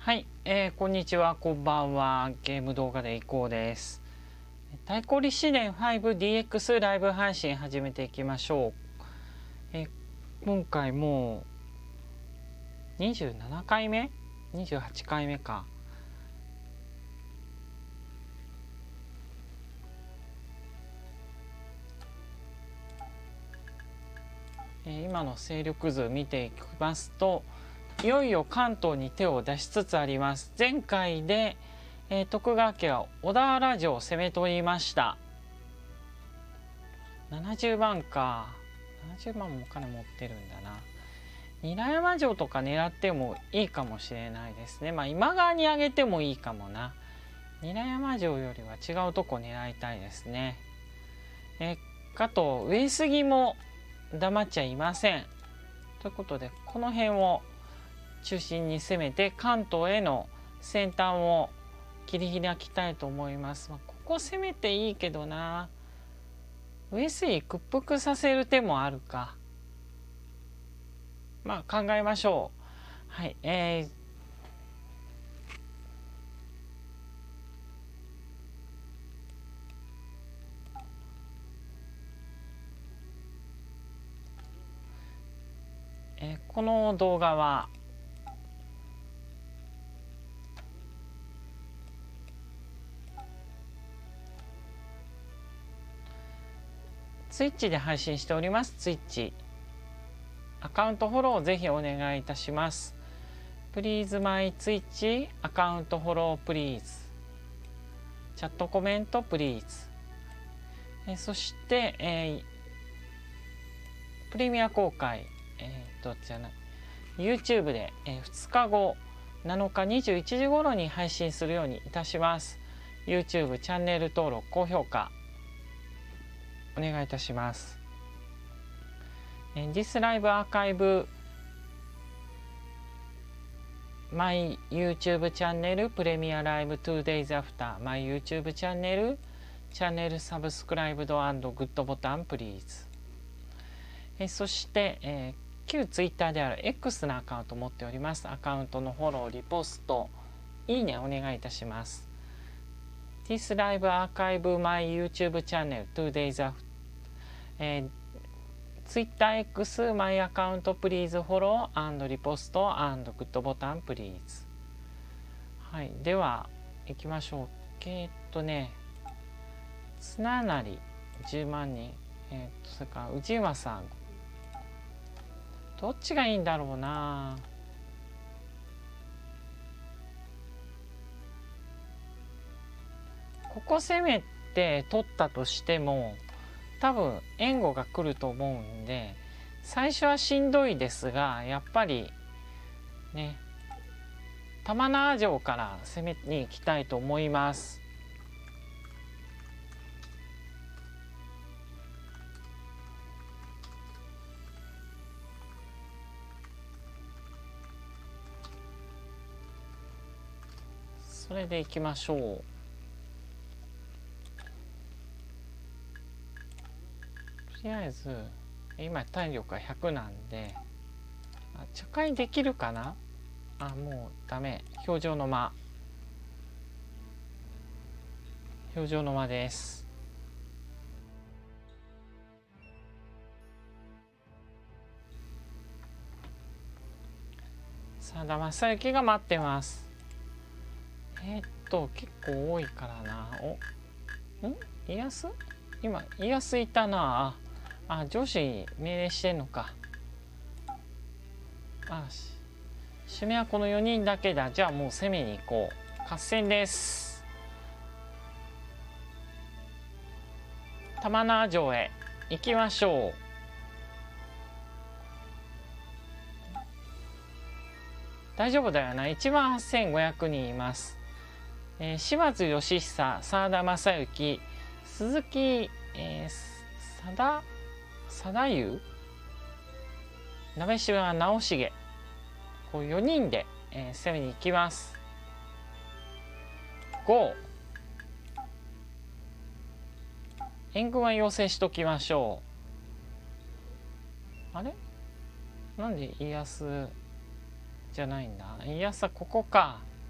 はい、こんにちは、こんばんは。ゲーム動画でいこうです。太鼓立志伝 5DX ライブ配信始めていきましょう。今回もう27回目 ?28 回目か。今の勢力図見ていきますと、いよいよ関東に手を出しつつあります。前回で、徳川家は小田原城を攻め取りました。70万か。70万もお金持ってるんだな。韮山城とか狙ってもいいかもしれないですね。まあ今川に上げてもいいかもな。韮山城よりは違うとこ狙いたいですね。かと上杉も黙っちゃいません。ということでこの辺を中心に攻めて関東への先端を切り開きたいと思います。ここ攻めていいけどな。上杉屈服させる手もあるか。まあ考えましょう。はい。この動画はツイッチで配信しております。ツイッチアカウントフォローぜひお願いいたします。Please my Twitch アカウントフォロー Please チャットコメント Please そして、プレミア公開YouTube で、2日後7日21時頃に配信するようにいたします。 YouTube チャンネル登録高評価お願いいたします。This Live Archive My YouTube チャンネルプレミアライブ 2days after My YouTube チャンネルサブスクライブド&グッドボタンプリーズ。そして、旧 Twitter である X のアカウントを持っております。アカウントのフォローリポストいいねお願いいたします。 This Live Archive My YouTube チャンネル 2days after TwitterX マイアカウントプリーズフォロー&リポスト&グッドボタンプリーズ。はい、では行きましょう。綱成10万人、それから内馬さんどっちがいいんだろうな。ここ攻めて取ったとしても多分援護が来ると思うんで最初はしんどいですが、やっぱりね玉名城から攻めに行きたいと思います。それで行きましょう。とりあえず今体力が100なんで茶会できるかな。もうダメ。表情の間です。さだまさゆきが待ってます。結構多いからな。家康今家康いたな。上司に命令してんのか。締めはこの4人だけだ。じゃあもう攻めに行こう。合戦です。玉名城へ行きましょう。大丈夫だよな。18500人います。島津義久、沢田正幸、鈴木、貞優、鍋島直重、こう4人で、攻めに行きます。5援軍は要請しときましょう。あれなんで家康じゃないんだ。家康はここか。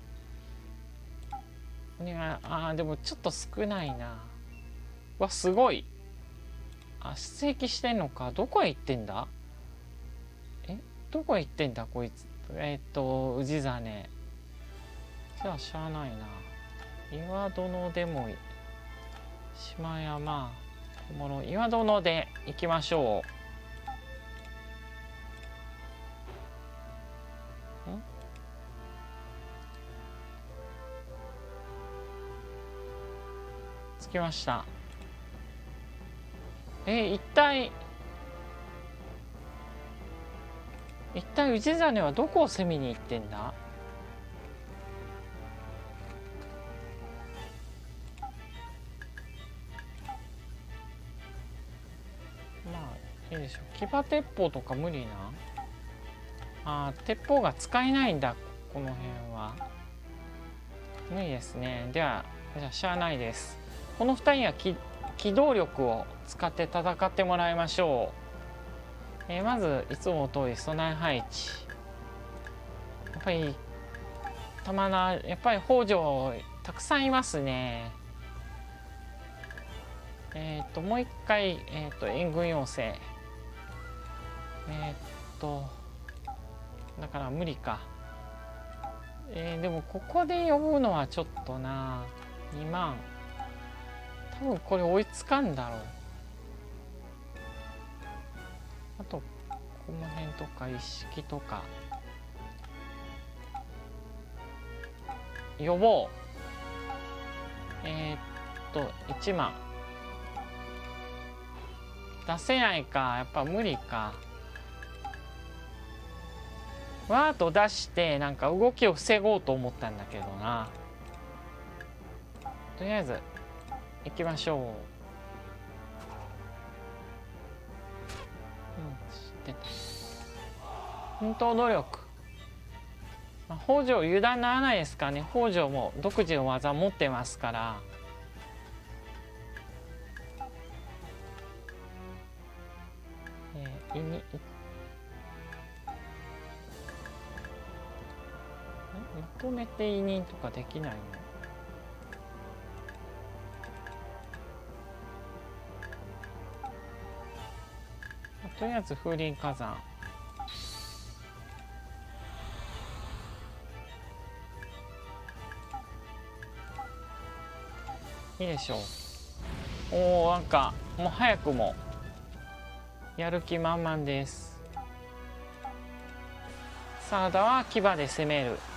でもちょっと少ないな。わ、すごい。出撃してんのか。どこへ行ってんだ。どこへ行ってんだこいつ。氏真。じゃあしゃあないな。岩殿でも島山小諸岩殿で行きましょう。着きました。一体氏真はどこを攻めに行ってんだ。まあいいでしょう。騎馬鉄砲とか無理な。鉄砲が使えないんだこの辺は。無理ですね。じゃあしゃあないです。この2人は機動力を使って戦ってもらいましょう。まずいつも通り備え配置。やっぱりやっぱり北条たくさんいますね。もう一回援軍要請。だから無理か。でもここで呼ぶのはちょっとな。2万多分これ追いつかんだろう。あとこの辺とか一式とか呼ぼう。1万出せないか。やっぱ無理か。わーっと出してなんか動きを防ごうと思ったんだけどな。とりあえず行きましょう。知ってた。奮闘努力。北条油断ならないですかね。北条も独自の技持ってますから。まとめて委任とかできないの。とりあえず風林火山。いいでしょう。なんかもう早くもやる気満々です。サーダは騎馬で攻める。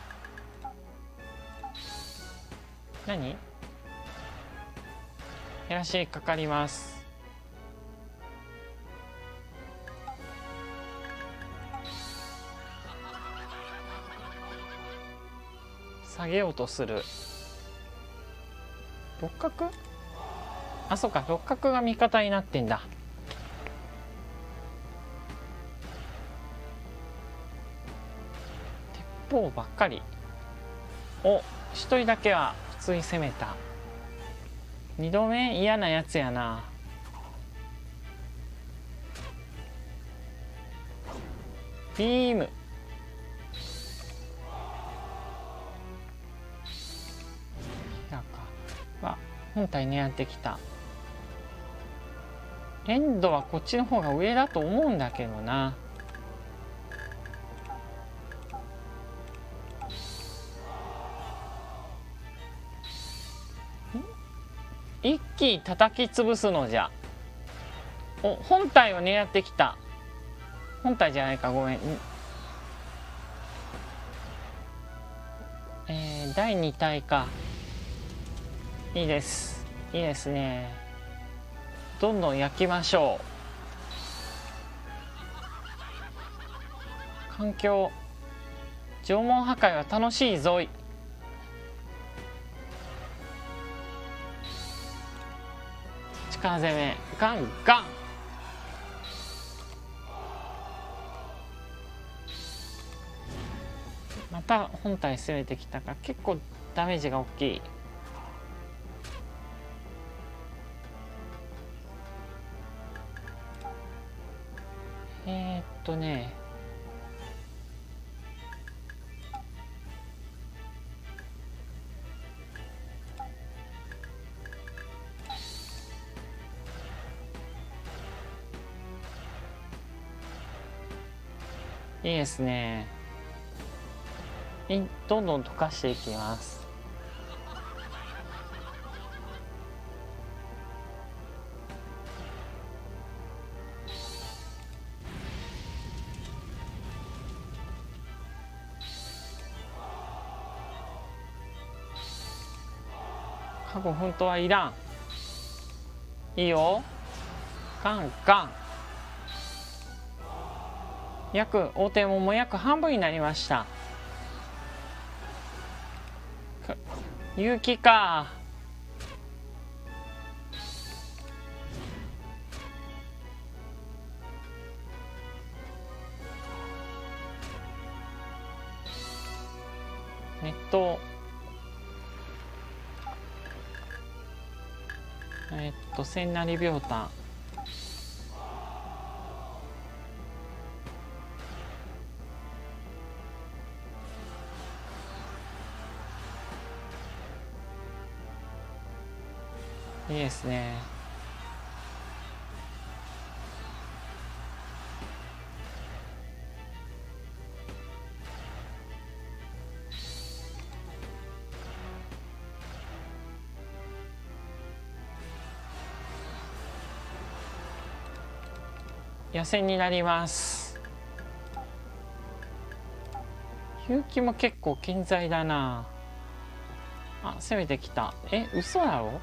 何？減らしかかります。下げようとする。六角？そうか、六角が味方になってんだ。鉄砲ばっかり。一人だけは普通に攻めた。二度目嫌なやつやな。ビーム。本体狙ってきた。エンドはこっちの方が上だと思うんだけどな。一気に叩き潰すのじゃ。本体を狙ってきた。本体じゃないか、ごめん。第2体か。いいです。いいですね。どんどん焼きましょう。環境。縄文破壊は楽しいぞい。力攻め。ガンガン。また本体攻めてきたか。結構ダメージが大きい。 いいですね。どんどん溶かしていきます。カゴ本当はいらん。いいよ。ガンガン。大手も約半分になりました。勇気か。千成秒単。いいですね。野戦になります。勇気も結構健在だな。あ、攻めてきた。嘘だろ。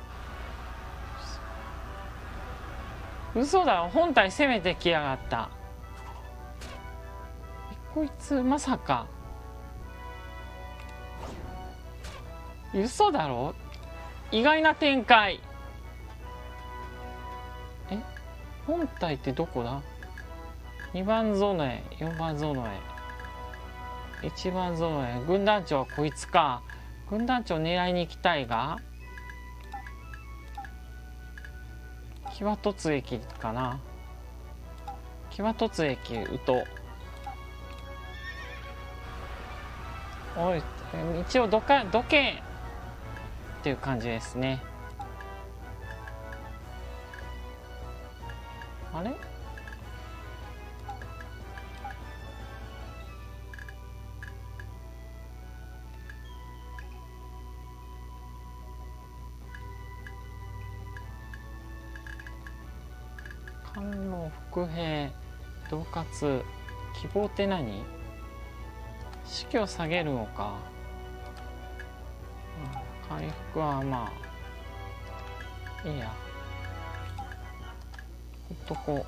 嘘だろ。本体攻めてきやがった。こいつまさか。嘘だろ。意外な展開。本体ってどこだ。2番ゾーンへ、4番ゾーンへ、1番ゾーンへ。軍団長はこいつか。軍団長狙いに行きたいが、騎馬突撃かな。騎馬突撃撃とう。おい、一応どけっていう感じですね。あれ、官能伏兵恫喝希望って何。士気を下げるのか。回復はまあいいや、ほっとこう。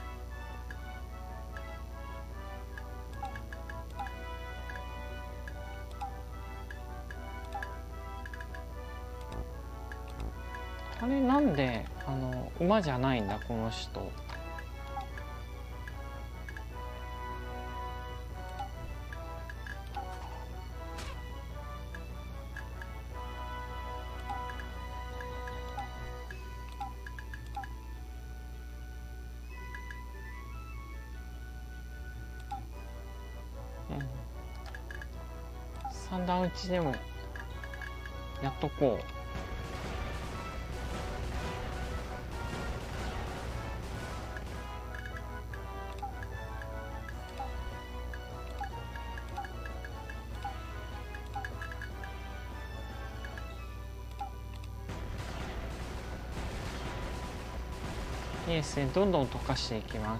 あれ、なんで馬じゃないんだこの人。三段打ちでもやっとこう。いいですね。どんどん溶かしていきます。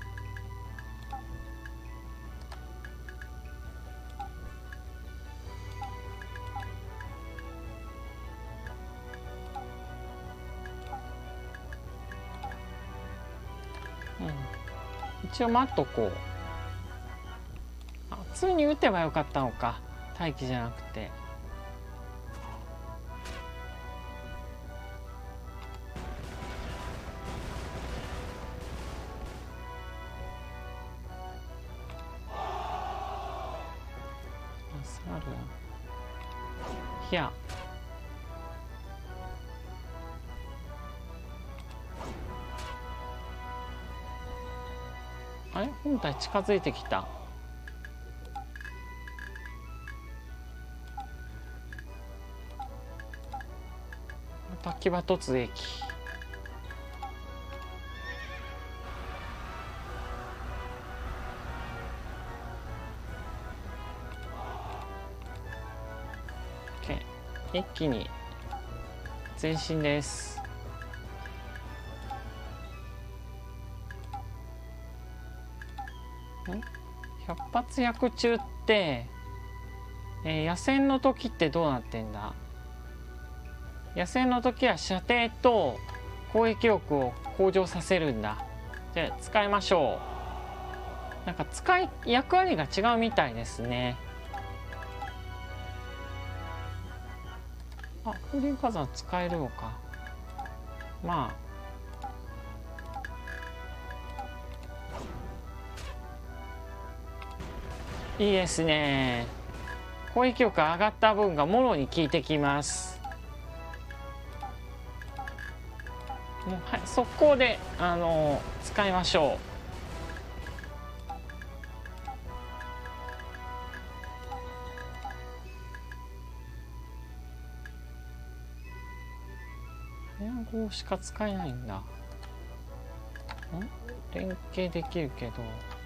一応待っとこう。普通に打てばよかったのか。待機じゃなくて。いや、あれ、本体近づいてきた。また騎馬突撃。 一気に前進です。百発百中って、野戦の時ってどうなってんだ。野戦の時は射程と攻撃力を向上させるんだ。じゃあ使いましょう。なんか役割が違うみたいですね。あ、風林火山使えるのか。まあいいですね。攻撃力上がった分がもろに効いてきます。もうはい、速攻で使いましょう。連合しか使えないんだ。連携できるけど。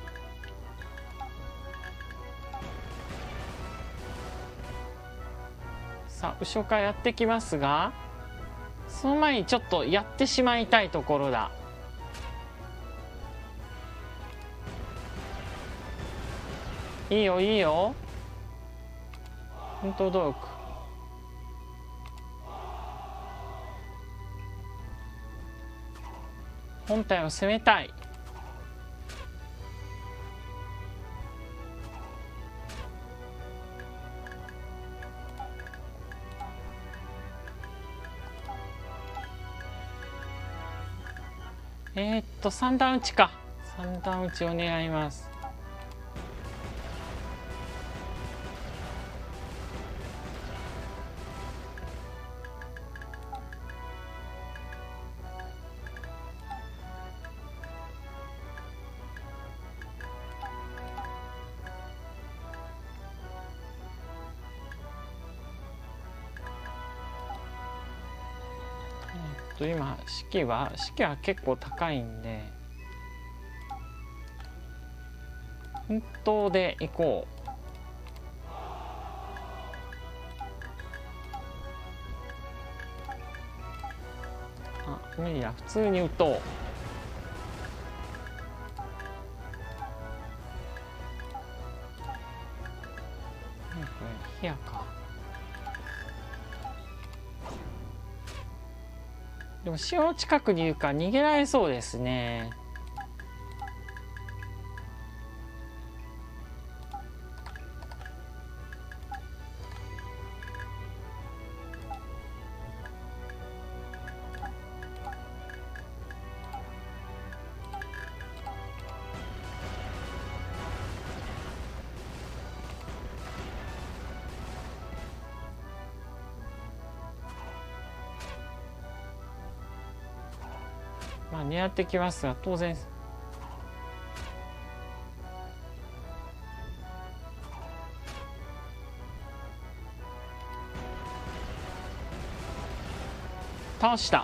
さあ後ろからやってきますが、その前にちょっとやってしまいたいところだ。いいよいいよ。本当努力。本体を攻めたい。三段打ちか。三段打ちを狙います。今士気は結構高いんで、奮闘でいこう。あ、無理だ。普通に打とう。ヒヤか。でも潮の近くにいるから逃げられそうですね。まあ狙ってきますが、当然倒した。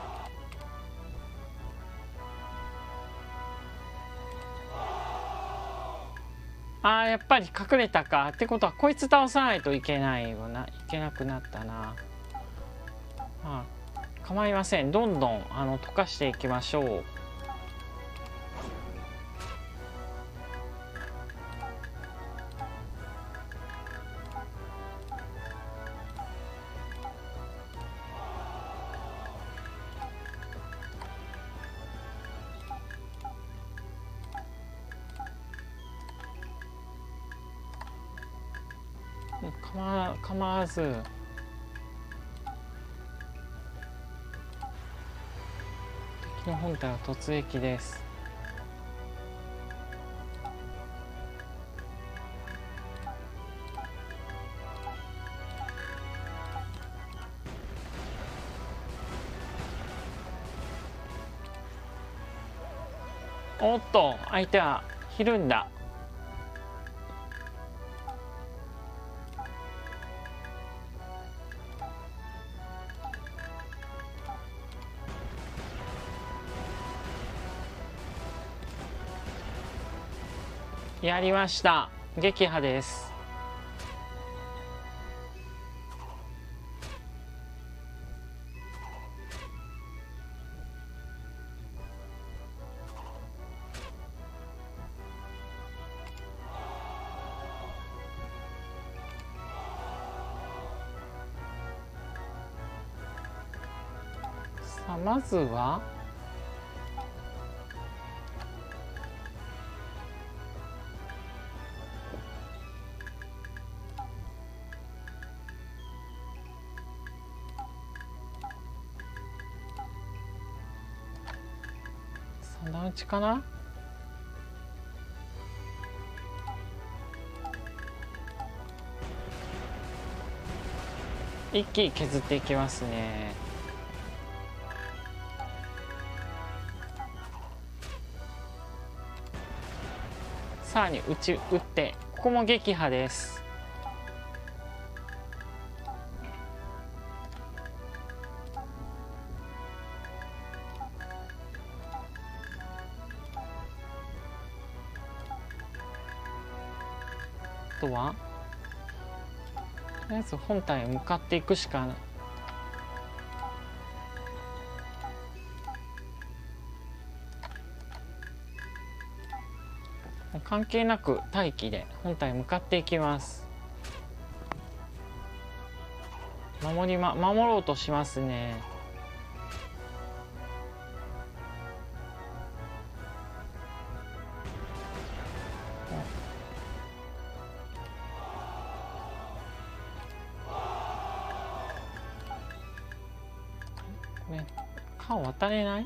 あー、やっぱり隠れたか。ってことはこいつ倒さないといけないよな。いけなくなったな。まあ構いません。どんどん溶かしていきましょう。構わず。敵の本体は突撃です。おっと、相手はひるんだ。やりました。撃破です。 さあまずは三段打ちかな。一気に削っていきますね。さらに打ってここも撃破です。あとはとりあえず本体へ向かっていくしかない。関係なく待機で本体へ向かっていきます。守ろうとしますね。川渡れない？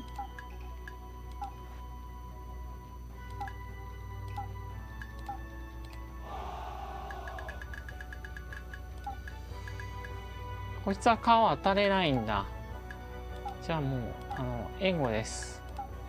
こいつは川渡れないんだ。じゃあもう援護です。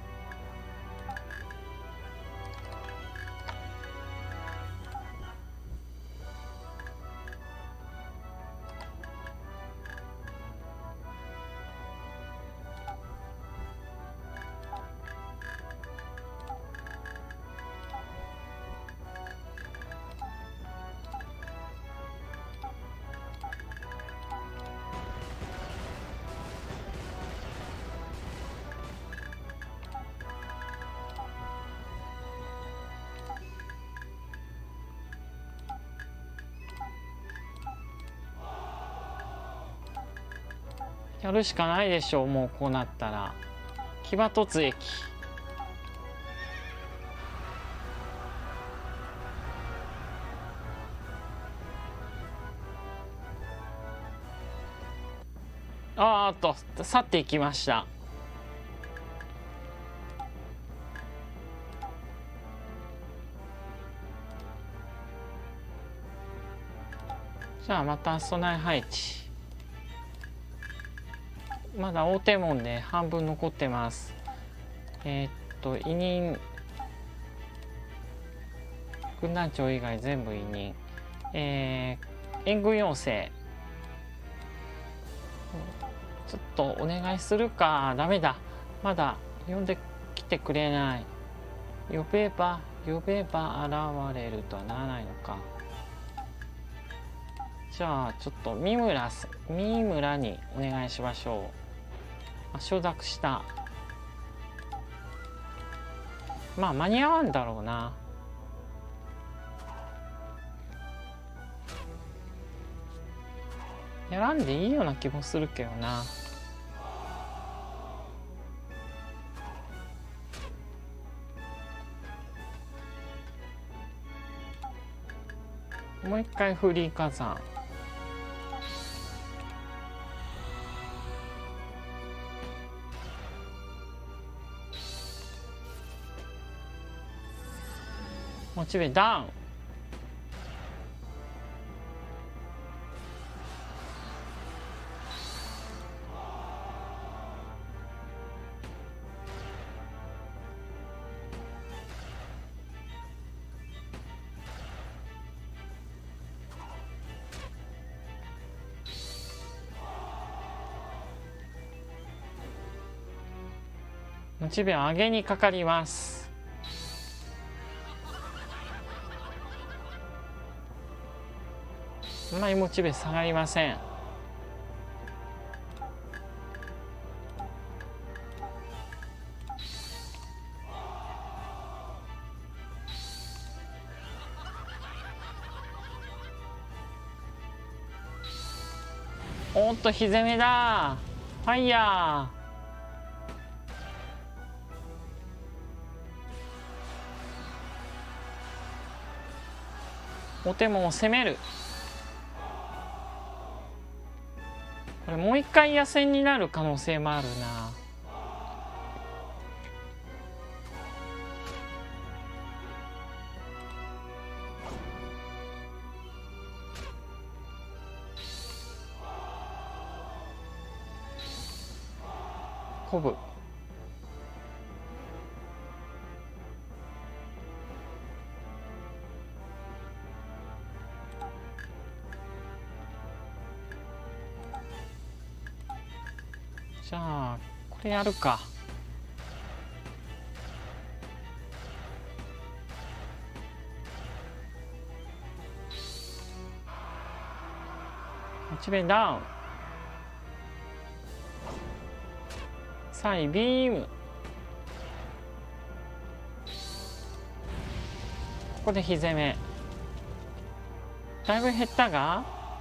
やるしかないでしょう。もうこうなったら騎馬突撃。去っていきました。じゃあまた備え配置。まだ大手門で半分残ってます。委任軍団長以外全部委任。援軍要請。ちょっとお願いするか。ダメだ。まだ呼んできてくれない。呼べば現れるとはならないのか。じゃあちょっと三村にお願いしましょう。承諾した。まあ間に合わんだろうな。やらんでいいような気もするけどな。もう一回フリー火山。モチベダウン。モチベ上げにかかります。あまりモチベ下がりません。おっと火攻めだ。ファイヤー。 お手も攻める。これもう一回野戦になる可能性もあるな。鼓舞。じゃあこれやるか。8名ダウン。サイビーム。ここで火攻め。だいぶ減ったが、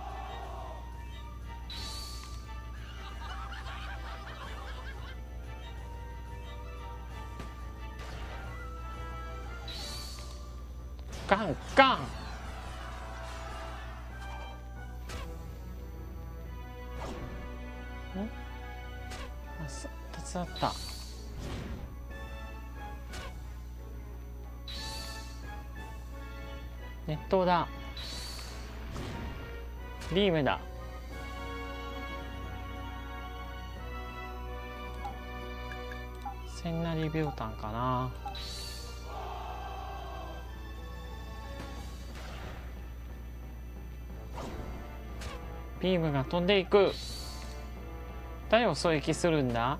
ガンガン。手伝った。熱湯だ。ビームだ。千成秒炭かな。ビームが飛んでいく。誰を狙撃するんだ。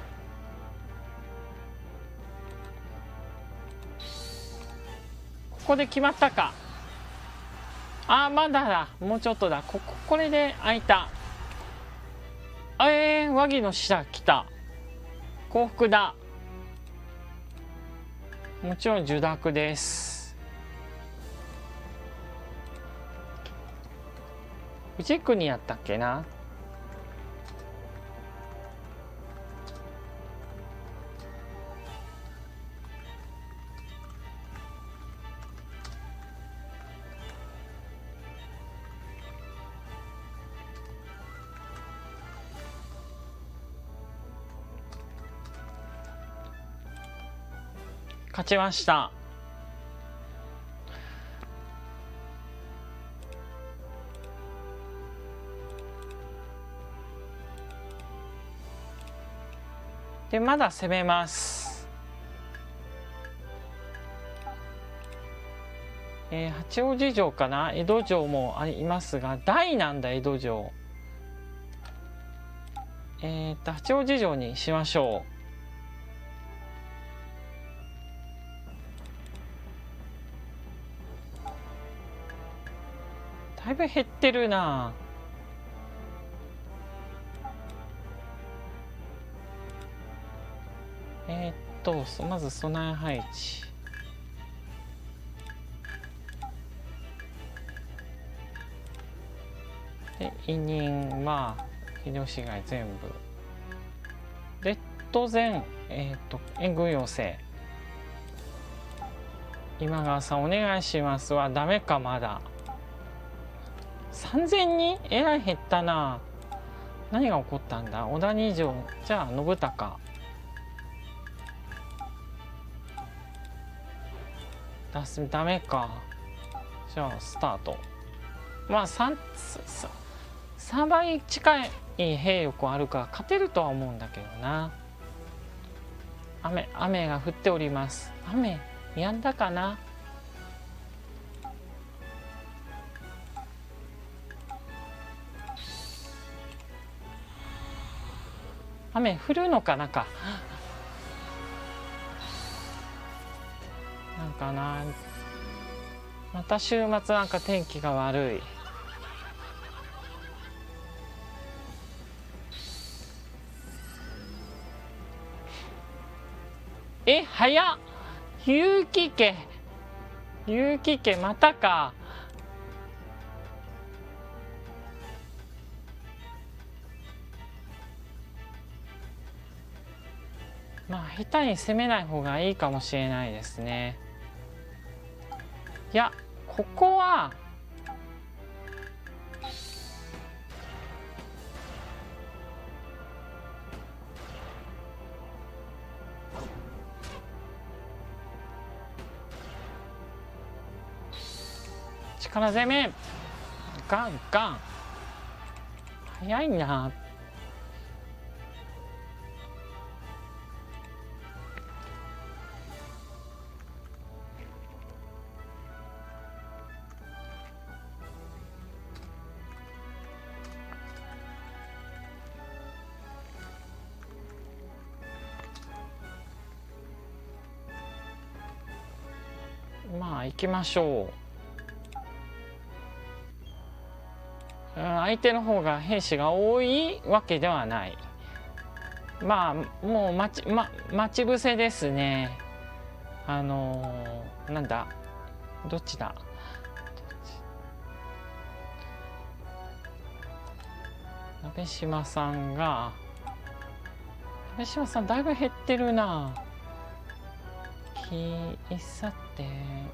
ここで決まったか。あー、まだだ。もうちょっとだ。これで開いた。和議の下来た。降伏だ。もちろん受諾です。内国やったっけな。勝ちました。でまだ攻めます。八王子城かな。江戸城もありますが、大なんだ江戸城。八王子城にしましょう。だいぶ減ってるな。まず備え配置。で委任は秀吉以外全部。で当然援軍要請。今川さんお願いしますはダメか。まだ3000人えらい減ったな。何が起こったんだ。小田二条。じゃあ信孝ダメか。じゃあスタート。まあ 3倍近い兵力あるから勝てるとは思うんだけどな。雨が降っております。雨止んだかな。雨降るのかなんか。なんかな、また週末なんか天気が悪い。早っ。結城家またか。まあ下手に攻めない方がいいかもしれないですね。いやここは力攻めガンガン早いな。まあ行きましょう。相手の方が兵士が多いわけではない。まあもう待ち伏せですね。なんだどっちだ。鍋島さんだいぶ減ってるな。喫茶店、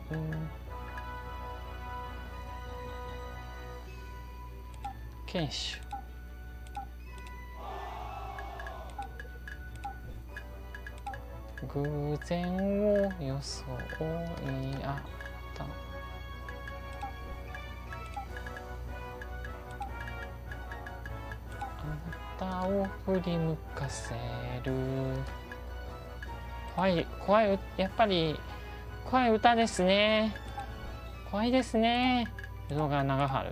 堅守、偶然を装いあった。あなたを振り向かせる。怖い、やっぱり怖い歌ですね。怖いですね。淀川長春。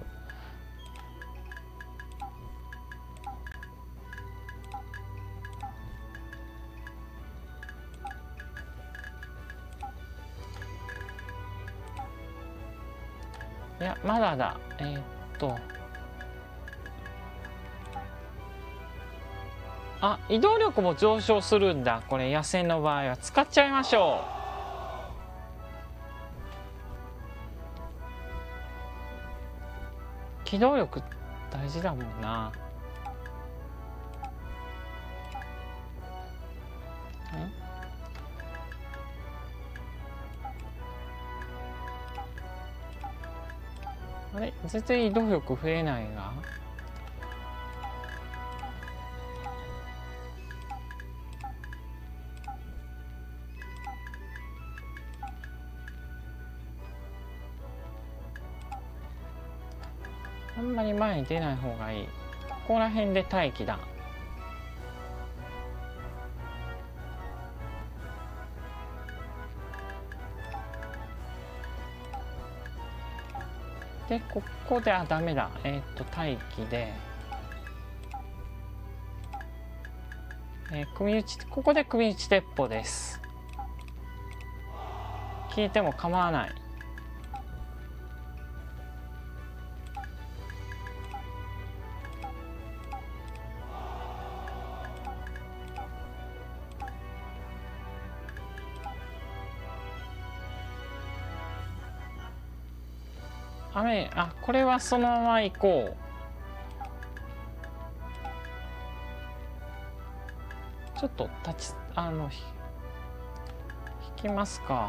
いやまだだ。移動力も上昇するんだ。これ野戦の場合は使っちゃいましょう。機動力大事だもんな。あれ全然移動力増えないが。あんまり前に出ない方がいい。ここら辺で待機だ。でここでダメだ。待機で、ここで組打ち鉄砲です。聞いても構わない。これはそのまま行こう。ちょっと引きますか。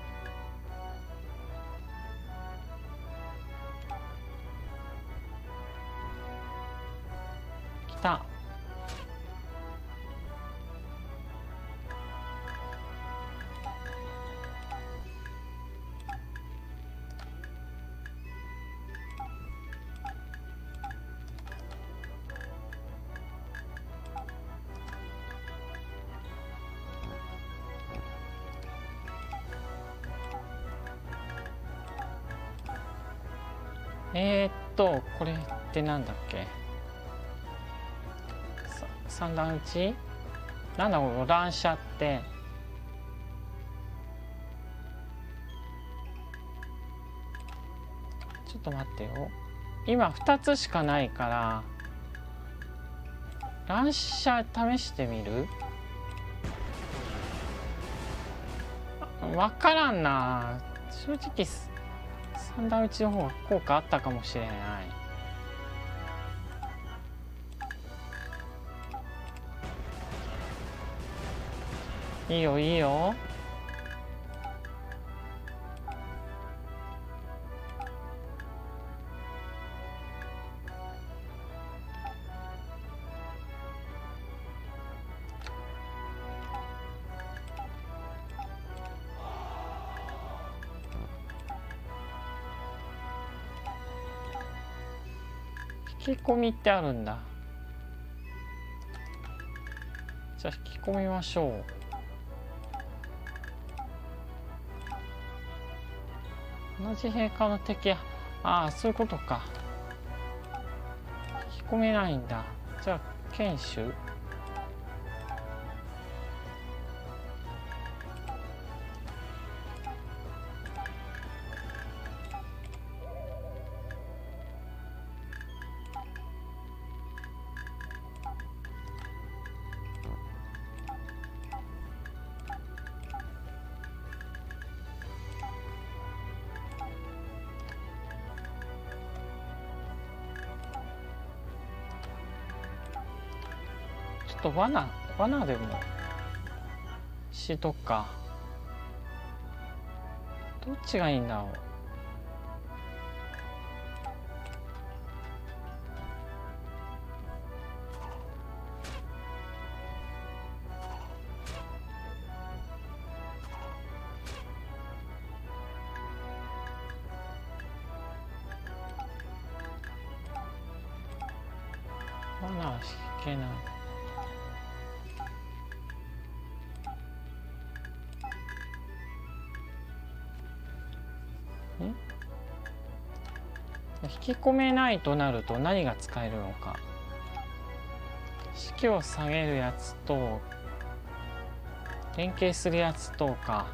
来た。これってなんだっけ。三段打ちなんだこの乱射って。ちょっと待ってよ。今2つしかないから乱射試してみる。分からんな。正直三段打ちの方が効果あったかもしれない。いいよいいよ。 引き込みってあるんだ。じゃあ引き込みましょう。同じ陛下の敵、ああそういうことか。引き込めないんだ。じゃあ堅守。ちょっと罠でもしとくか。どっちがいいんだろう。罠は引けない。引き込めないとなると何が使えるのか。士気を下げるやつと連携するやつとか。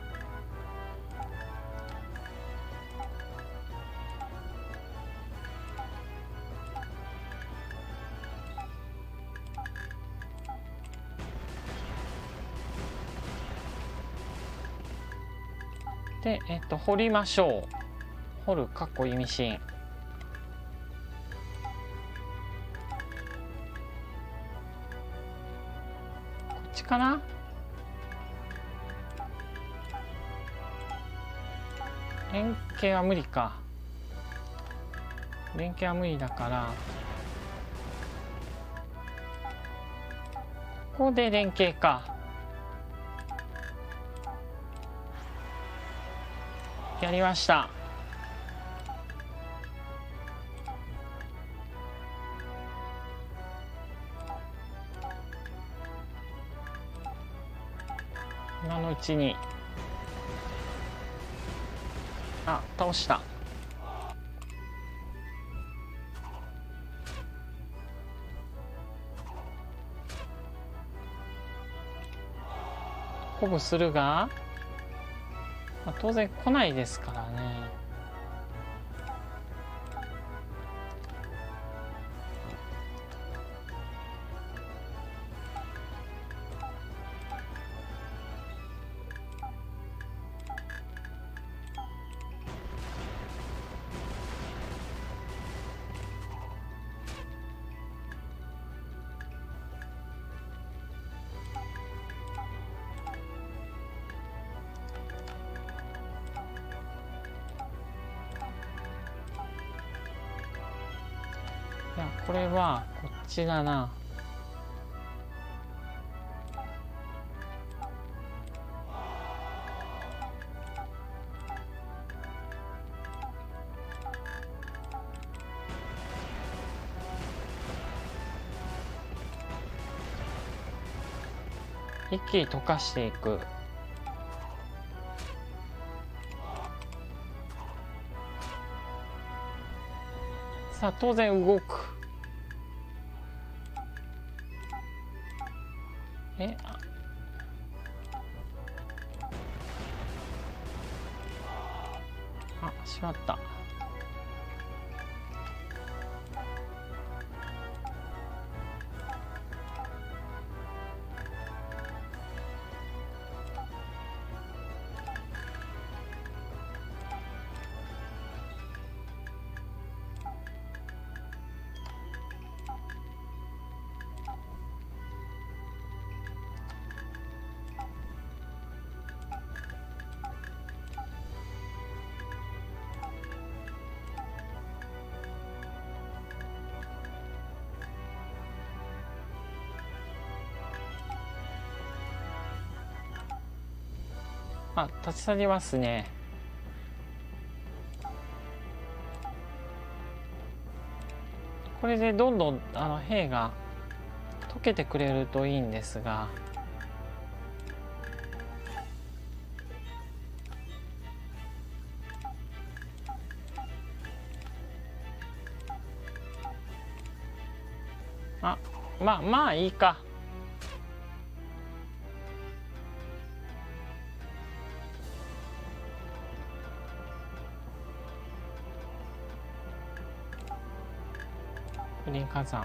で掘りましょう。掘るかっこ意味深。こっちかな。連携は無理か。連携は無理だからここで連携か。やりました。今のうちに。あ、倒した。鼓舞するが、当然来ないですからね。いや、これはこっちだな。一気に溶かしていく。さあ当然動く。しまった。立ち去りますね。 これでどんどん兵が溶けてくれるといいんですが。まあいいか。プリン火山。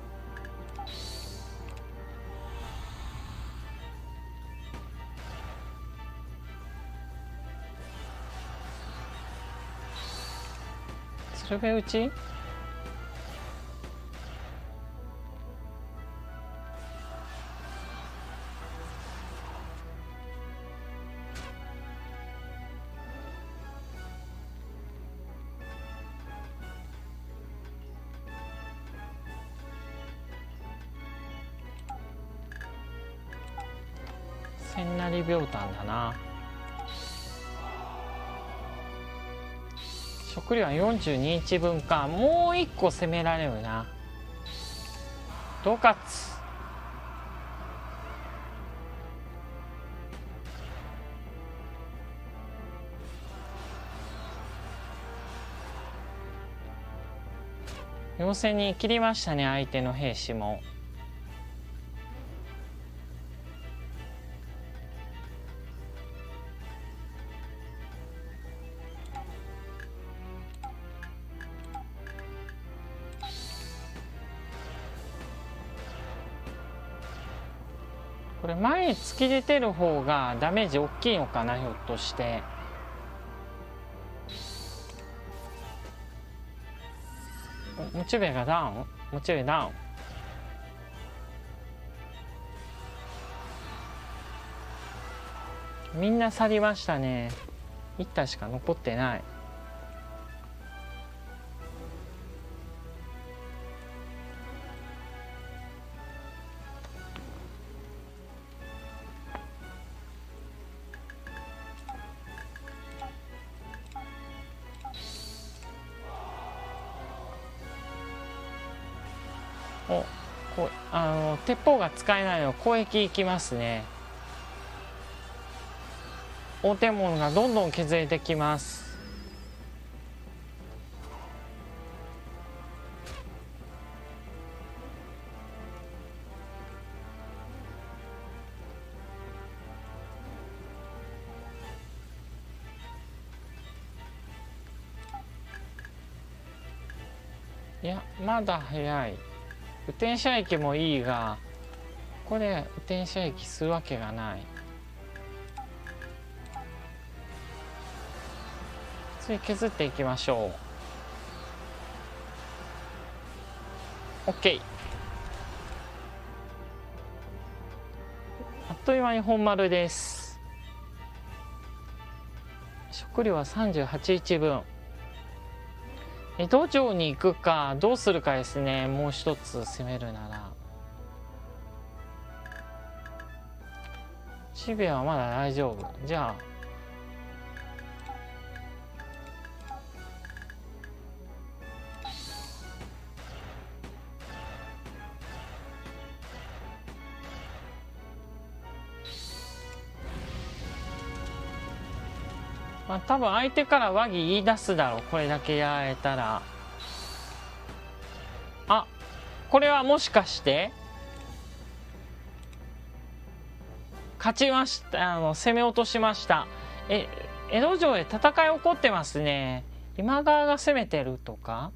鶴瓶打ち。千成秒炭だな。食料は42日分か。もう一個攻められるな。どうかつ。4000人切りましたね、相手の兵士も。これ前に突き出てる方がダメージ大きいのかな、ひょっとして。モチベがダウン。モチベダウン。みんな去りましたね。1体しか残ってない。鉄砲が使えないの攻撃いきますね。大手門がどんどん削れてきます。いやまだ早い。雨天射撃もいいが、これ雨天射撃するわけがない。次削っていきましょう。 OK。 あっという間に本丸です。食料は38日分。江戸城に行くかどうするかですね。もう一つ攻めるなら。シビアはまだ大丈夫。じゃあ多分相手から和議言い出すだろう。これだけやられたら。あ、これはもしかして勝ちました。攻め落としました。江戸城で戦い起こってますね。今川が攻めてるとか。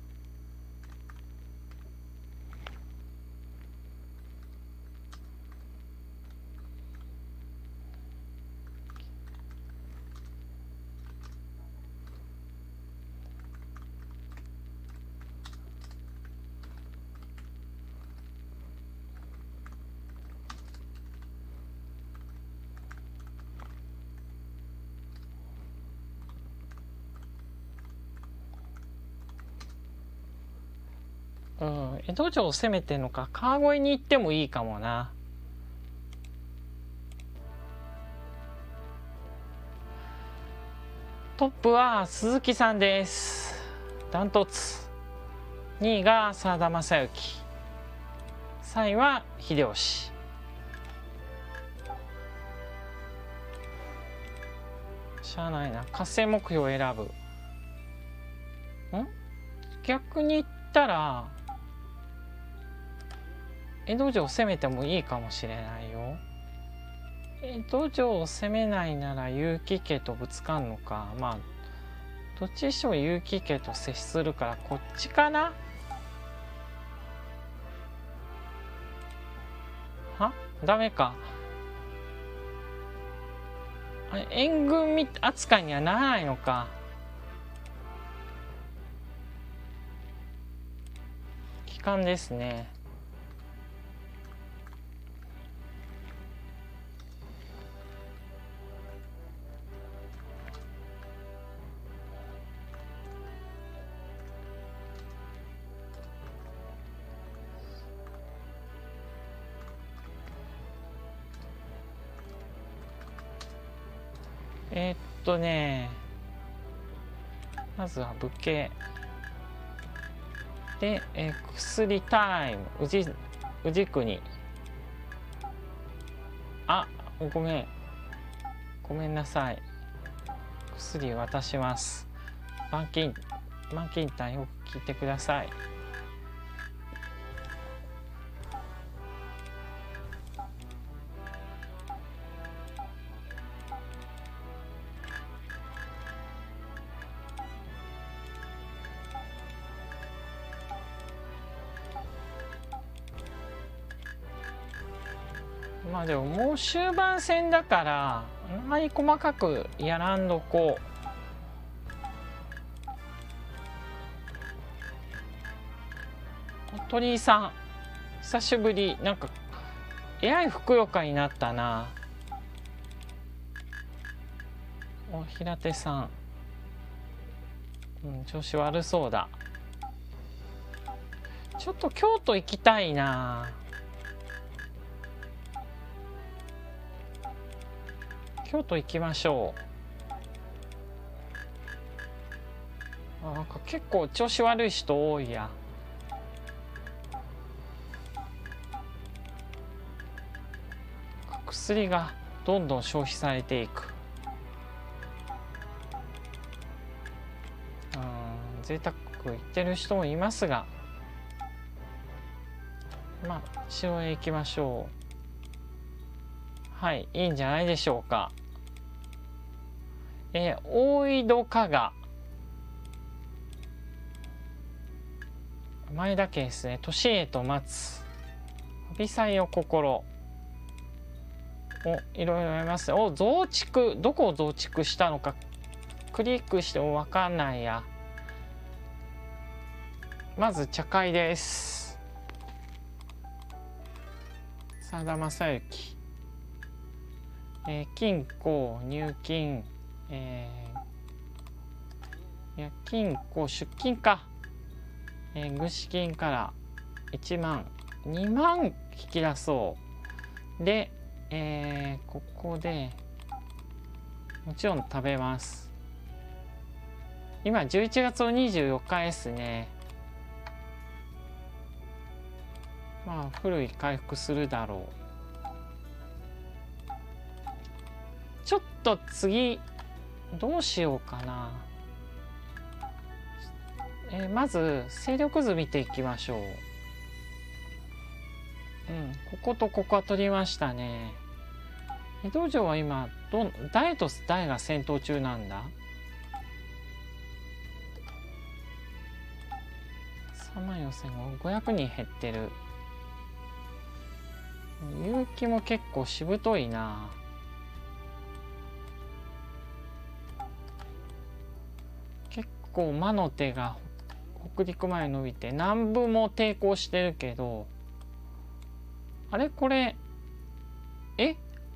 江戸城を攻めてんのか。川越に行ってもいいかもな。トップは鈴木さんです。ダントツ。 2位が真田昌幸、3位は秀吉。しゃあないな、合戦目標を選ぶ。逆に言ったら江戸城を攻めてもいいかもしれないよ。江戸城を攻めないなら結城家とぶつかんのか。まあどっちにしても結城家と接するからこっちかな。はダメか。あれ援軍扱いにはならないのか。帰還ですね。まずは武家で、薬タイム氏国。あ、ごめんなさい。薬渡します。満金丹よく聞いてください。まあでももう終盤戦だからあんまり細かくやらんどこ。鳥居さん久しぶり。なんかえらいふくよかになったな。お平手さん、調子悪そうだ。ちょっと京都行きたいな。京都行きましょう。なんか結構調子悪い人多いや。薬がどんどん消費されていく。贅沢言ってる人もいますが、まあ城へ行きましょう。はい、いいんじゃないでしょうか。大井戸加賀前田家ですね。利家と松飛祭を心。いろいろありますね。増築、どこを増築したのかクリックしても分かんないや。まず茶会です。真田昌幸、金庫入金、いや金庫出金か。具志金から1万2万引き出そうで、ここでもちろん食べます。今11月の24日ですね。まあ古い回復するだろう。ちょっと次どうしようかな。まず勢力図見ていきましょう。こことここは取りましたね。江戸城は今誰と誰が戦闘中なんだ。3万4500人減ってる。結城も結構しぶといな。結構魔の手が北陸まで伸びて南部も抵抗してるけど、あれこれ伊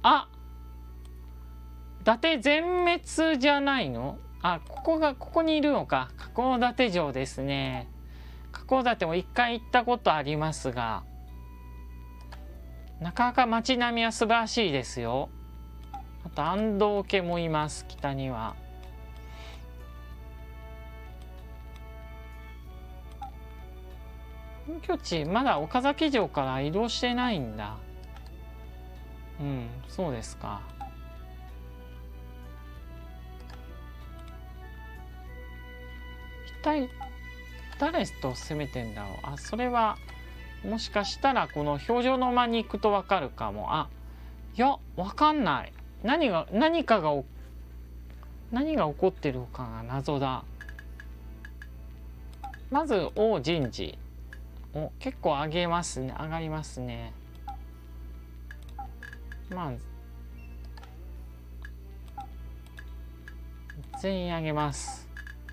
達全滅じゃないの。ここにいるのか。加古館城ですね。加古館も一回行ったことありますが、なかなか街並みは素晴らしいですよ。あと安藤家もいます、北には。 本拠地まだ岡崎城から移動してないんだ。うん、そうですか。一体誰と攻めてんだろう。あ、それはもしかしたらこの表情の間に行くとわかるかも。あ、いや、わかんない。何が起こってるかが謎だ。まず王人事。お、結構上げますね。上がりますね。まあ全員上げます。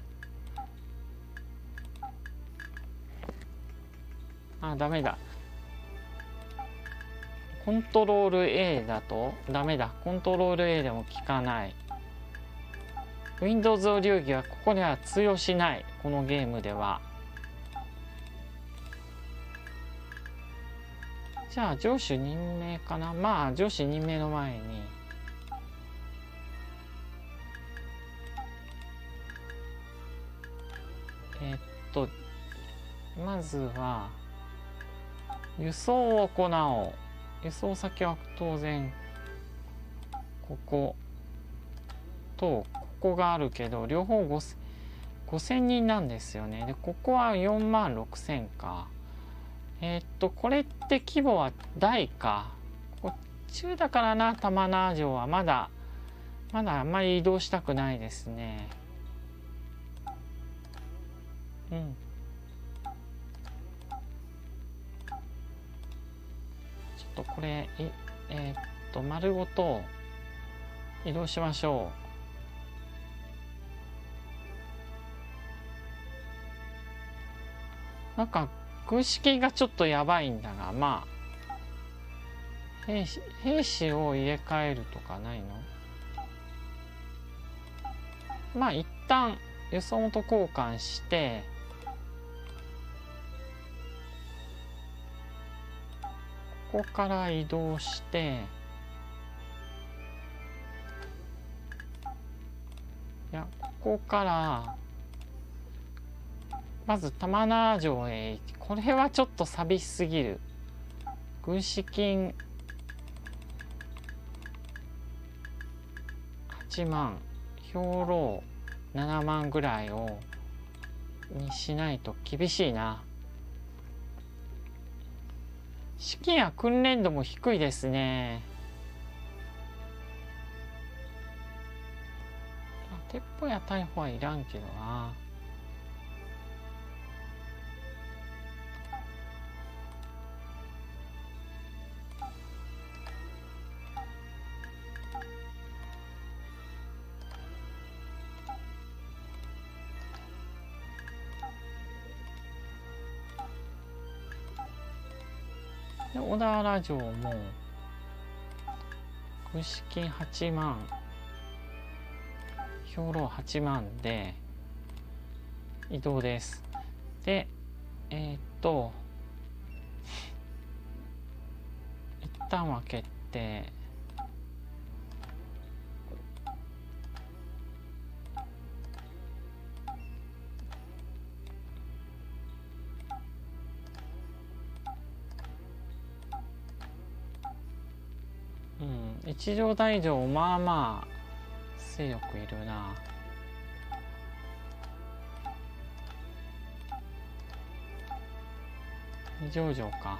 あ、ダメだ。コントロール A だとダメだ。コントロール A でも効かない。Windows 流儀はここでは通用しない。このゲームでは。じゃあ上司任命かな。まあ上司任命の前にまずは輸送を行おう。輸送先は当然こことここがあるけど、両方5000人なんですよね。でここは46000か。これって規模は大か。こっちだからな。玉名城はまだあんまり移動したくないですね。うん。ちょっとこれ丸ごと移動しましょう。なんか空式がちょっとやばいんだが、まあ兵士を入れ替えるとかないの？まあ一旦輸送元交換してここから移動してここからまず玉名城へ。これはちょっと寂しすぎる。軍資金8万、兵糧7万ぐらいにしないと厳しいな。士気や訓練度も低いですね。鉄砲や大砲はいらんけどな。で小田原城も軍資金8万、兵糧8万で移動です。で一旦は決定。一条大城まあまあ勢力いるな。二条城か。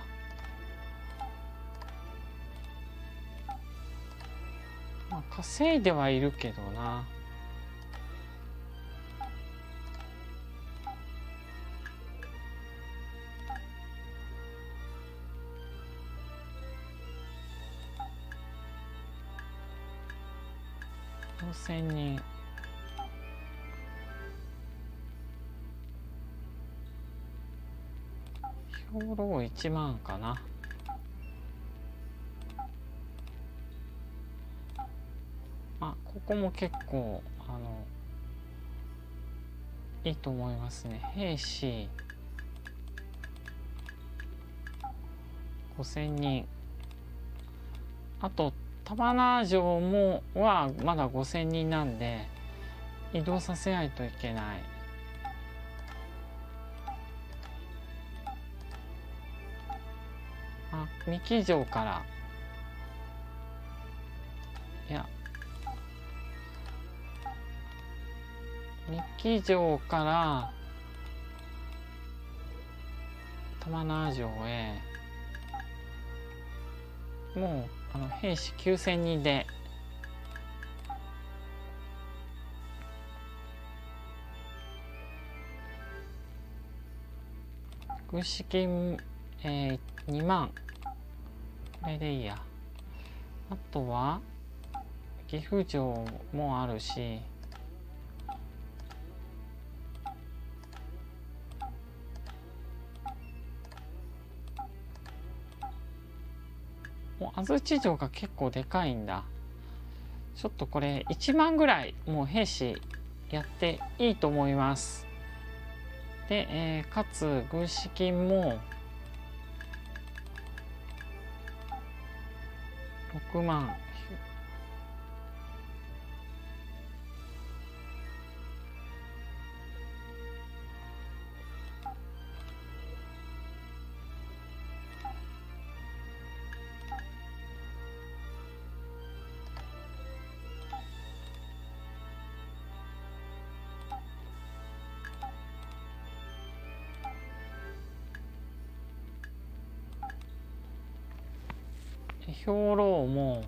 まあ稼いではいるけどな。4000人。兵糧1万かな。まあここも結構いいと思いますね。兵士5000人。あと玉名城はまだ5000人なんで移動させないといけない。 三木城から、いや三木城から玉縄城へもう兵士9,000人で軍資金、2万これでいいや。あとは岐阜城もあるし、もう安土城が結構でかいんだ。ちょっとこれ1万ぐらいもう兵士やっていいと思います。で、かつ軍資金も6万。兵糧も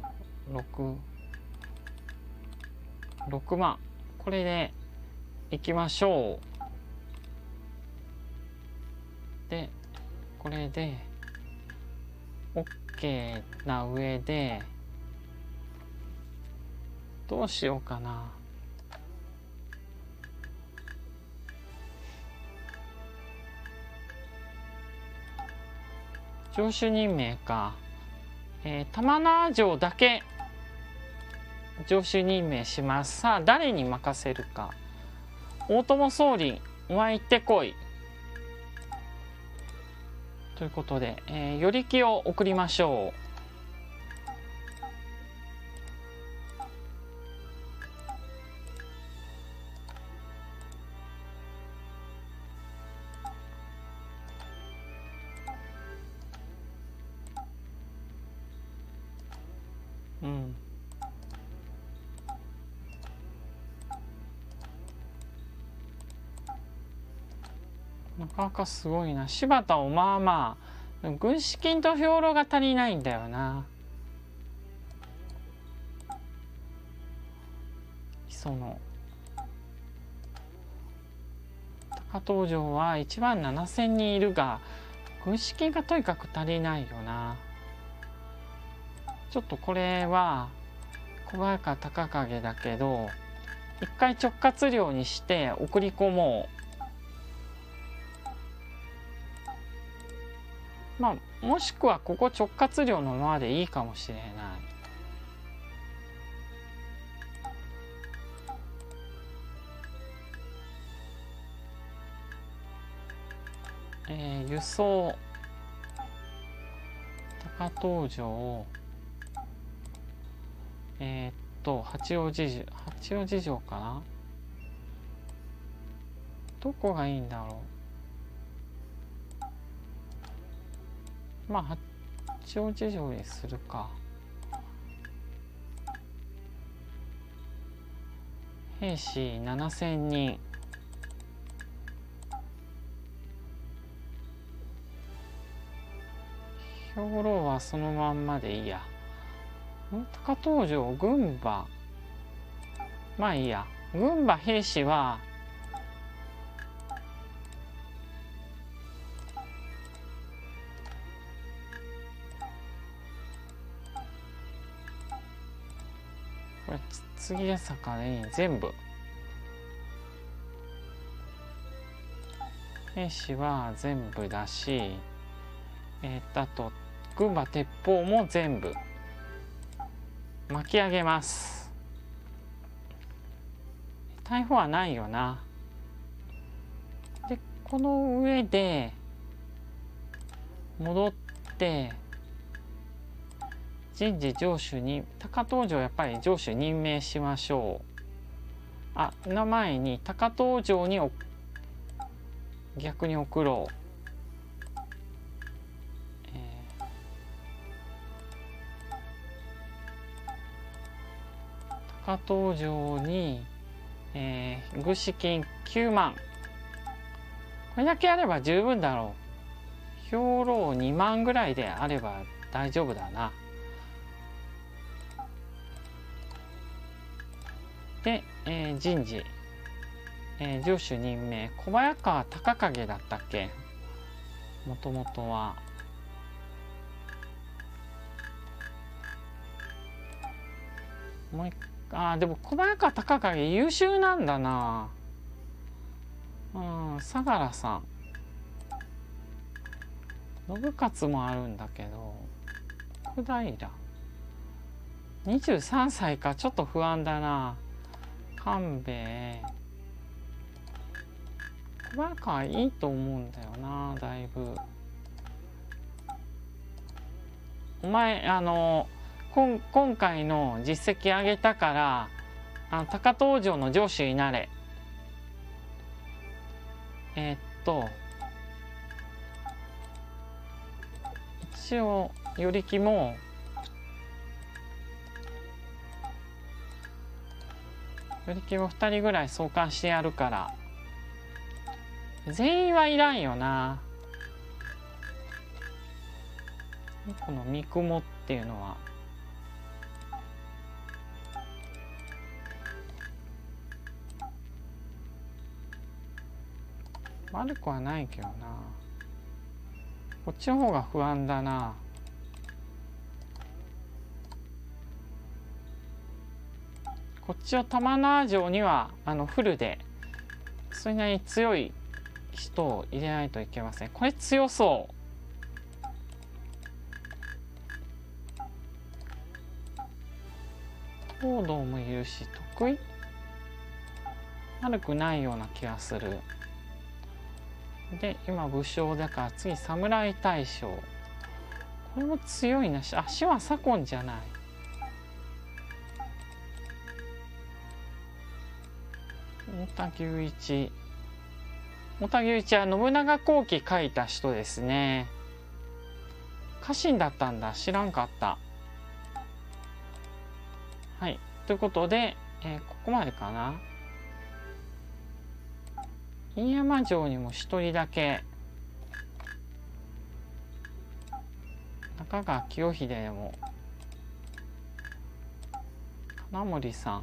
6万。これでいきましょう。でこれで OK な上でどうしようかな。城主任命か。玉縄城だけ城主任命します。さあ誰に任せるか。大友宗麟お前行ってこいということで、与力を送りましょう。なかなかすごいな。柴田をまあまあ軍資金と兵糧が足りないんだよな。その高遠城は1万7,000人いるが軍資金がとにかく足りないよな。ちょっとこれは小早川隆景だけど一回直轄領にして送り込もう。まあもしくはここ直轄領のままでいいかもしれない。輸送高遠城八王子城かな。どこがいいんだろう。まあ八王子城にするか。兵士7,000人。兵糧はそのまんまでいいや。高遠城軍馬まあいいや。軍馬兵士はこれ次で坂で全部兵士は全部だし、あと軍馬鉄砲も全部巻き上げます。大砲はないよな。でこの上で戻って人事城主に高遠城やっぱり城主任命しましょう。の前に高遠城に逆に送ろう。 高遠城に、具資金9万。これだけあれば十分だろう。兵糧2万ぐらいであれば大丈夫だな。で、人事、城主任命、小早川隆景だったっけ、もともとは。でも小早川隆景優秀なんだな。相良さん、信勝もあるんだけど、小平23歳か、ちょっと不安だな。官兵衛、小早川いいと思うんだよな、だいぶ。お前今回の実績上げたから高遠城の城主になれ。一応与力も2人ぐらい送還してやるから、全員はいらんよな。この三雲っていうのは悪くはないけどな。こっちの方が不安だな。こっちを玉縄城にはフルでそれなりに強い人を入れないといけません。これ強そう。東堂もいるし得意悪くないような気がする。で今武将だから次侍大将、これも強いな。足は左近じゃない。太田牛一は信長公記書いた人ですね。家臣だったんだ、知らんかった。はい、ということで、ここまでかな。飯山城にも一人だけ中川清秀でも金森さ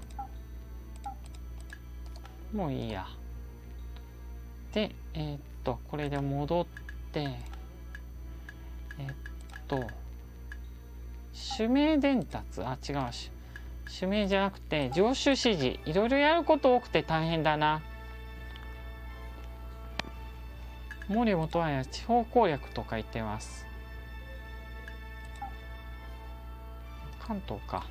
んもういいや。でこれで戻って指名伝達、違うし指名じゃなくて城主指示、いろいろやること多くて大変だな。森本は地方攻略とか言ってます。関東か。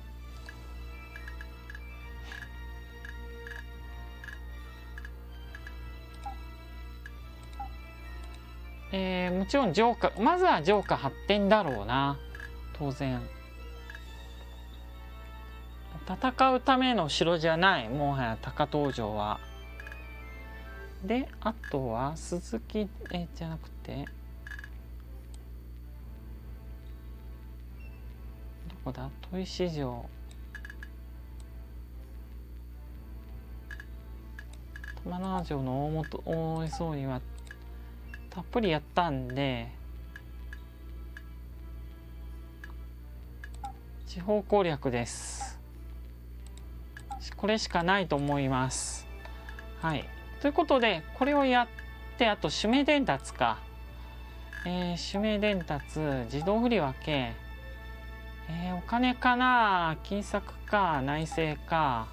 もちろん城下、まずは城下発展だろうな、当然。戦うための城じゃない、もはや高遠城は。であとは鈴木じゃなくてどこだ、砥石城、玉縄城の大江総理はたっぷりやったんで地方攻略です。これしかないと思います。はい、ということでこれをやって、あと指名伝達か、指名伝達自動振り分け、お金かな、金策か内政か。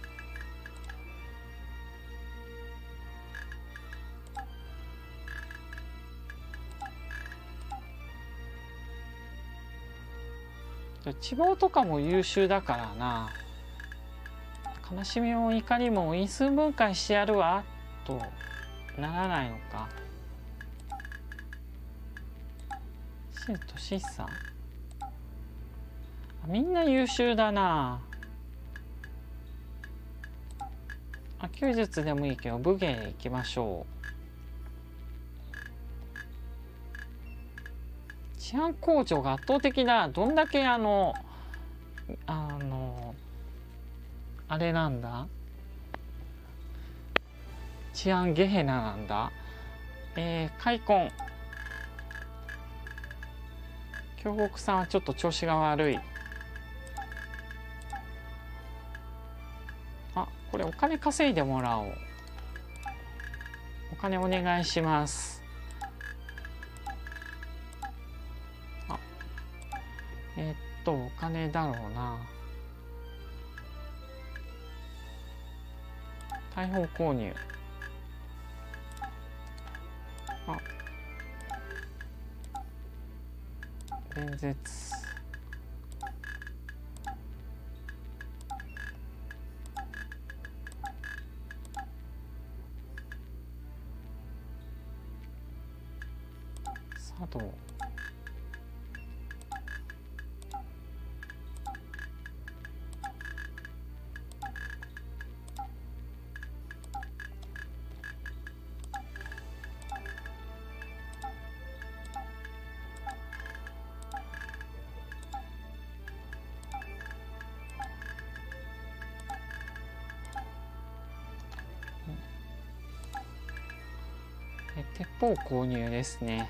地方とかも優秀だからな。悲しみも怒りも因数分解してやるわとならないのか。新俊久、みんな優秀だな。弓術でもいいけど武芸行きましょう。治安向上が圧倒的だ。どんだけあれなんだ、治安ゲヘナなんだ。開墾、京極さんはちょっと調子が悪い。あ、これお金稼いでもらおう。お金お願いします。あ、お金だろうな。大砲購入。あ、弁舌。茶道。鉄砲購入ですね。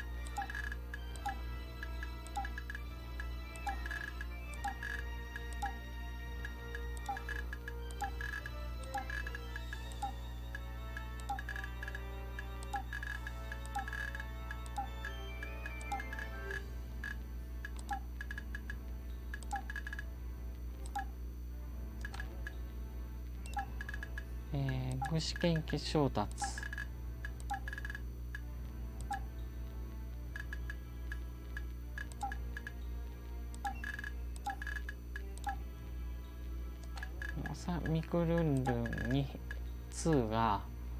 具志堅記調達。ミクルンルンに2が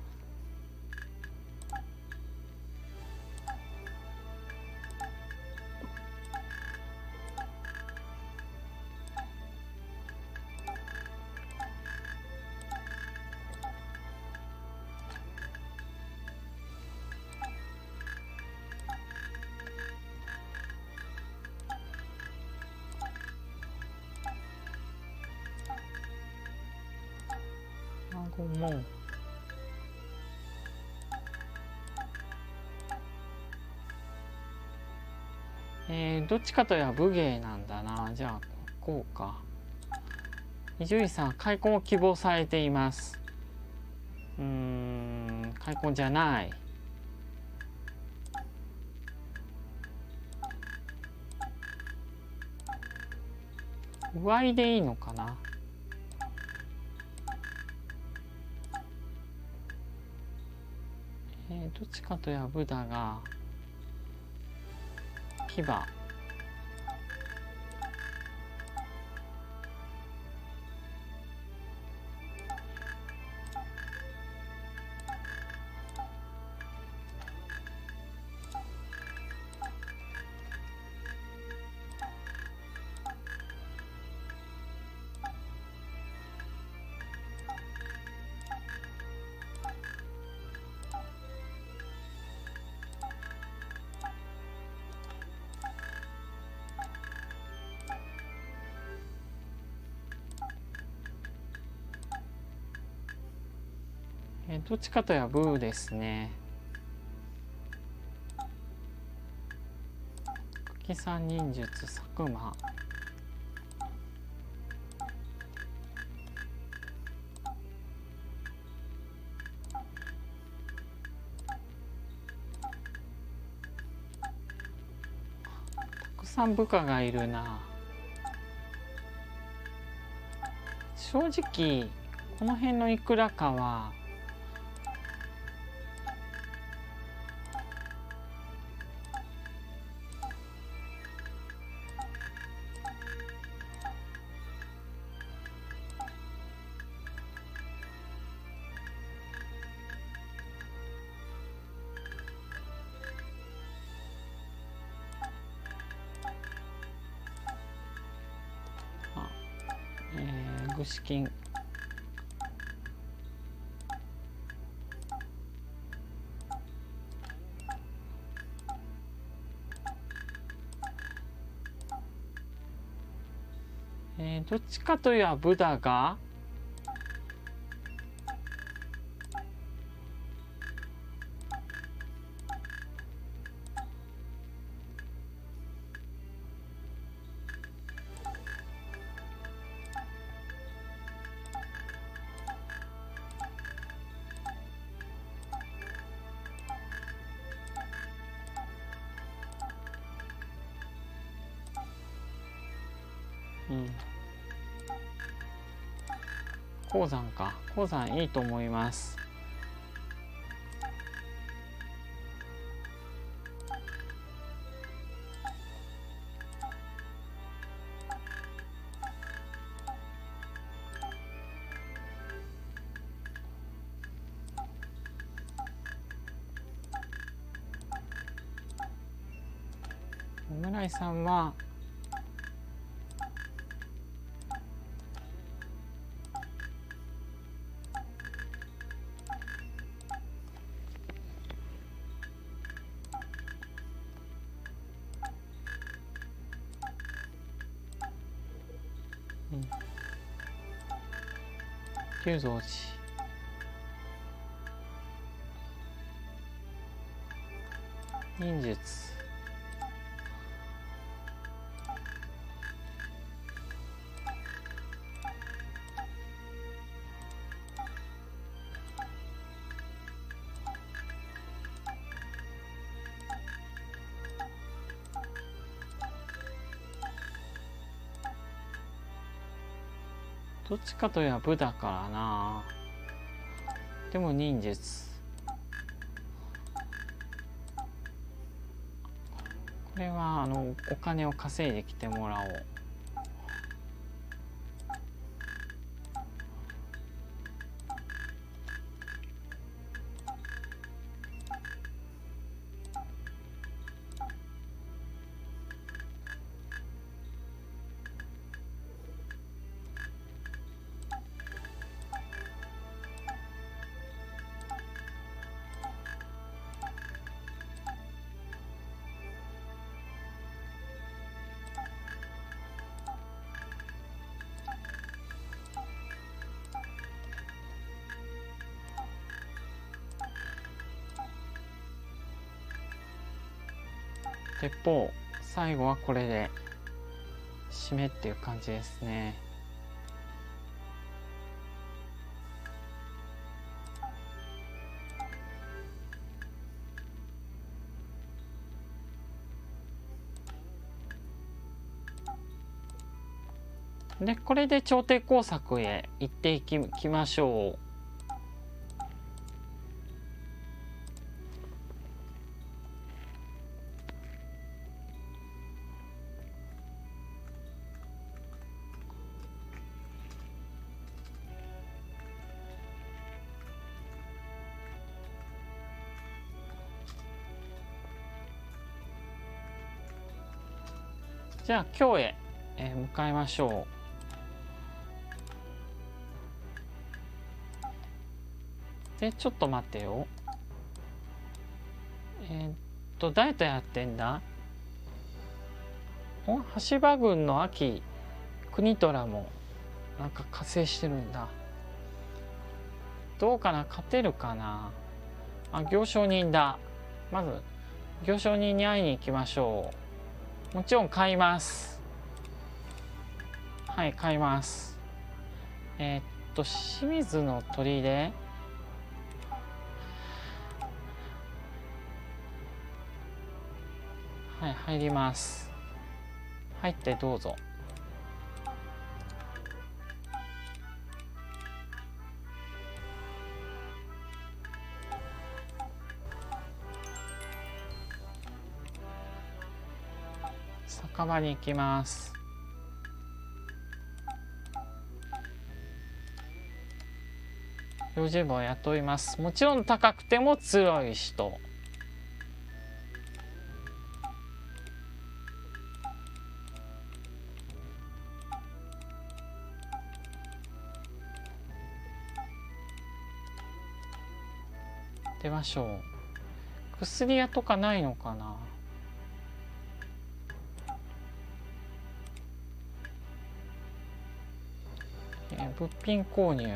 もどっちかといえば武芸なんだな。じゃあこうか。伊集院さん開墾を希望されています。開墾じゃない。上いでいいのかな。どっちかといえばブダが牙。どっちかといえばブーですね。茎三忍術佐久間。たくさん部下がいるな。正直この辺のいくらかは具志堅。どっちかといえばブダが鉱山か。鉱山いいと思います。オムライさんは久蔵寺、忍術、どっちかといえば武だからな。でも忍術。これはお金を稼いできてもらおう。鉄砲、最後はこれで締めっていう感じですね。でこれで朝廷工作へ行っていきましょう。じゃあ京へ、向かいましょう。でちょっと待ってよ。誰とやってんだ。羽柴軍の秋国虎もなんか加勢してるんだ。どうかな、勝てるかな。あ、行商人だ。まず行商人に会いに行きましょう。もちろん買います。はい、買います。清水の砦、はい、入ります。入ってどうぞ。酒場に行きます。用心棒を雇います。もちろん高くても強い人。出ましょう。薬屋とかないのかな。物品購入、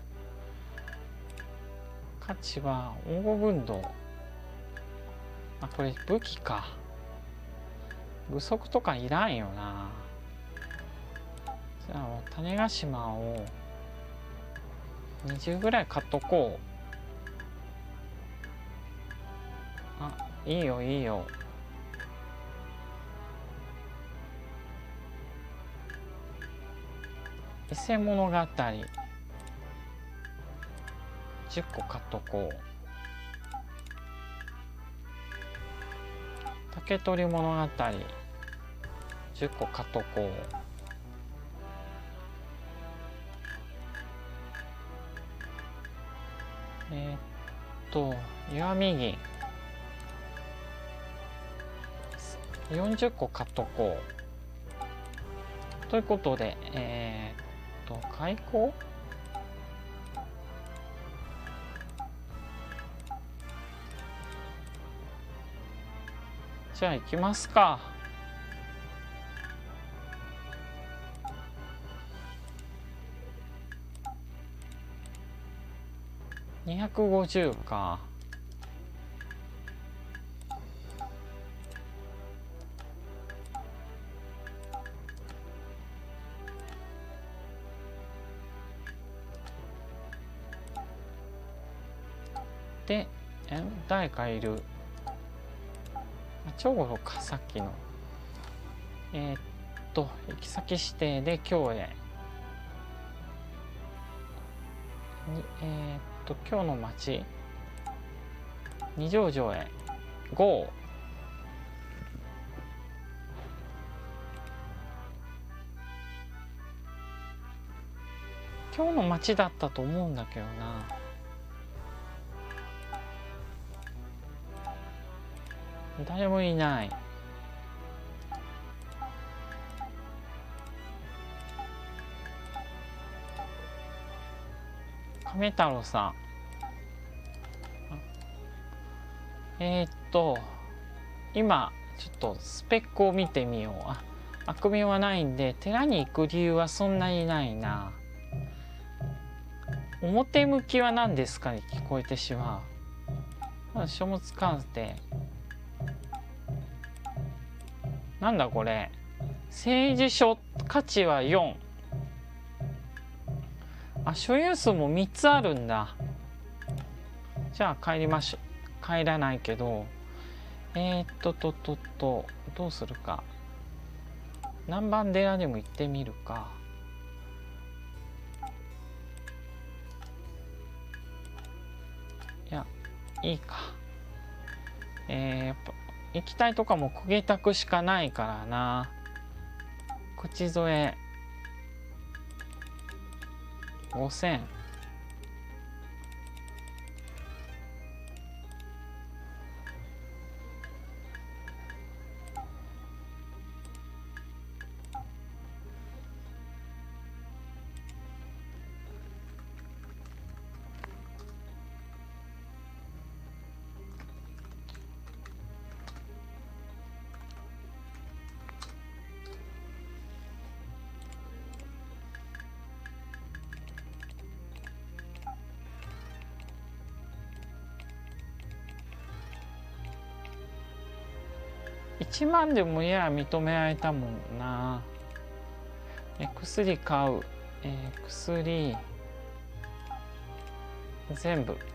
価値は黄金軍道。あ、これ武器か。具足とかいらんよな。じゃあ種子島を20ぐらい買っとこう。あ、いいよいいよ。 伊勢物語10個買っとこう。竹取物語10個買っとこう。石見銀40個買っとこう。ということで開口じゃあ行きますか。250か。で、誰かいる。長五か、さっきの。行き先指定で京へ。京の町。二条城へ。GO。京の町だったと思うんだけどな。誰もいない。亀太郎さん。今ちょっとスペックを見てみよう。あくびはないんで寺に行く理由はそんなにないな。表向きは何ですかに聞こえてしまう。書物鑑定。なんだこれ。政治書価値は4。所有数も3つあるんだ。じゃあ帰りましょう。帰らないけど。どうするか。南蛮寺でも行ってみるか。いや、いいか。やっぱ行きたいとかも公家宅しかないからな。口添え5000。1万でもやや認められたもんな。薬買う。薬全部。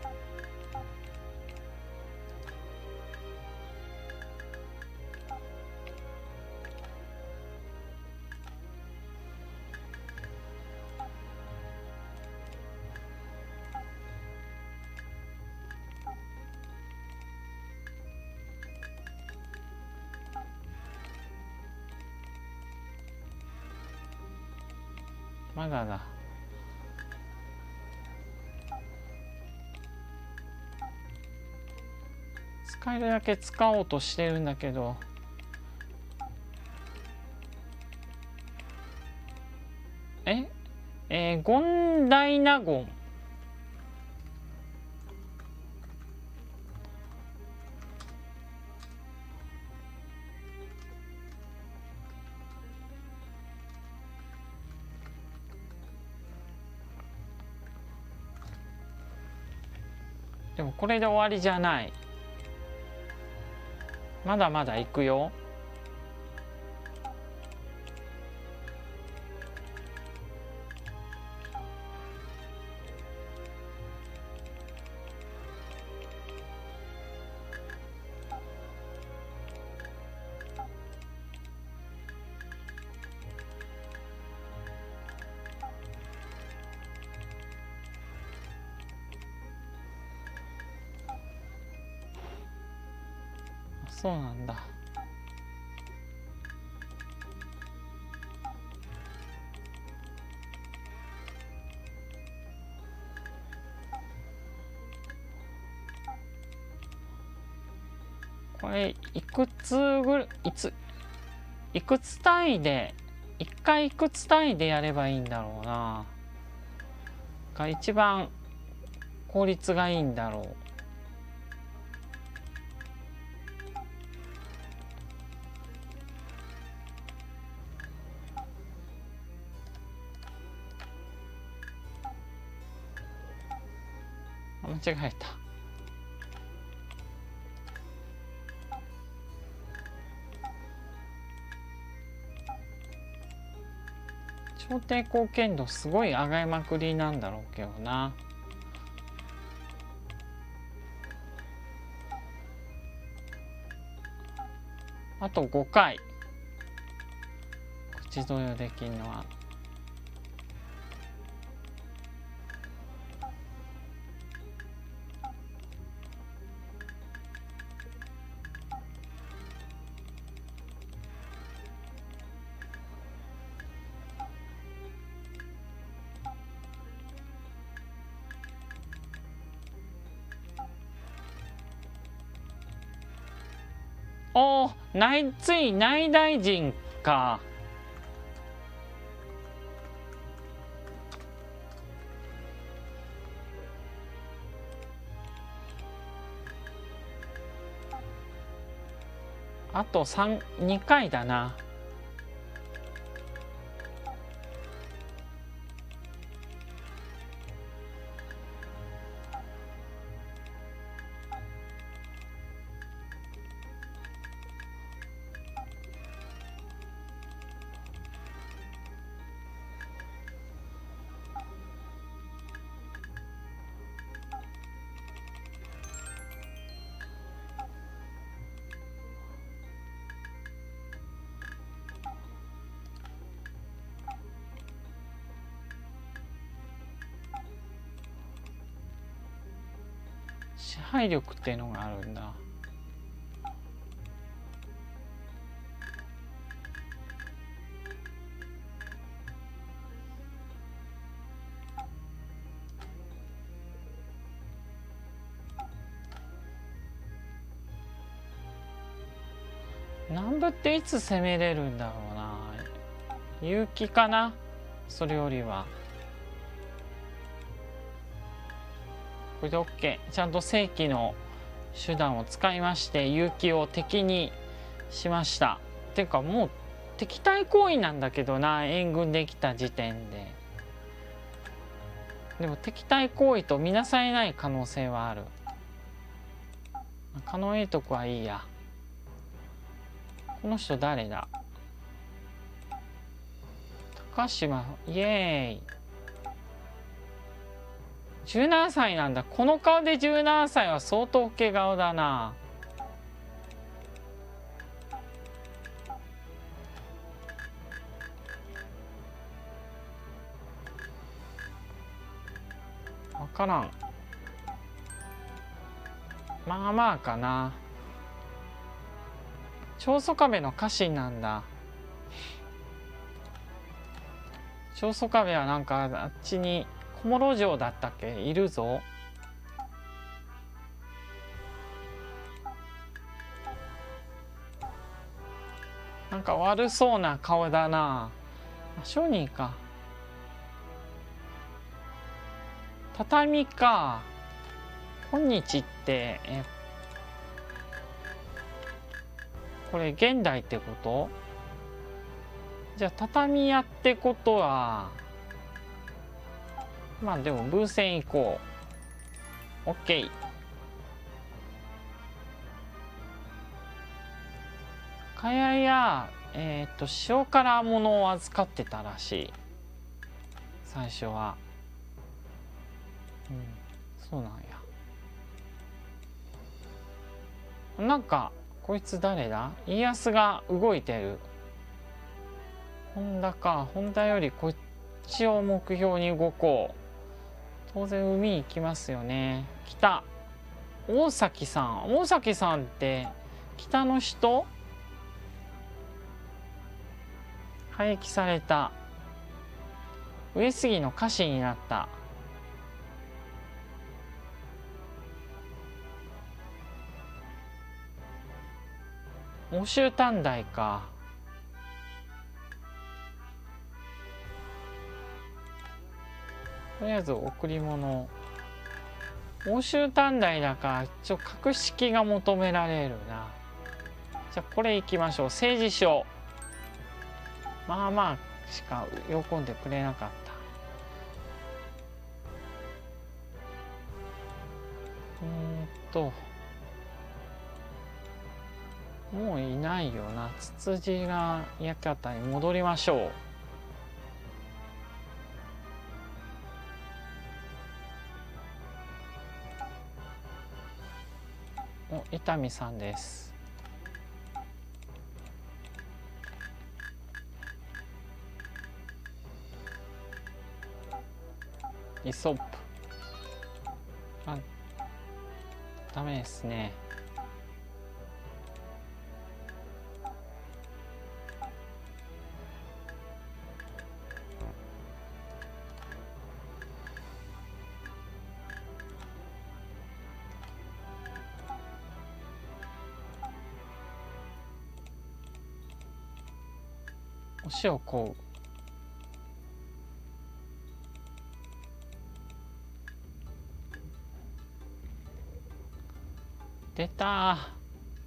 まだだ。使えるだけ使おうとしてるんだけど。権大納言。でもこれで終わりじゃない。まだまだ行くよ。 そうなんだ。これいくつ単位で1回いくつ単位でやればいいんだろうな。が一番効率がいいんだろう。間違えた。超抵抗剣道すごい上がいまくりなんだろうけどな。あと5回口動揺できるのは。おお、つい内大臣か。あと2回だな。支配力っていうのがあるんだ。南部っていつ攻めれるんだろうな。勇気かな、それよりは。これで OK。 ちゃんと正規の手段を使いまして勇気を敵にしました。ていうかもう敵対行為なんだけどな、援軍できた時点で。でも敵対行為と見なされない可能性はある。狩野英徳はいいや。この人誰だ。高島、イエーイ。17歳なんだ。この顔で17歳は相当老け顔だな。わからん。まあまあかな。長宗我部の家臣なんだ。長宗我部はなんかあっちに小諸城だったっけ、いるぞ。なんか悪そうな顔だな。商人か。畳か。今日ってこれ現代ってこと？じゃあ畳屋ってことはまあでもブーセン行こう。 OK。 かやや塩辛物を預かってたらしい、最初は。そうなんや。なんかこいつ誰だ。家康が動いてる。本田か。本田よりこっちを目標に動こう。当然海行きますよね。来た。大崎さん。大崎さんって北の人廃棄された。上杉の家臣になった。欧州短大か。とりあえず贈り物。欧州短大だから格式が求められるな。じゃあこれいきましょう。政治書。まあまあしか喜んでくれなかった。もういないよな。ツツジが館に戻りましょう。お、伊丹さんです。イソップ。あ、ダメですね。お塩こう。出たー。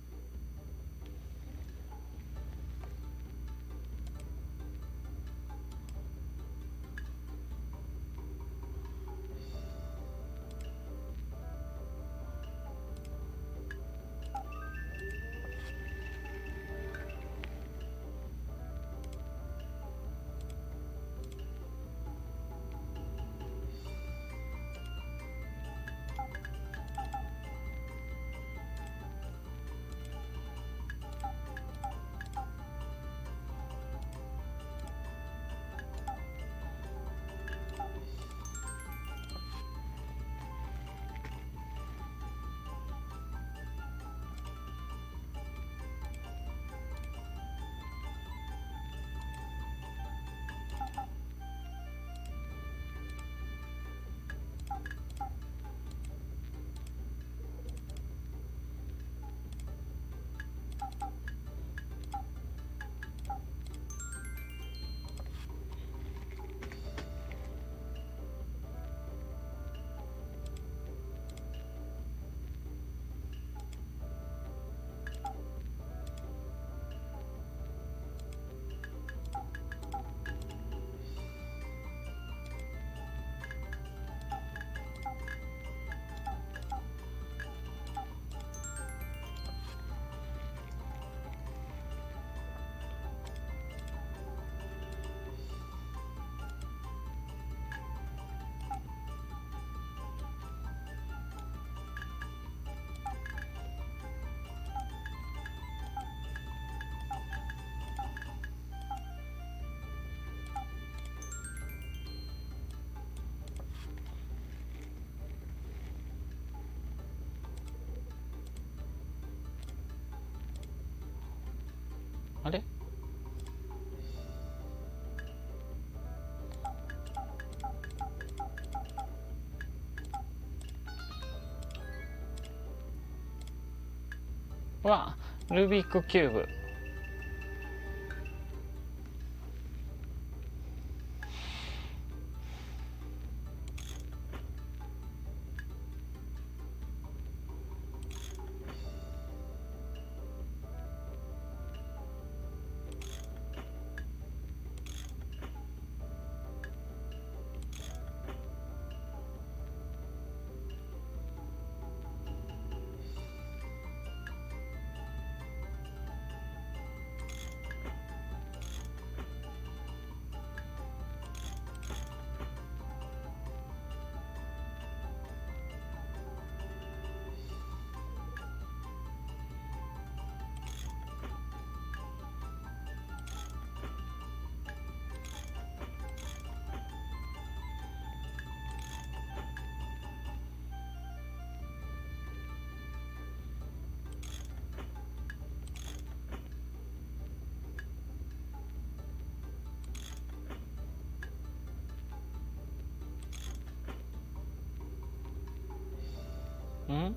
あれ、はルービックキューブ。 ん？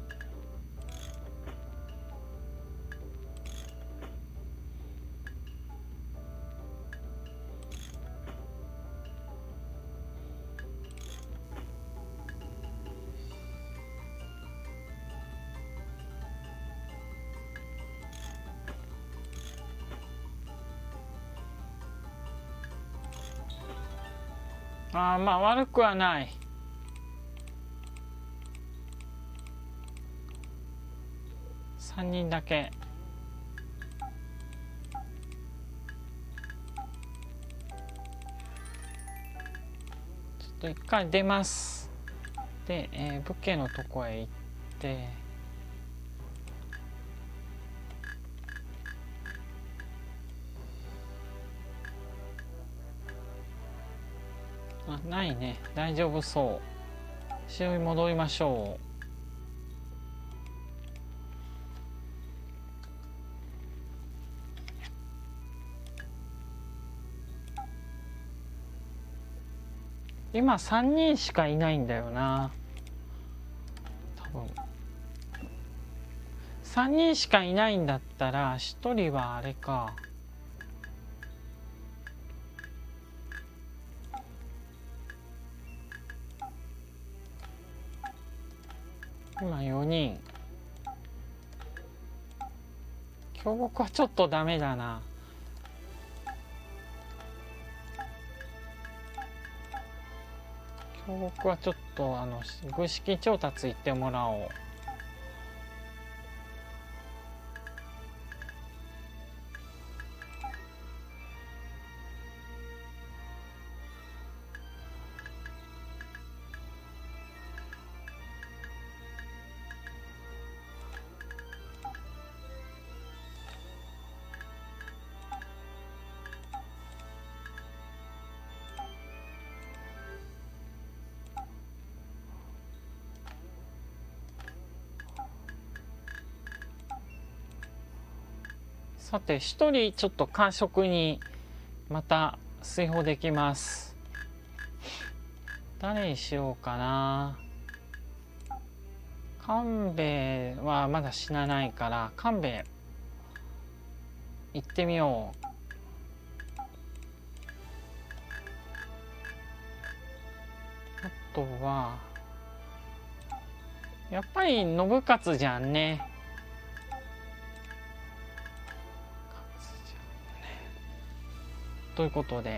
ああ、まあ悪くはない。3人だけ。ちょっと一回出ます。で、武家のとこへ行って、あ、ないね。大丈夫そう。城に戻りましょう。今3人しかいないんだよな。多分3人しかいないんだったら1人はあれか。今4人。京極はちょっとダメだな。京極はちょっと具式調達行ってもらおう。さて1人ちょっと官職にまた追放できます。誰にしようかな。官兵衛はまだ死なないから官兵衛行ってみよう。あとはやっぱり信勝じゃんね。ということで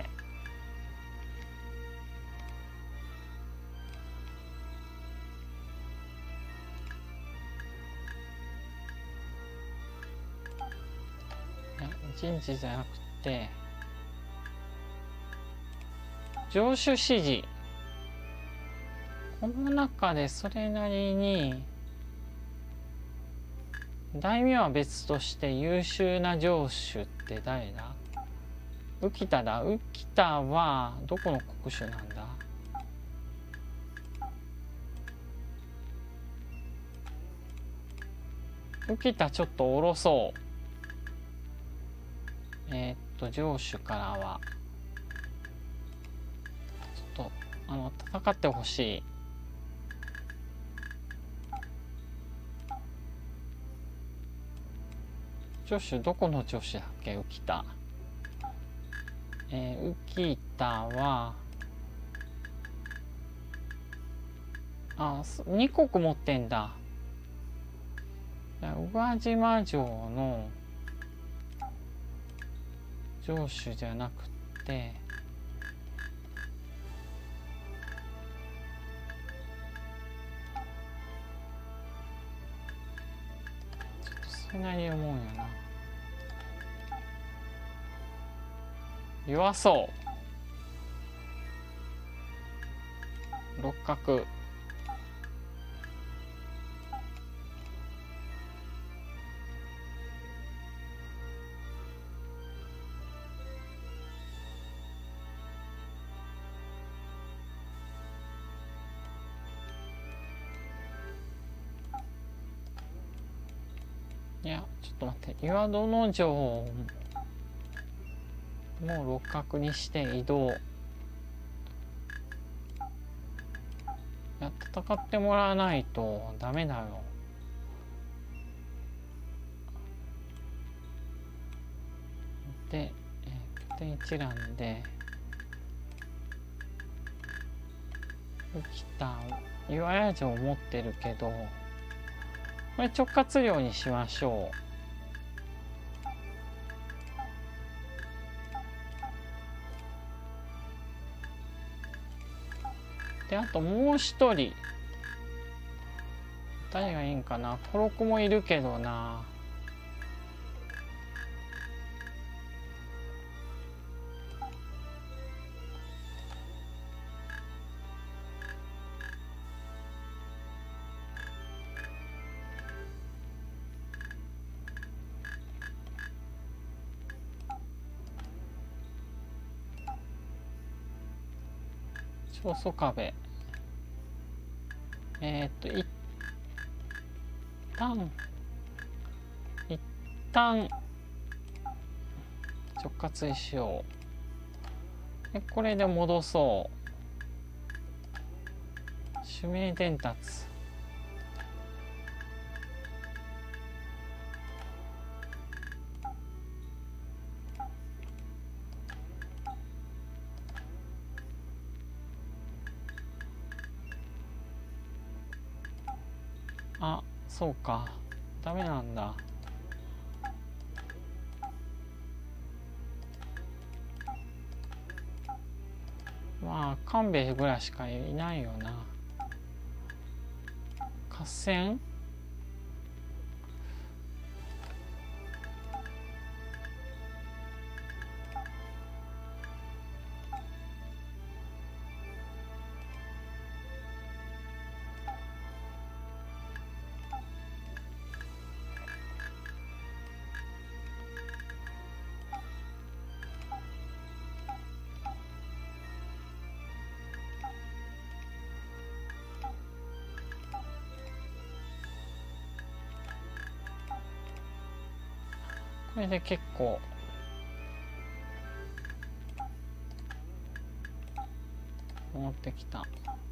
人事じゃなくて城主指示。この中でそれなりに大名は別として優秀な城主って誰だ？浮田だ。浮田はどこの国主なんだ？浮田ちょっと下ろそう。城主からはちょっと戦ってほしい。城主どこの城主だっけ？浮田。浮田は2国持ってんだ。宇和島城の城主じゃなくてちょっとそれなりに思うんやな。弱そう。六角。いやちょっと待って、岩殿城をもう六角にして移動。いや戦ってもらわないとダメだよ。で、一覧で浮田岩屋城持ってるけど、これ直轄領にしましょう。で、あともう一人誰がいいんかな。コロクもいるけどな。長宗我部一旦直轄しよう。でこれで戻そう。指名伝達。あ、そうか。ダメなんだ。まあ勘兵衛ぐらいしかいないよな。合戦。これで結構持ってきた。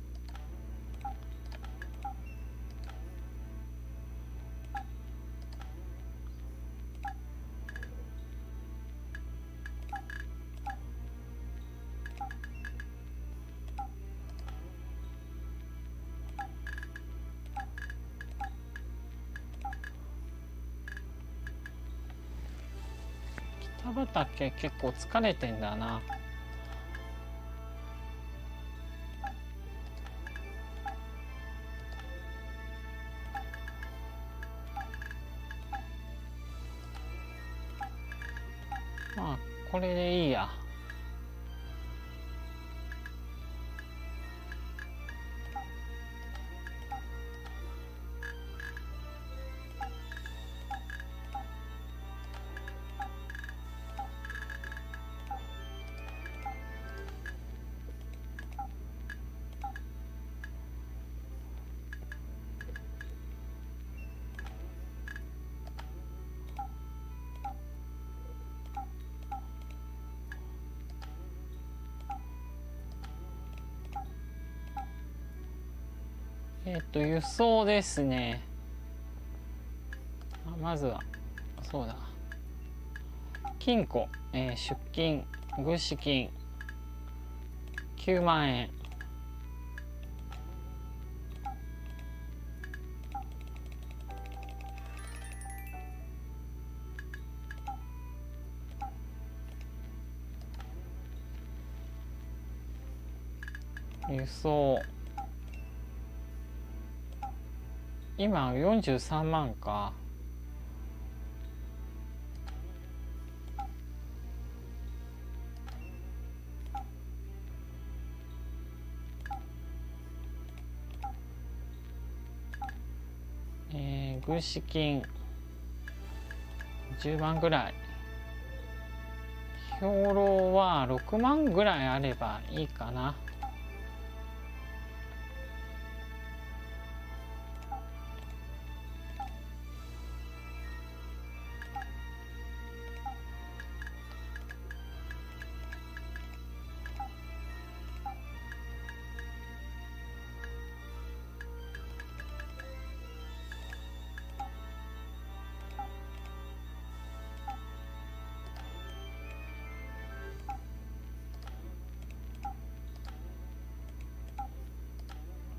北畠結構疲れてんだな。まあこれでいいや。輸送ですね。まずはそうだ、金庫、出金軍資金9万円。輸送今43万か。軍資金10万ぐらい。兵糧は6万ぐらいあればいいかな。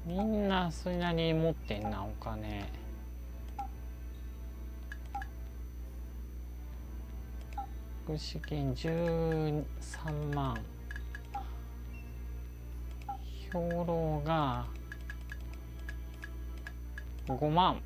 みんなそれなりに持ってんなお金。福祉券13万、兵糧が5万。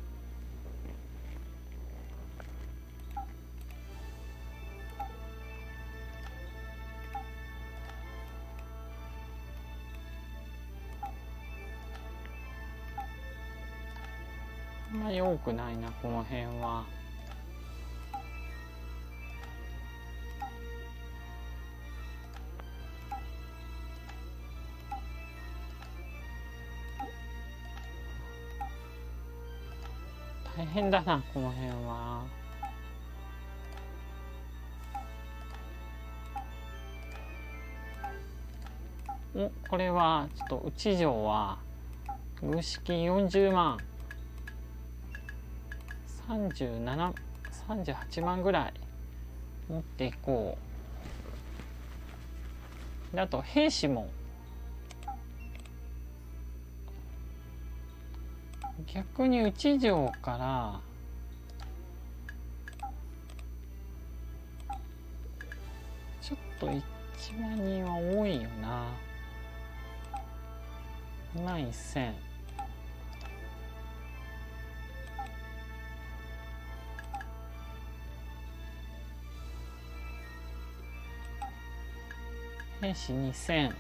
あんまり多くないなこの辺は。大変だなこの辺は。これはちょっと内城は軍資金40万、38万ぐらい持っていこう。であと兵士も逆に内城からちょっと1万人は多いよな。2万1000。兵士2000。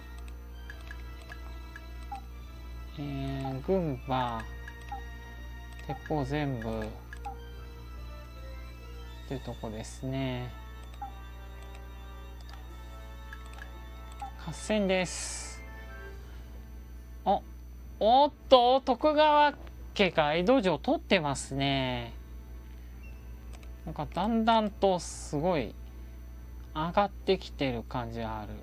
軍馬鉄砲全部っていうとこですね。合戦です。おっと徳川家が江戸城取ってますね。なんかだんだんとすごい上がってきてる感じがある。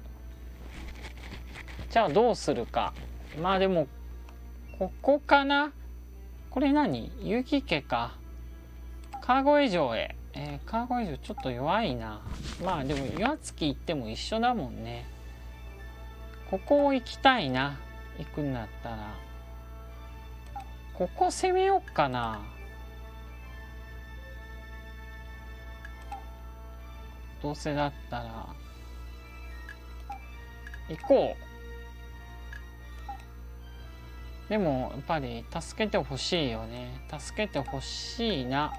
じゃあどうするか。まあでもここかな。これ何、結城家か。川越城へ。川越城ちょっと弱いな。まあでも岩槻行っても一緒だもんね。ここを行きたいな。行くんだったらここ攻めよっかな。どうせだったら行こう。でもやっぱり助けてほしいよね。助けてほしいな。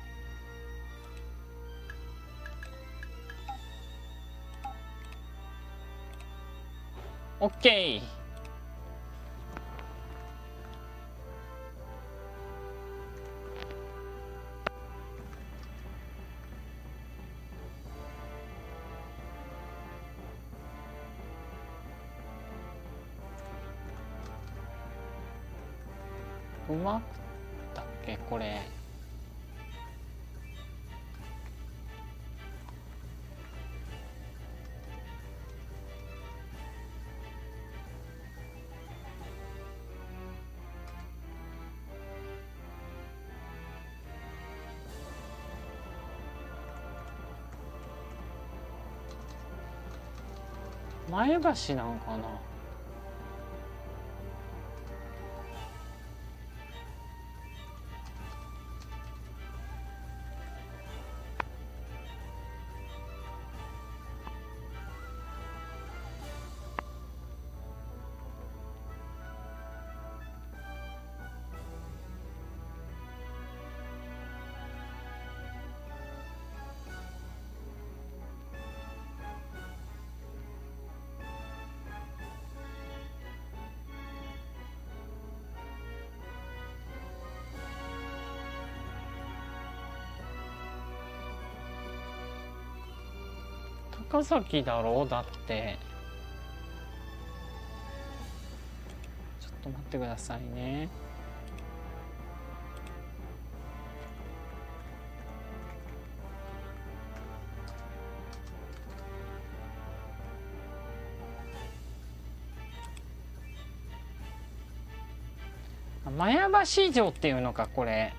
オッケー。うまくったっけこれ。前橋なんかな。高崎だろう。だってちょっと待ってくださいね。前橋城っていうのかこれ。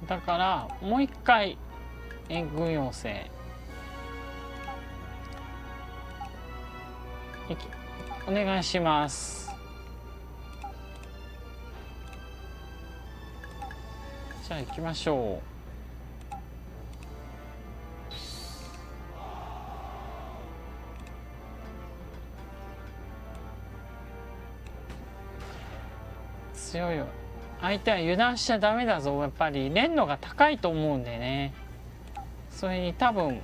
だからもう一回援軍要請お願いします。じゃあ行きましょう。強いよ。相手は油断しちゃダメだぞ。やっぱり連度が高いと思うんでね。それに多分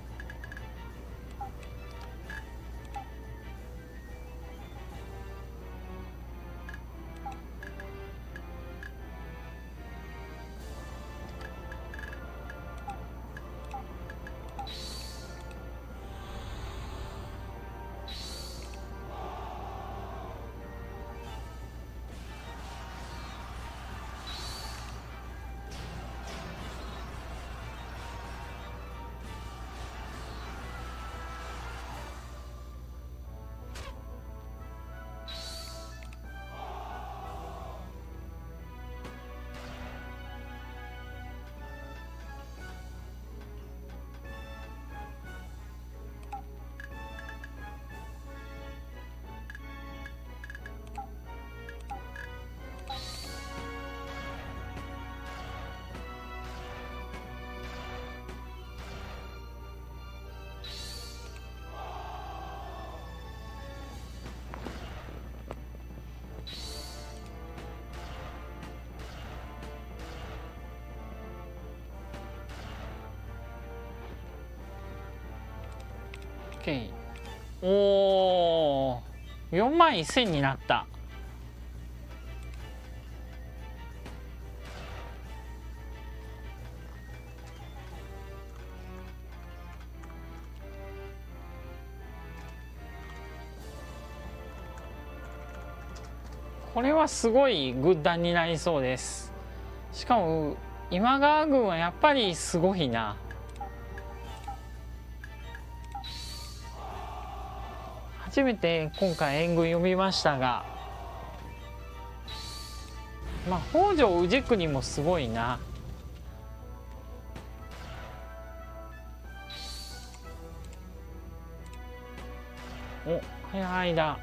おお4万1000になった。これはすごい軍団になりそうです。しかも今川軍はやっぱりすごいな。初めて今回援軍呼びましたが、まあ北条氏国もすごいな。お、早い間。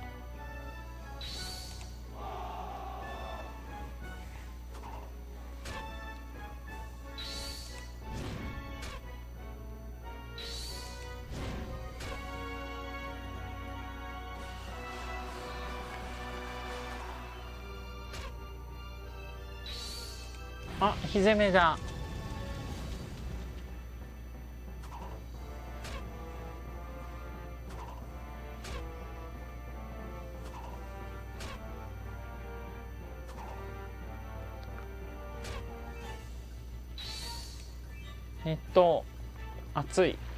あ、火攻めだ。熱い。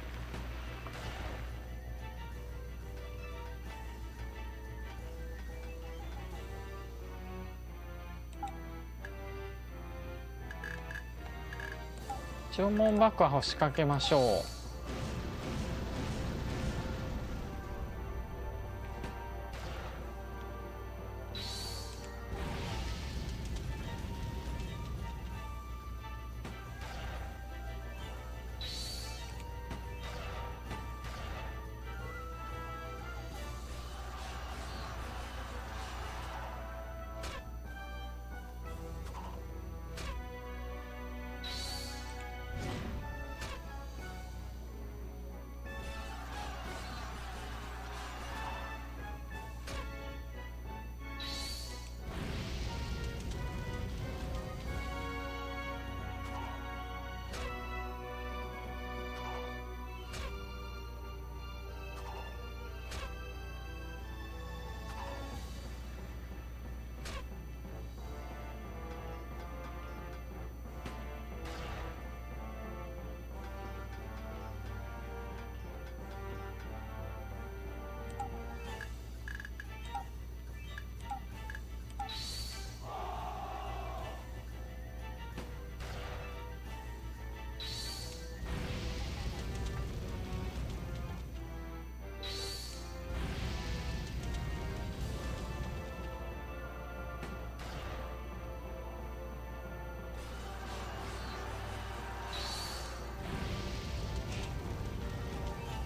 縄文爆破を仕掛けましょう。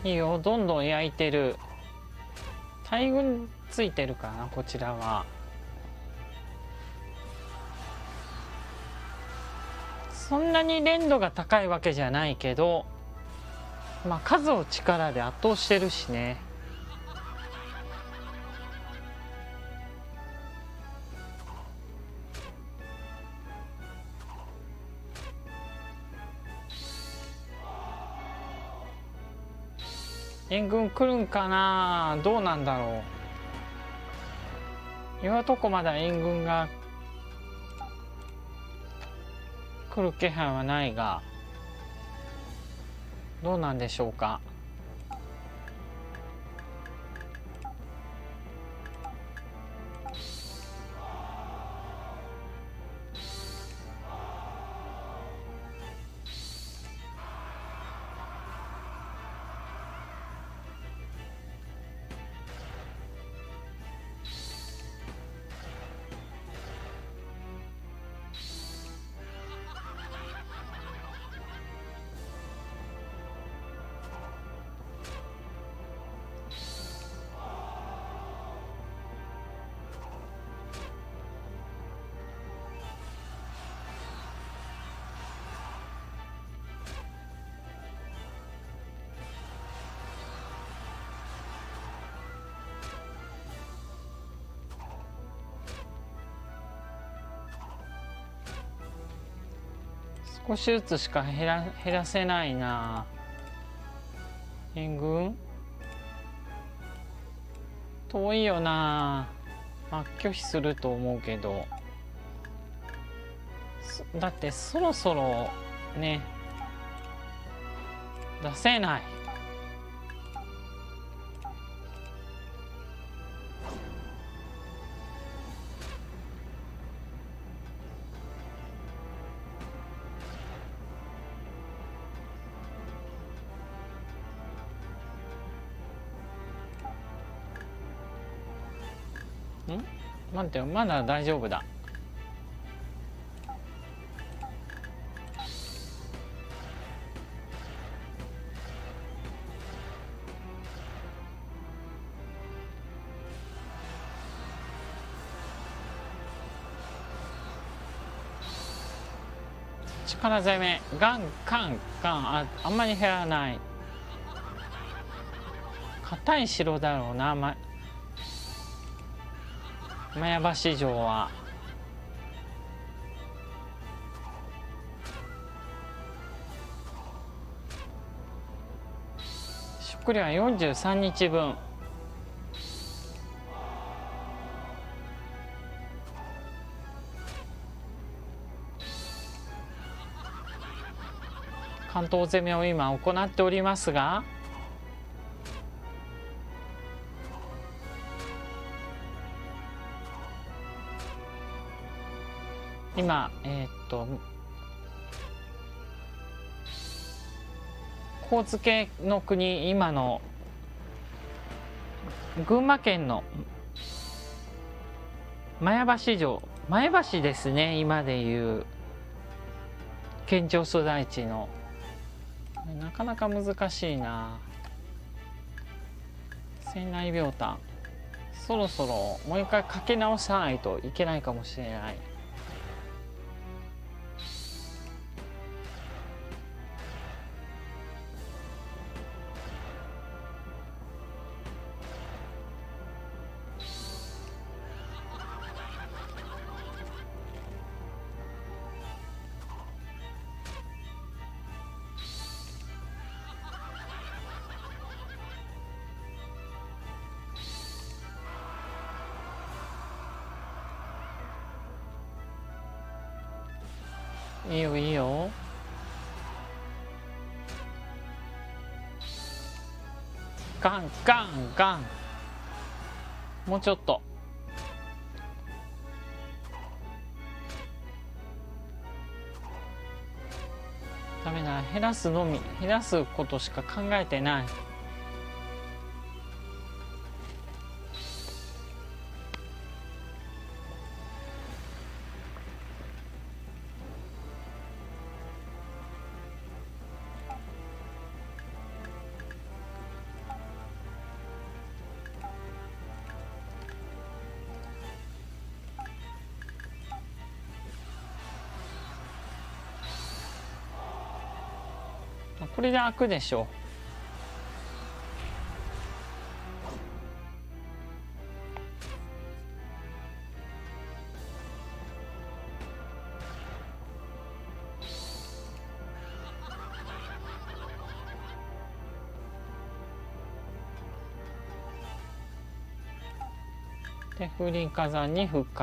いいよ、どんどん焼いてる。大群ついてるかな、こちらは。そんなに連度が高いわけじゃないけど、まあ数を力で圧倒してるしね。援軍来るんかな、どうなんだろう。今とこまだ援軍が来る気配はないが、どうなんでしょうか。少しずつしか減らせないな。援軍遠いよな。まあ拒否すると思うけど、だってそろそろね出せない。待ってよ、まだ大丈夫だ。力攻めガンカンガン、あんまり減らない。硬い城だろうな、マヤバ市城は。食料は43日分。関東攻めを今行っておりますが、今神付の国、今の群馬県の前橋城、前橋ですね、今でいう県庁所在地の。なかなか難しいな。船内秒単、そろそろもう一回かけ直さないといけないかもしれない。いいよいいよ。ガンガンガン。もうちょっと。ダメだ、減らすのみ、減らすことしか考えてない。 これで開くでしょう。で風林火山にか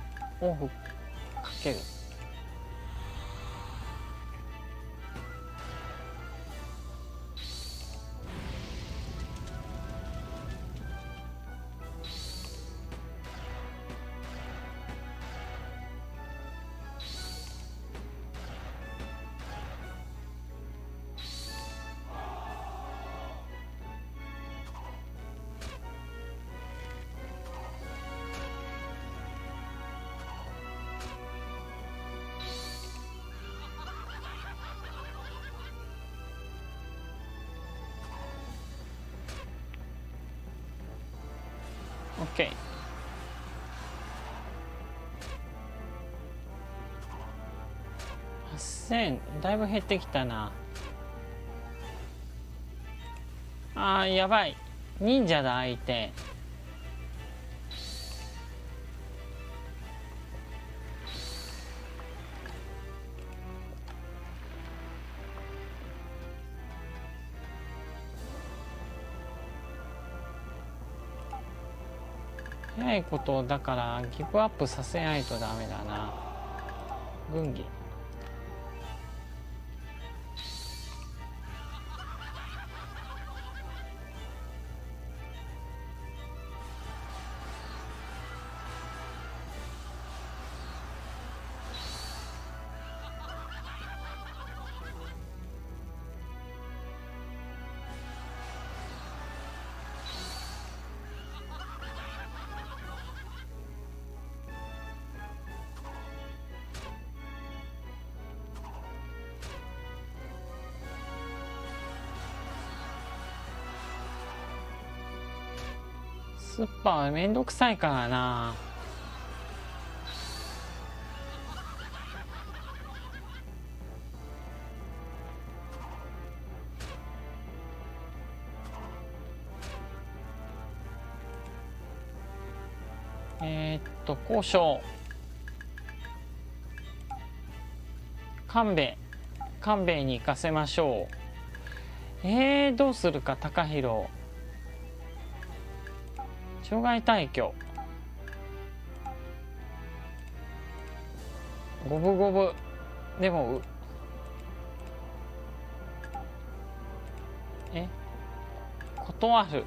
ける。OK。8000だいぶ減ってきたな。あーやばい、忍者だ相手。早いことだからギブアップさせないとダメだな。軍議。スッパーはめんどくさいからな。交渉。官兵衛に行かせましょう。どうするか高弘。障害退去。五分五分。でも断る。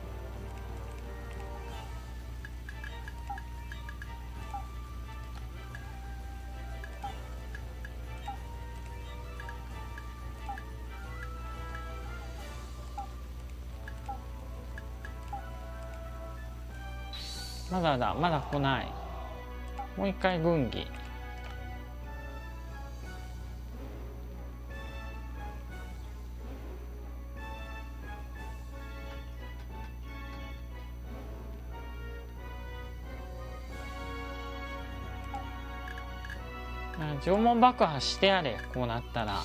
まだだ、まだ来ない。もう一回軍議。縄文爆破してやれ、こうなったら。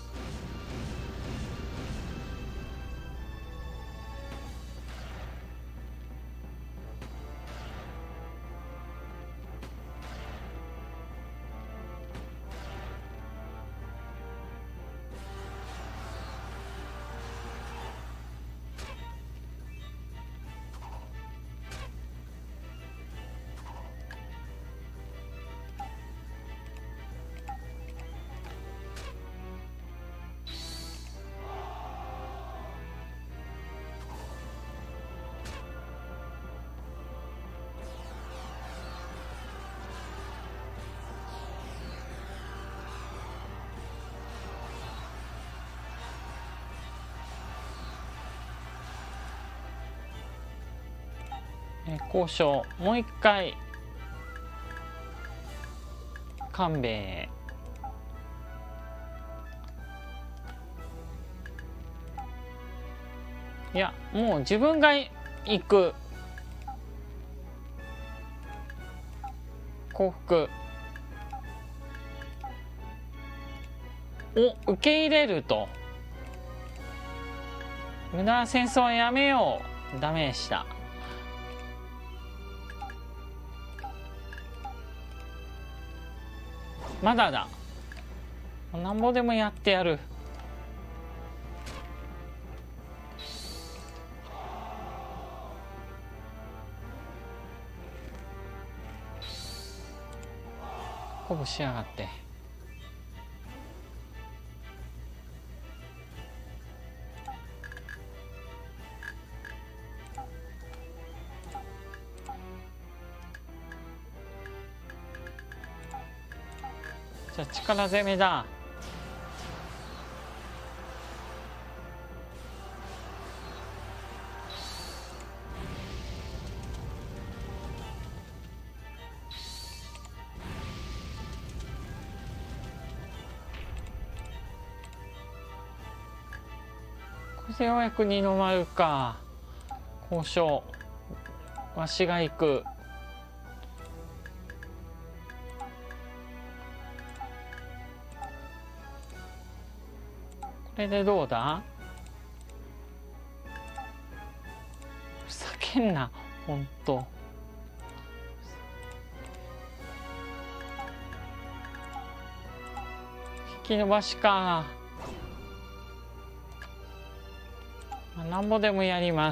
交渉。もう一回官兵衛へ。いやもう自分が行く。降伏。受け入れると。 無駄な戦争はやめよう。ダメでした。まだだ。なんぼでもやってやる。鼓舞しやがって。じゃあ力攻めだ。これでようやく二の丸か。交渉。わしが行く。これでどうだ。ふざけんな、ほんと。引き伸ばしか。なんぼでもやります。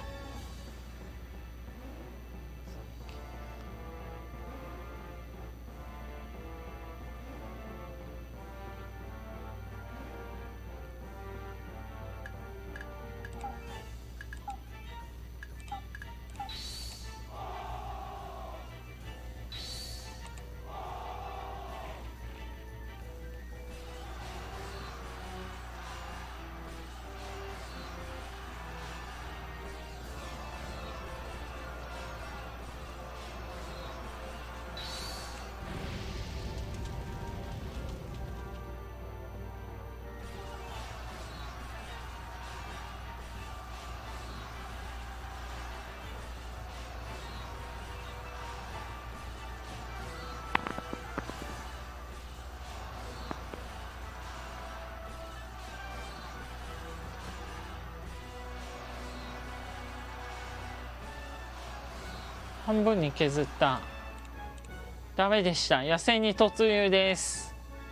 半分に削った。ダメでした。野戦に突入です。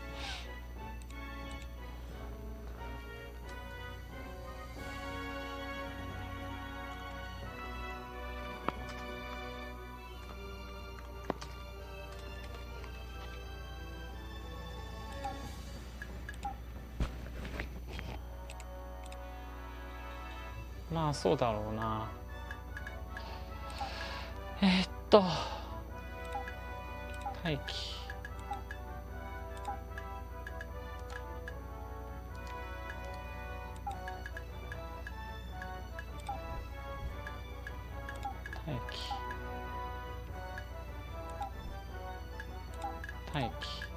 まあそうだろうな。待機。待機。待機。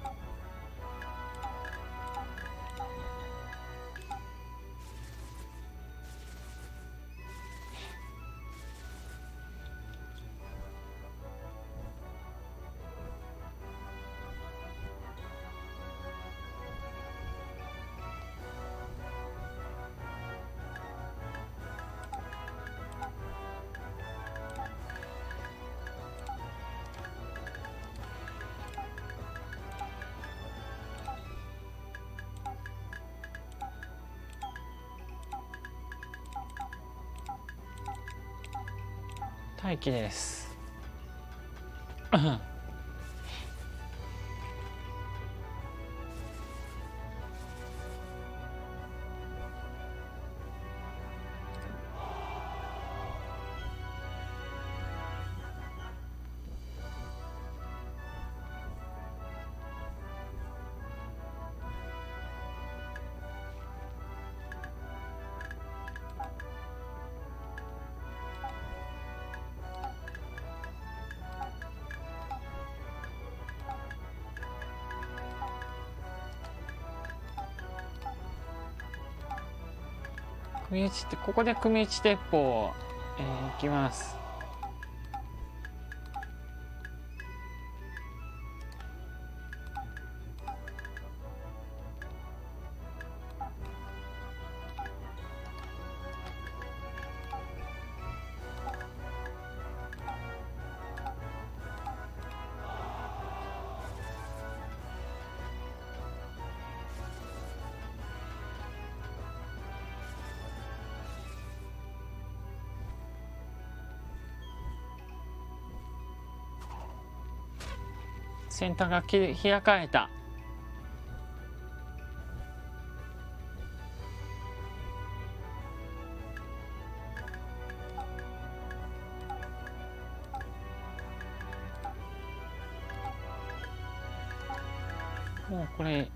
待機です。組打ちってここで組打ち鉄砲、いきます。 センターが開かれた。もうこれ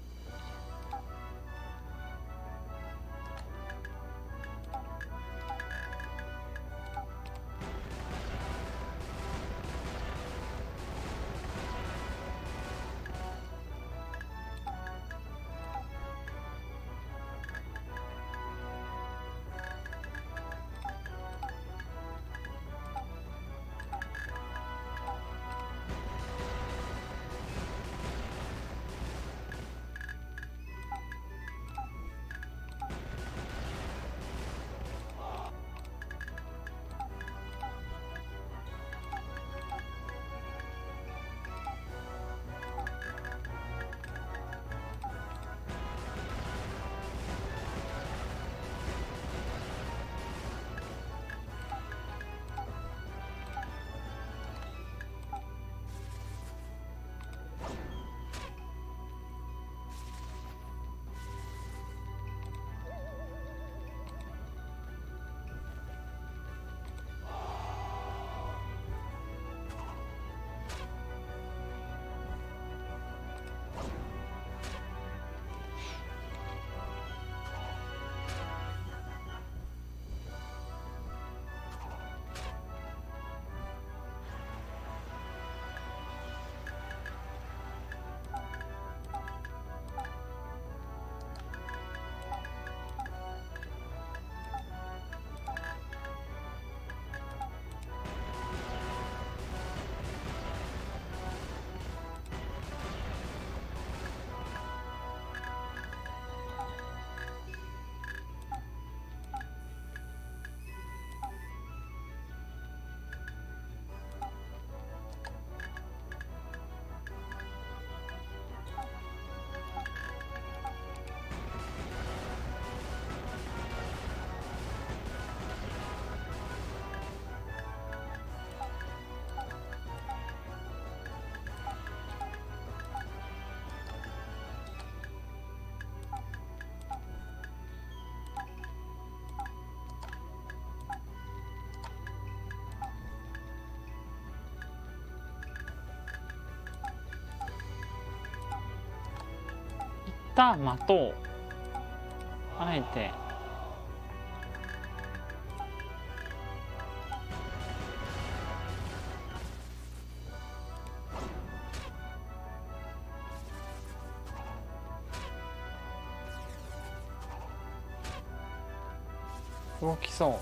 た的をあえて動きそう。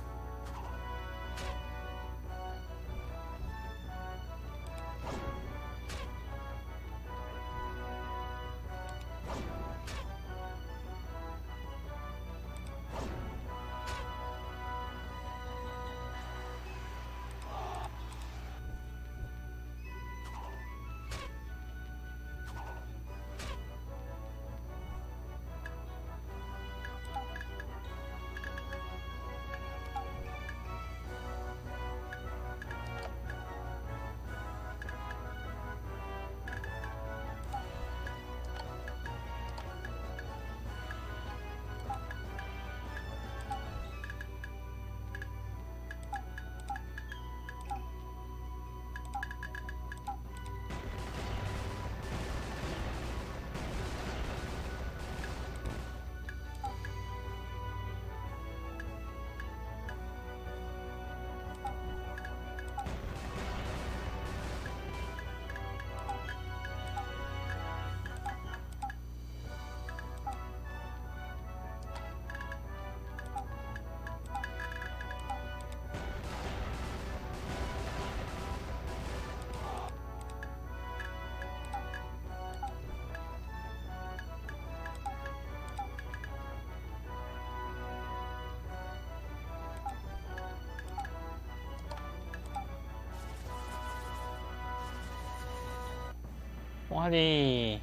終わり。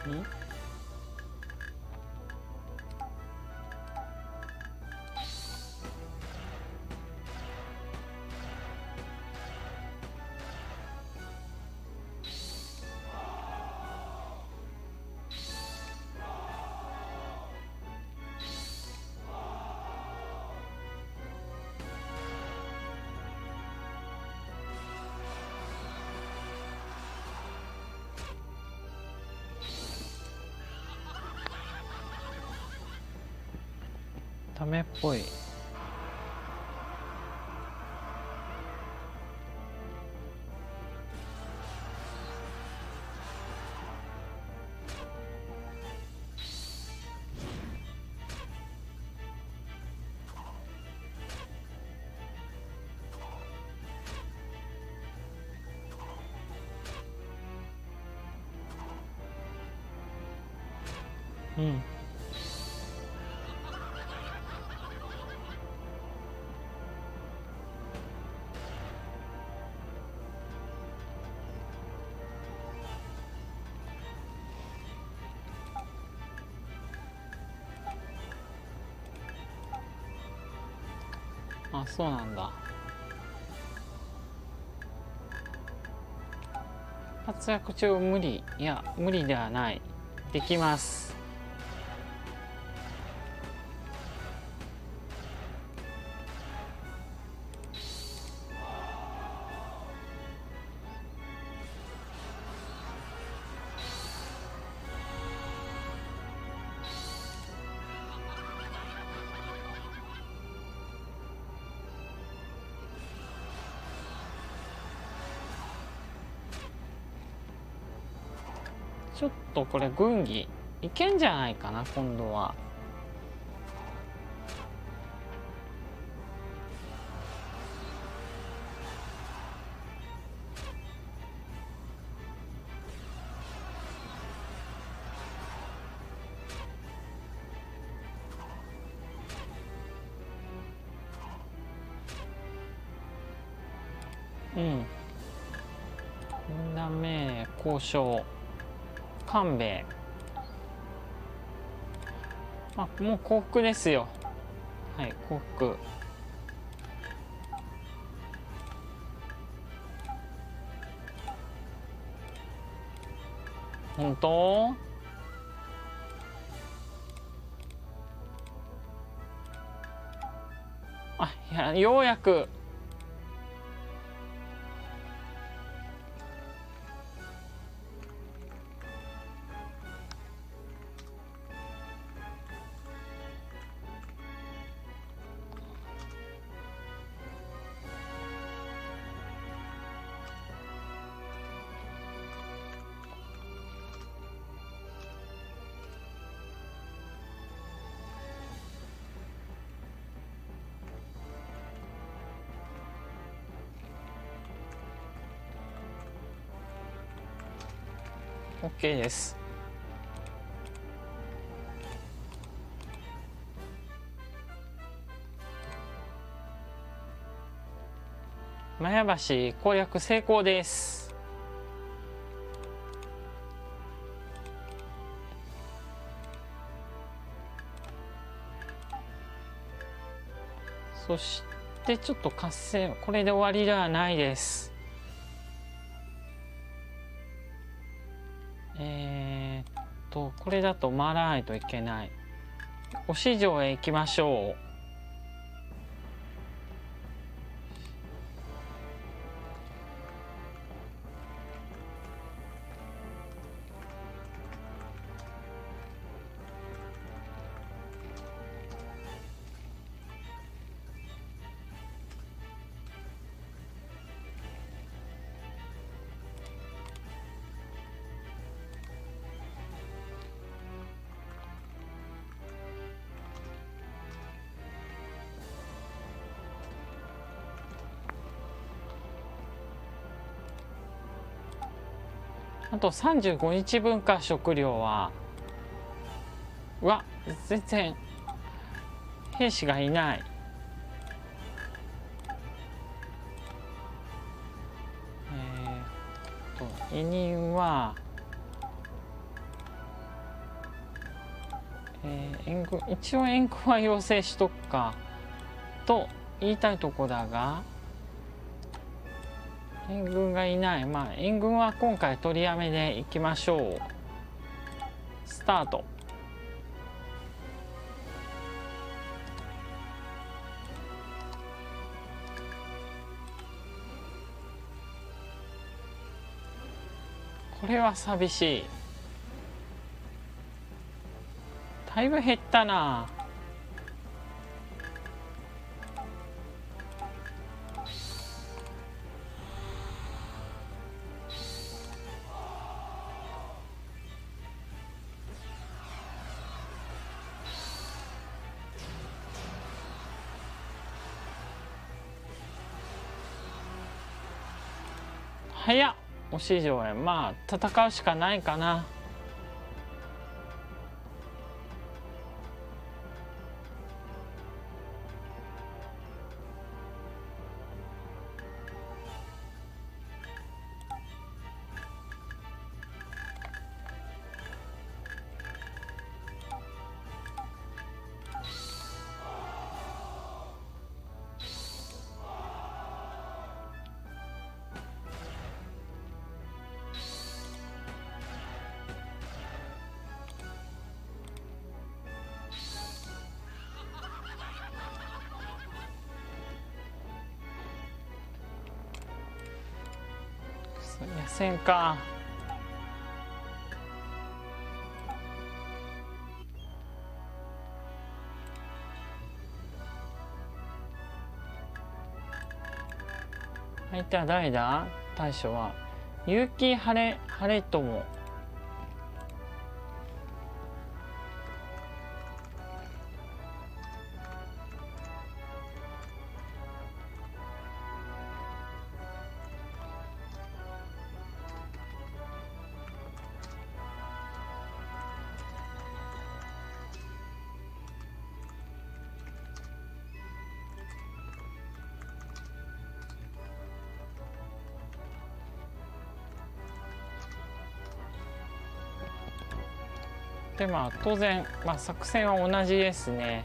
ダメっぽい。うん。あ、そうなんだ。活躍中無理。いや、無理ではない。できます。ちょっとこれ軍技いけんじゃないかな今度は。うん。分断命令交渉勘兵衛。あ、もう降伏ですよ。はい、降伏。本当？あ、いや、ようやく。OK です。マヤ橋攻略成功です。そしてちょっと活性、これで終わりではないです。これだと回らないといけない。お市場へ行きましょう。あと35日分か。食料はうわ、全然兵士がいない。委任は援軍、一応援軍は要請しとくかと言いたいとこだが、援軍がいない。まあ援軍は今回取りやめでいきましょう。スタート。これは寂しい。だいぶ減ったな。早っ。押し上へ、まあ戦うしかないかな。野戦か。相手は誰だ。大将は結城晴友。でまあ当然、まあ、作戦は同じですね。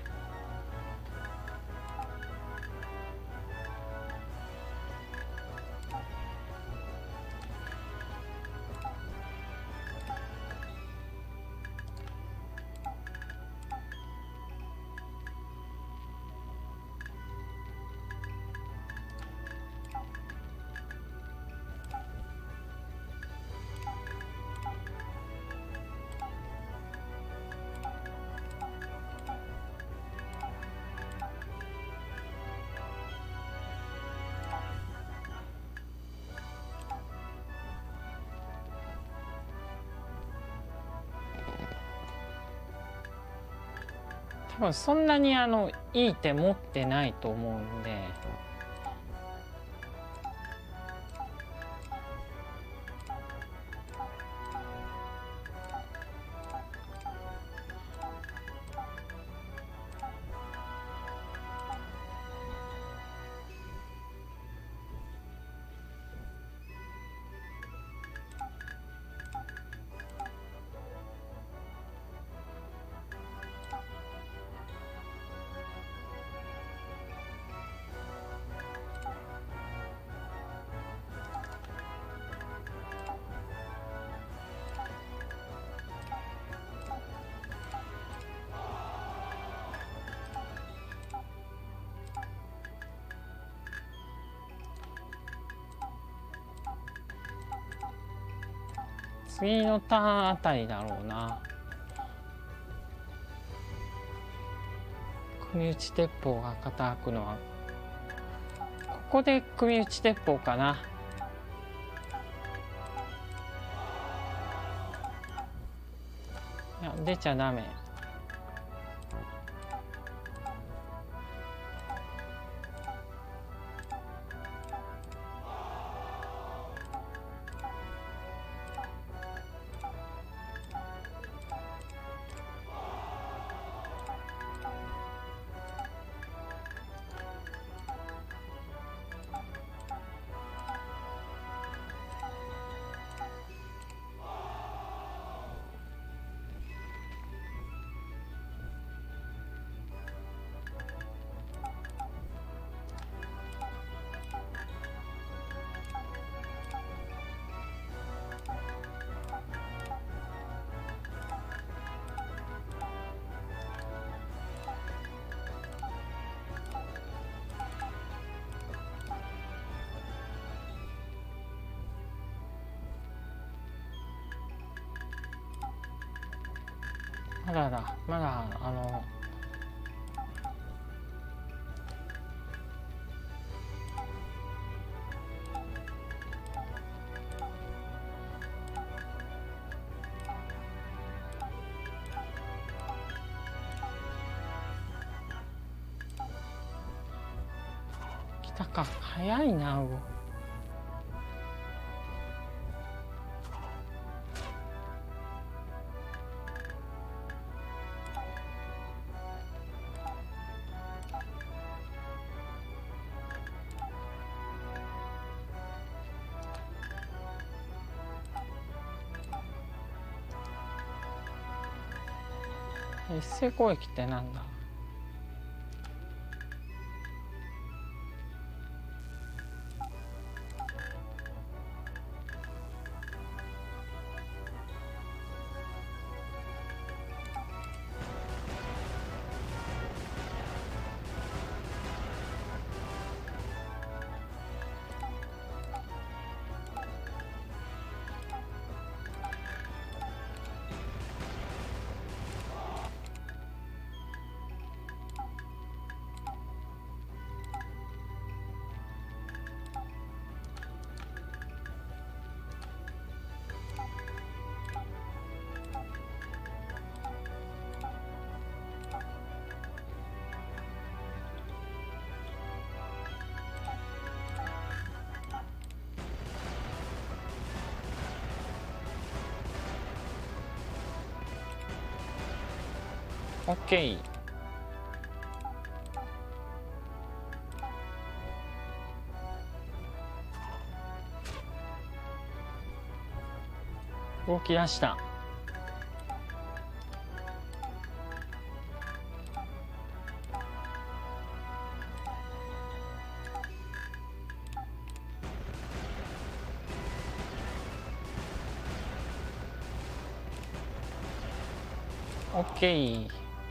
多分そんなにいい手持ってないと思うんで。次のターンあたりだろうな。組打ち鉄砲が傾くのはここで組打ち鉄砲かな。いや出ちゃダメ。 まだ来たか。早いな。一斉攻撃ってなんだ。オッケー。動き出した。オッケー。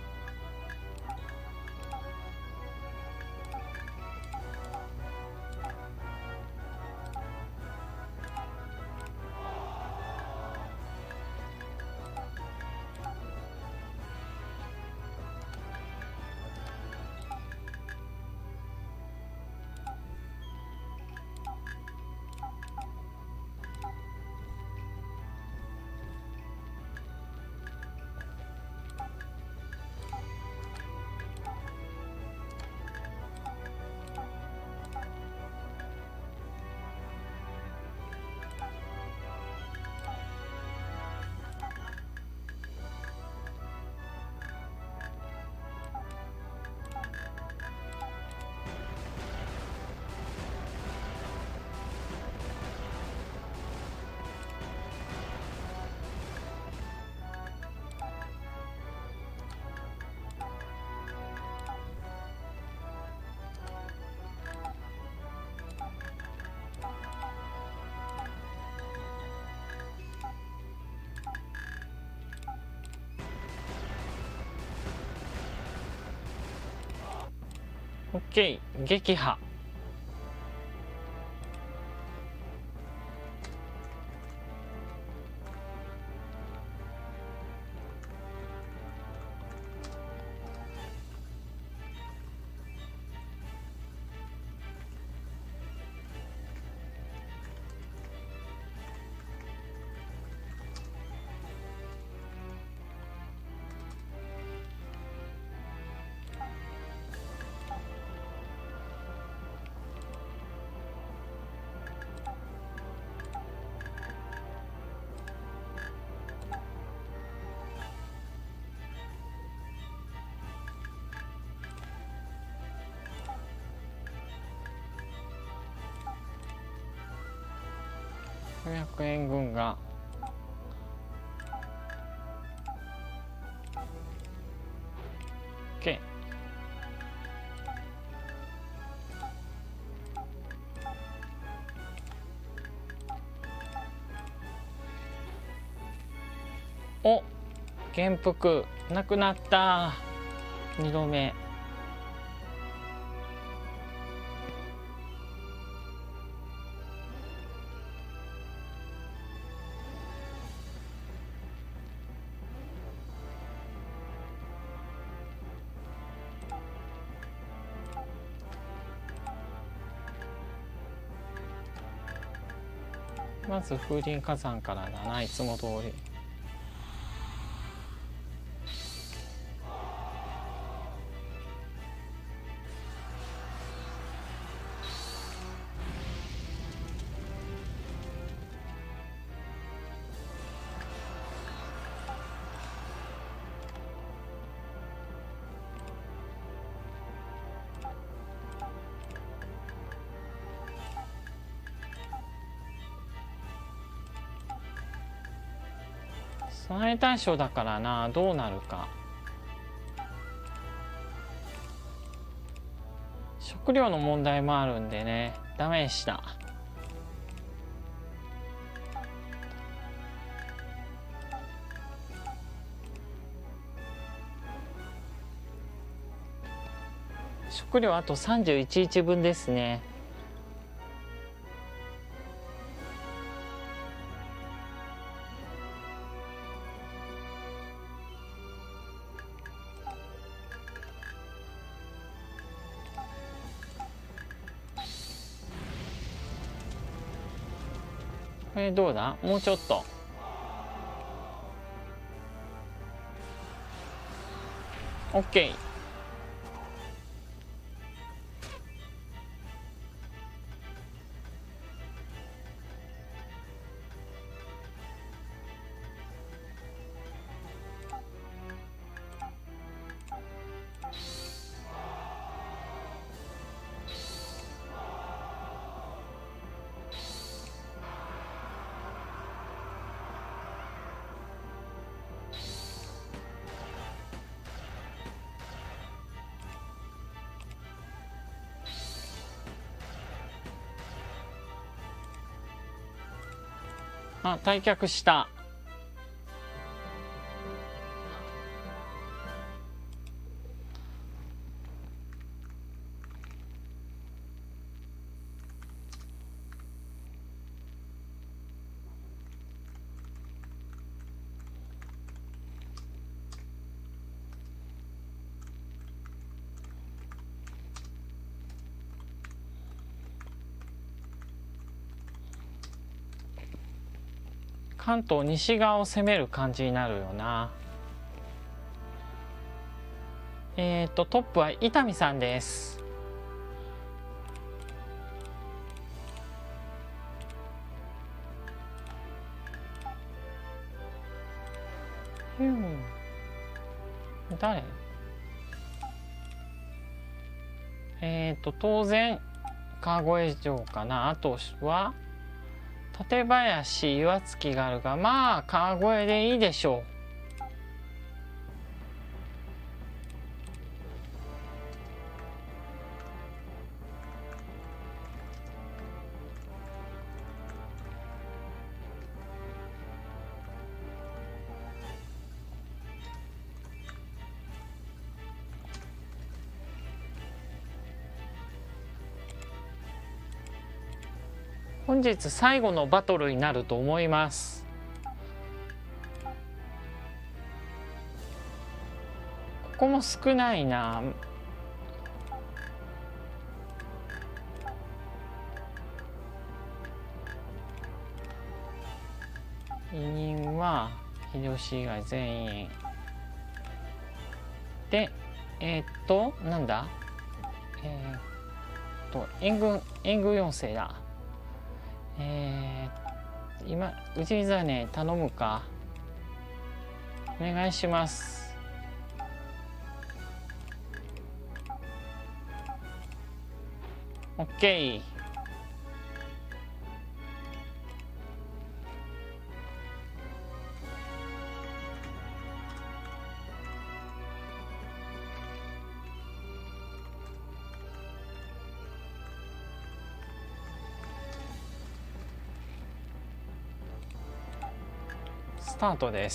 オッケー。撃破。500円軍がOK。お、元服なくなった。2度目。 まず風林火山からだな、いつも通り。備え対象だからな、どうなるか。食料の問題もあるんでね、ダメでした。食料あと31日分ですね。これどうだ、もうちょっと。OK。あ、退却した。関東西側を攻める感じになるよな。トップは伊丹さんです。誰？当然川越城かな。あとは館林、岩槻があるが、まあ川越でいいでしょう。本日最後のバトルになると思います。ここも少ないな。委任は秀吉以外全員で、なんだ、援軍要請だ。今氏真頼むか。お願いします。OK。スタートです。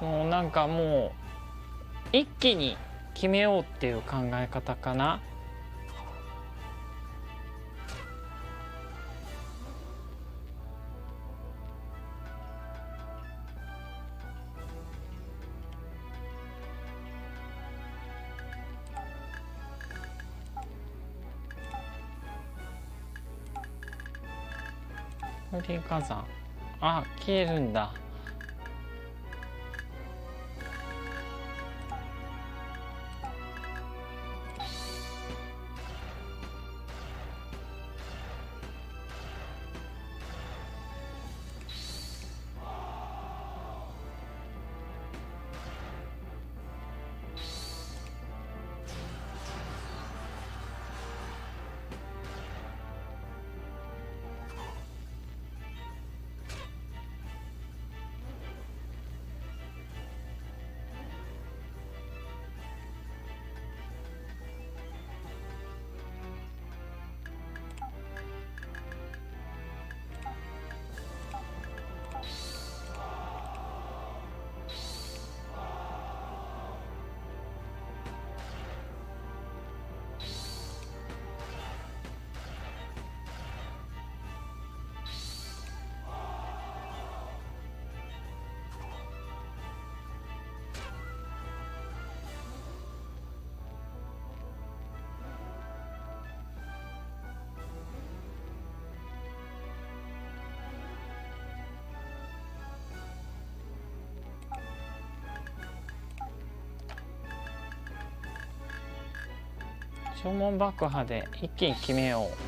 もうなんかもう一気に決めようっていう考え方かな。風林火山、あ、消えるんだ。縄文爆破で一気に決めよう。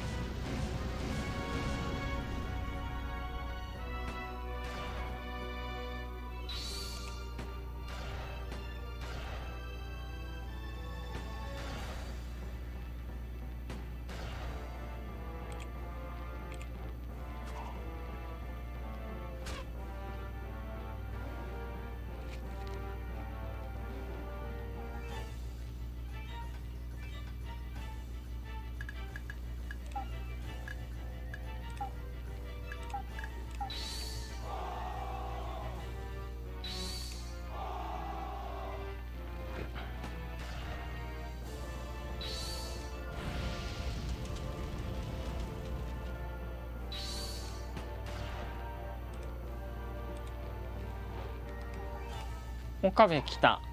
岡部来た。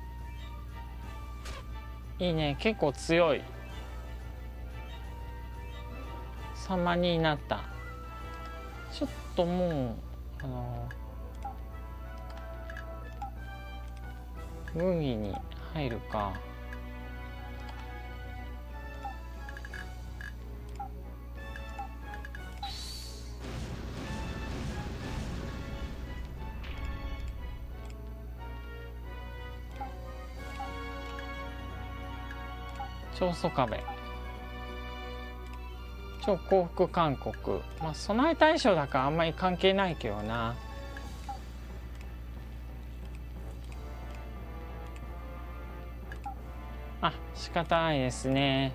いいね、結構強い。3万人になった。ちょっともう軍議に入るか。長宗我部、超幸福韓国、まあ備え対象だからあんまり関係ないけどな。あ、仕方ないですね。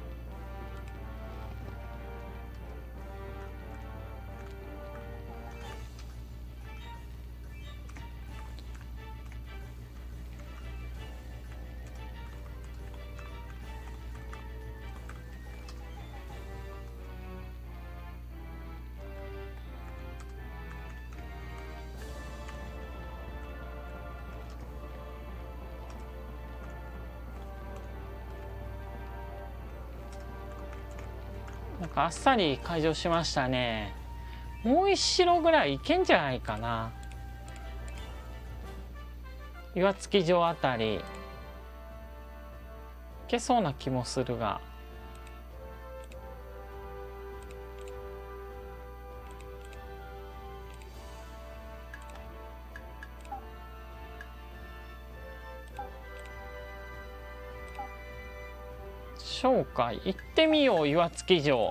なんかあっさり解除しましたね。もう一城ぐらいいけんじゃないかな。岩槻城あたりいけそうな気もするが。紹介行ってみよう。岩槻城。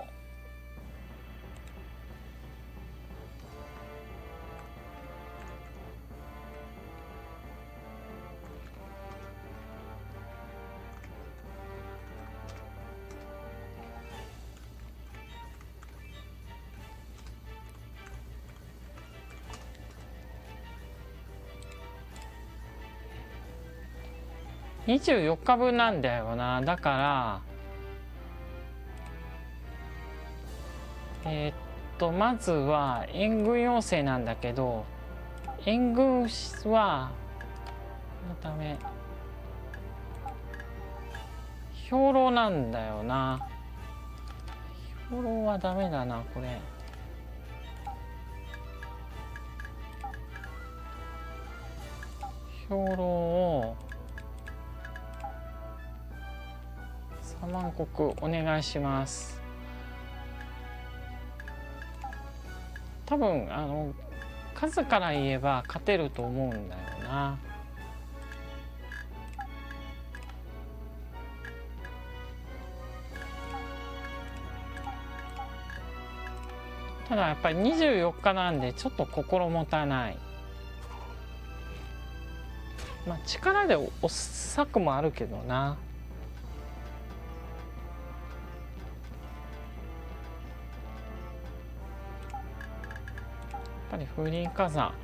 24日分なんだよな。だからまずは援軍要請なんだけど、援軍はダメ、兵糧なんだよな。兵糧はダメだなこれ。兵糧を3万石お願いします。多分数から言えば勝てると思うんだよな。ただやっぱり24日なんでちょっと心もたない。まあ力で押す策もあるけどな。やっぱり風林火山。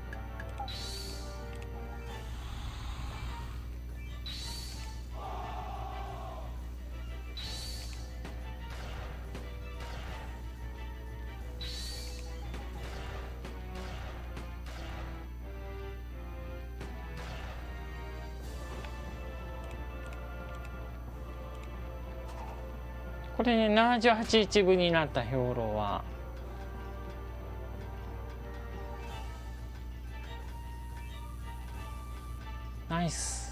これね、78一分になった兵糧はナイス。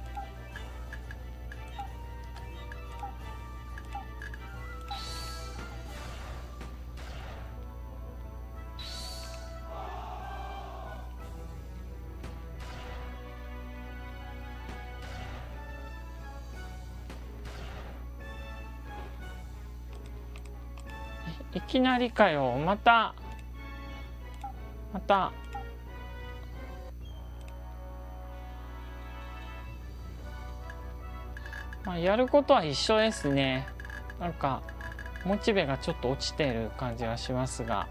いきなりかよ。またまあやることは一緒ですね。なんかモチベがちょっと落ちている感じはしますが。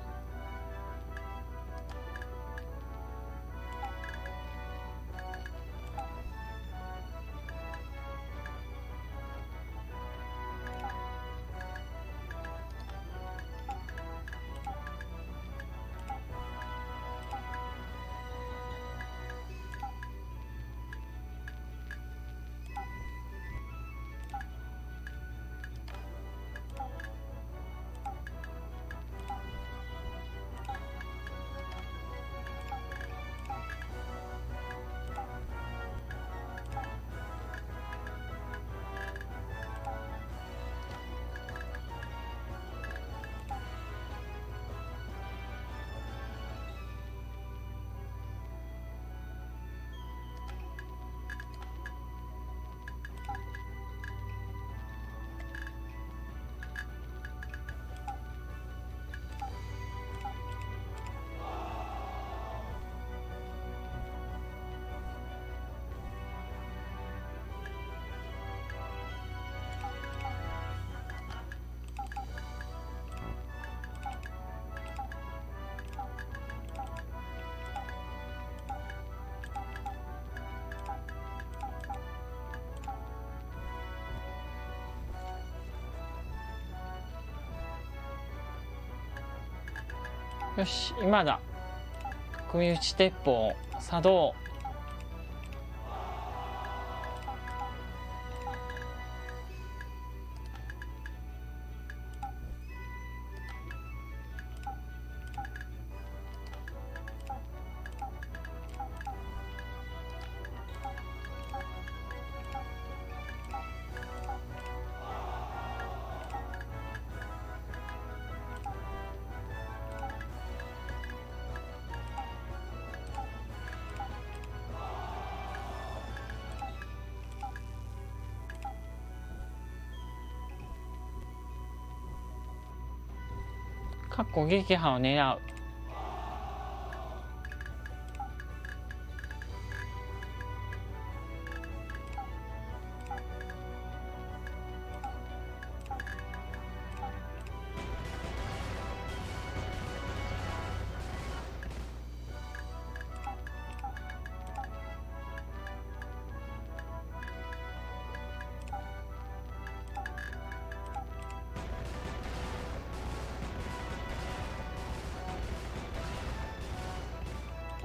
よし、今だ。組打ち鉄砲作動。かっこ撃破を狙う。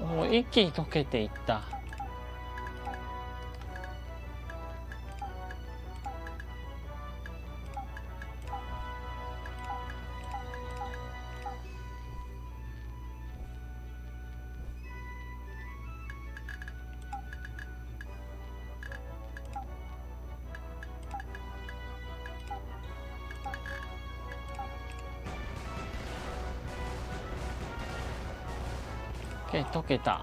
もう一気に溶けていった。溶けた。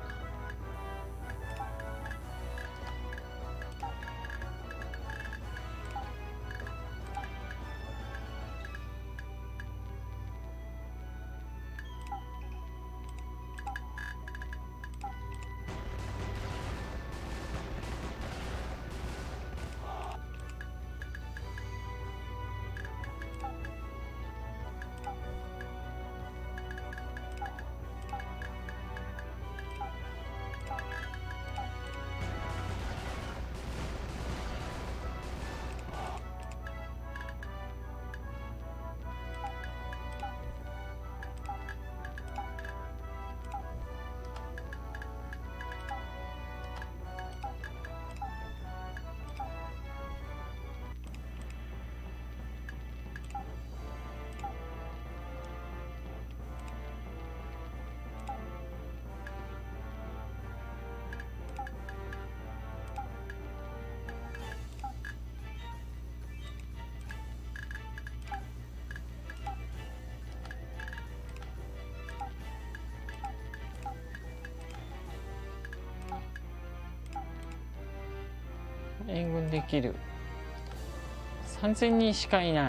援軍できる。3000人しかいない。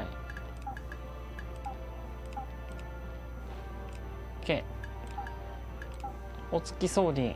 OK。 お月総輪。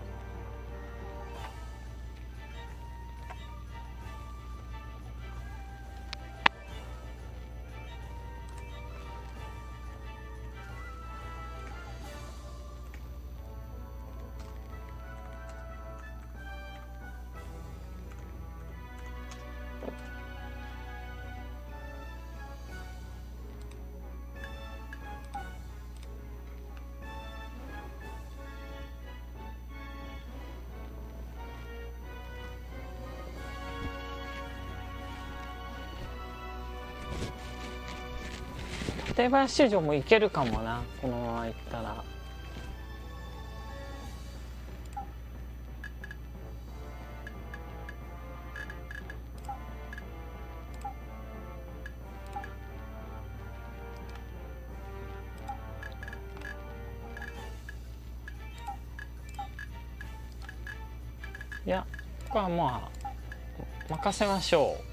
定番市場もいけるかもな、このままいったら。いや、ここはまあ任せましょう。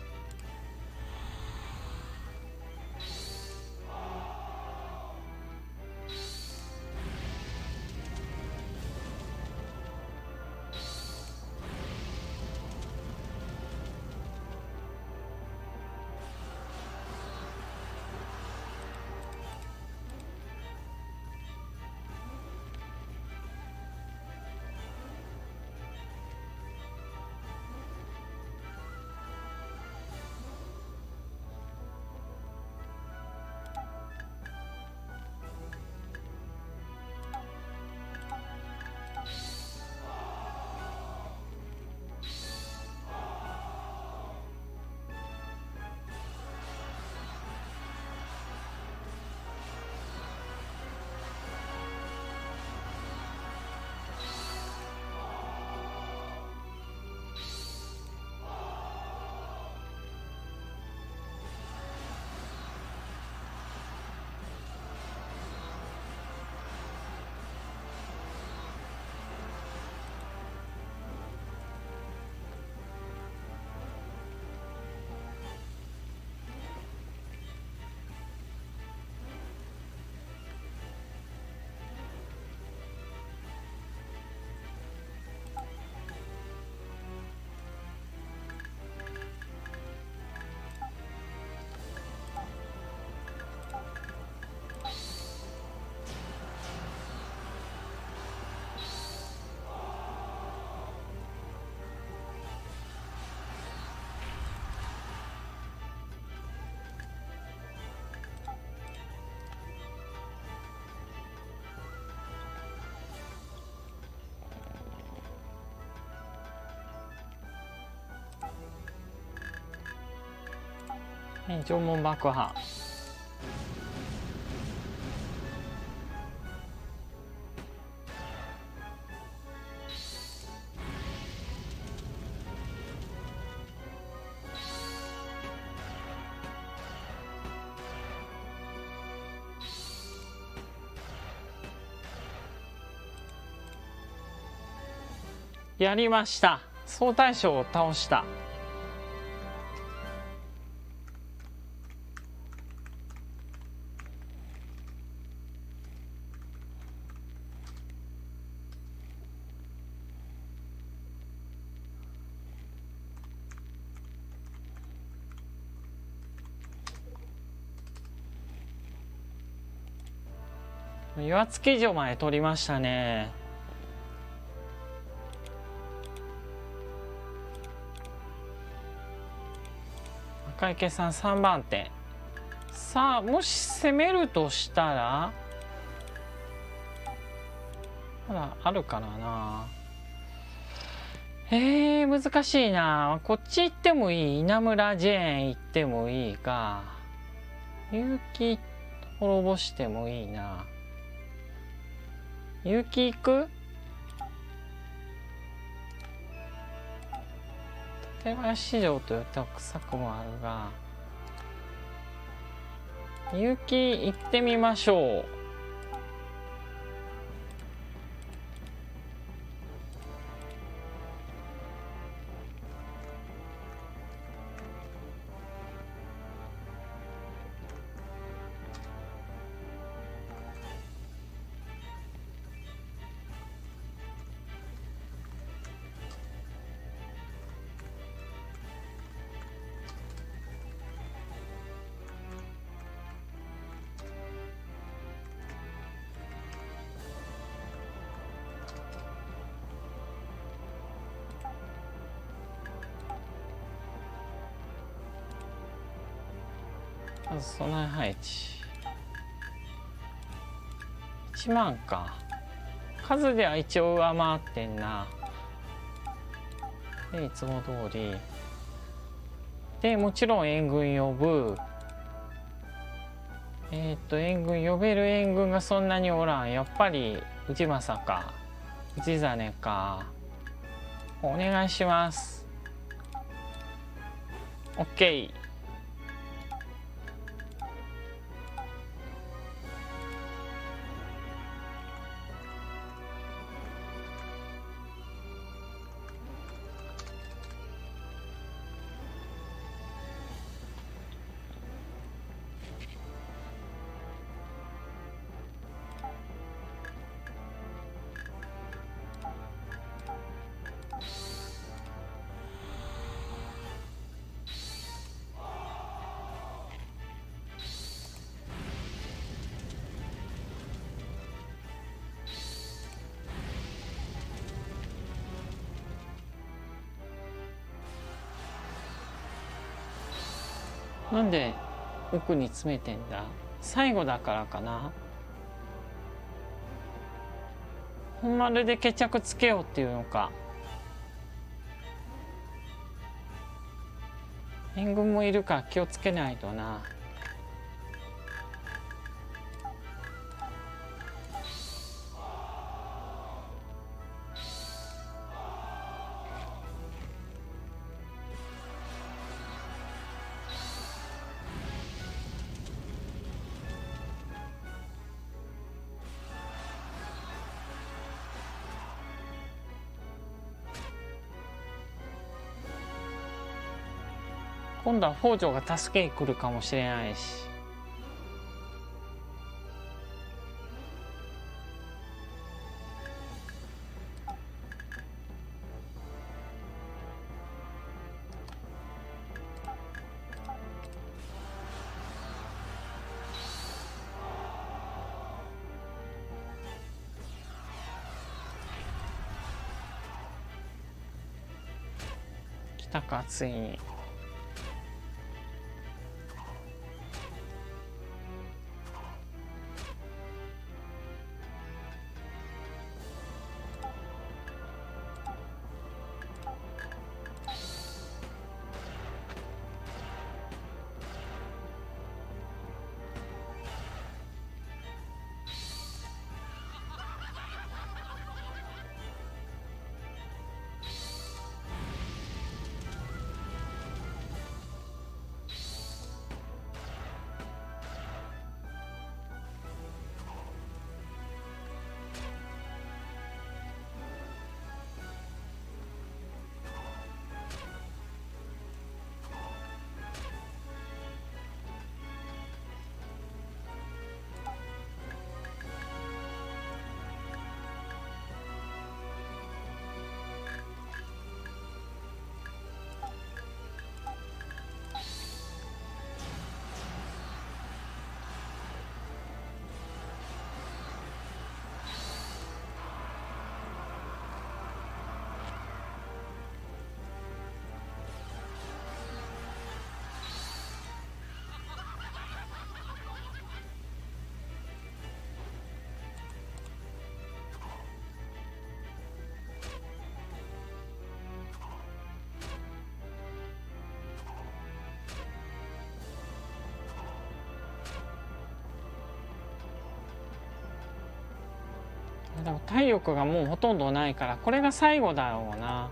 縄文爆破。やりました。総大将を倒した。岩槻城まで取りましたね。赤池さん3番手。さあもし攻めるとしたらまだあるからな。難しいな。こっち行ってもいい。稲村ジェーン行ってもいいか。結城滅ぼしてもいいな。結城行く？館林城という策もあるが、結城行ってみましょう。まず備え配置1万か。数では一応上回ってんな。でいつも通りでもちろん援軍呼ぶ。援軍呼べる援軍がそんなにおらん。やっぱり氏政か氏真か。お願いします。 OK。なんで奥に詰めてんだ。最後だからかな。本丸で決着つけようっていうのか。援軍もいるから気をつけないとな。今度は北条が助けに来るかもしれないし。来たかついに。 でも体力がもうほとんどないからこれが最後だろうな。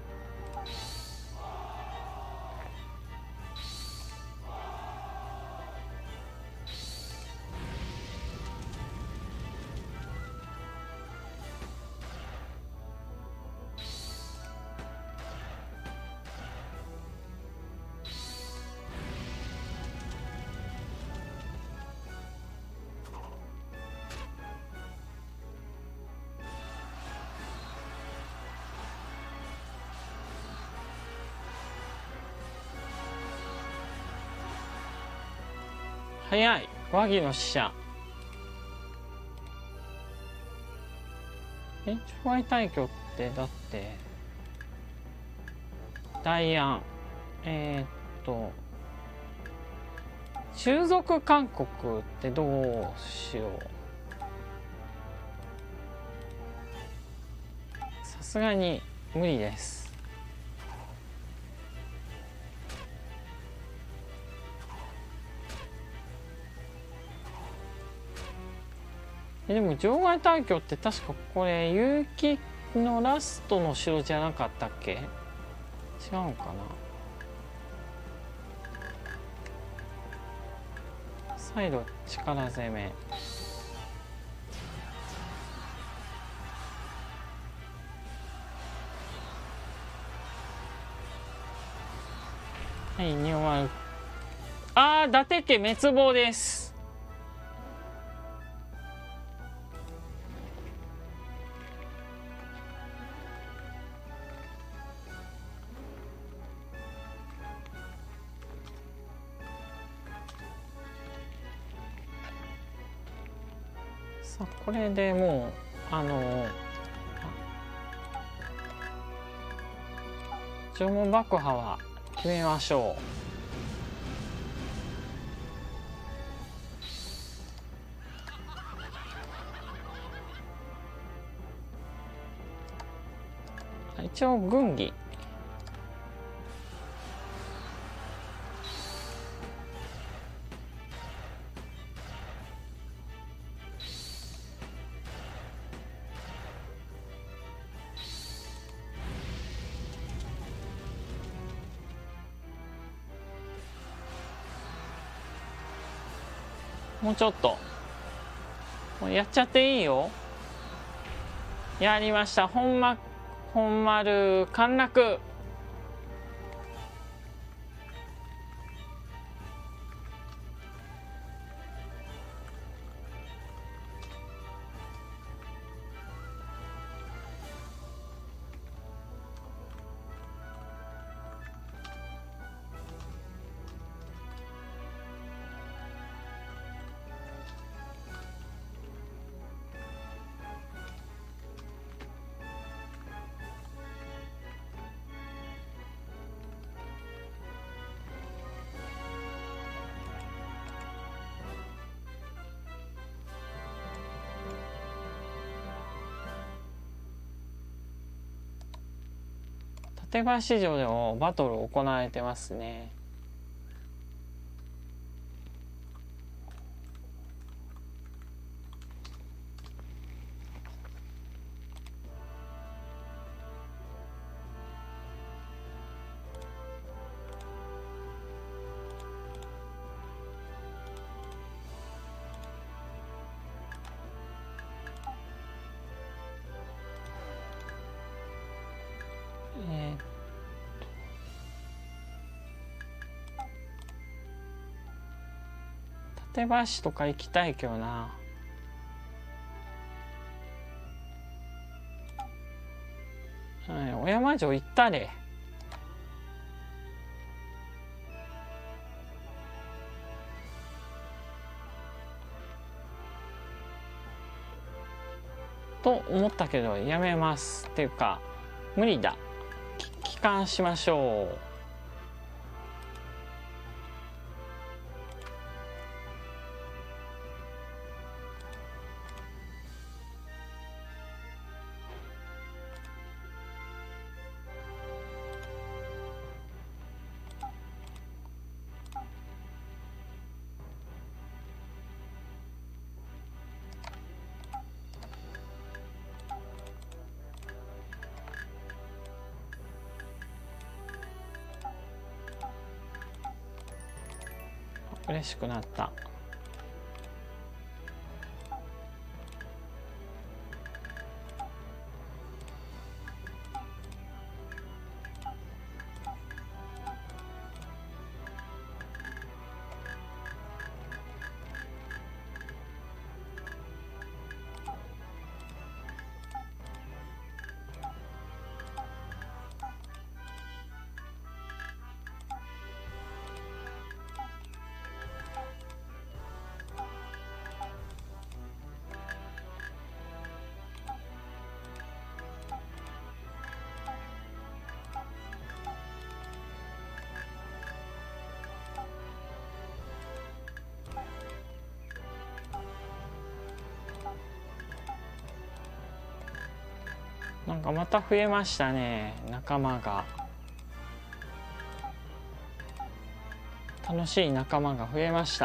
早い。和議の使者。除外退去ってだって大安従属勧告ってどうしよう。さすがに無理です。でも場外退去って確かこれ結城のラストの城じゃなかったっけ？違うのかな。再度力攻め。はい、に終わる。ああ、伊達家滅亡です。さあこれでもう縄文爆破は決めましょう。一応軍議。もうちょっともうやっちゃっていいよ。やりました。本丸陥落。館林市場でもバトル行われてますね。館林とか行きたいけどな。はい、小山城行ったれ。と思ったけどやめますっていうか無理だ。帰還しましょう。 嬉しくなった。なんかまた増えましたね、仲間が。楽しい仲間が増えました。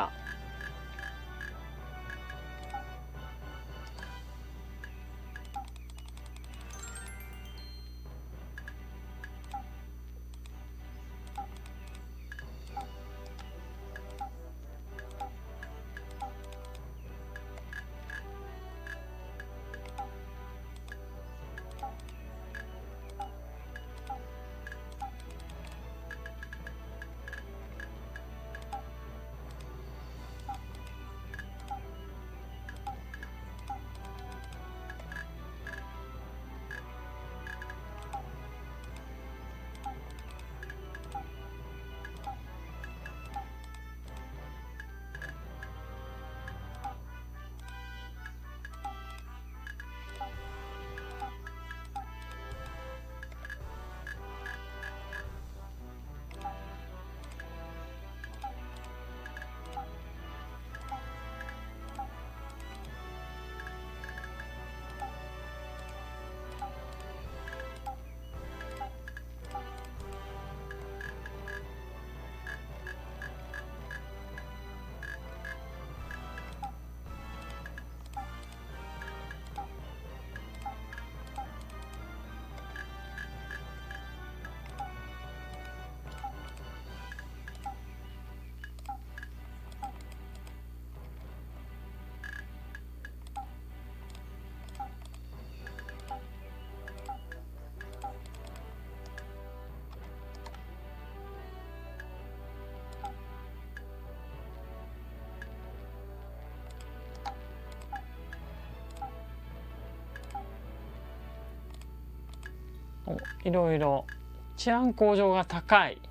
いろいろ治安向上が高い。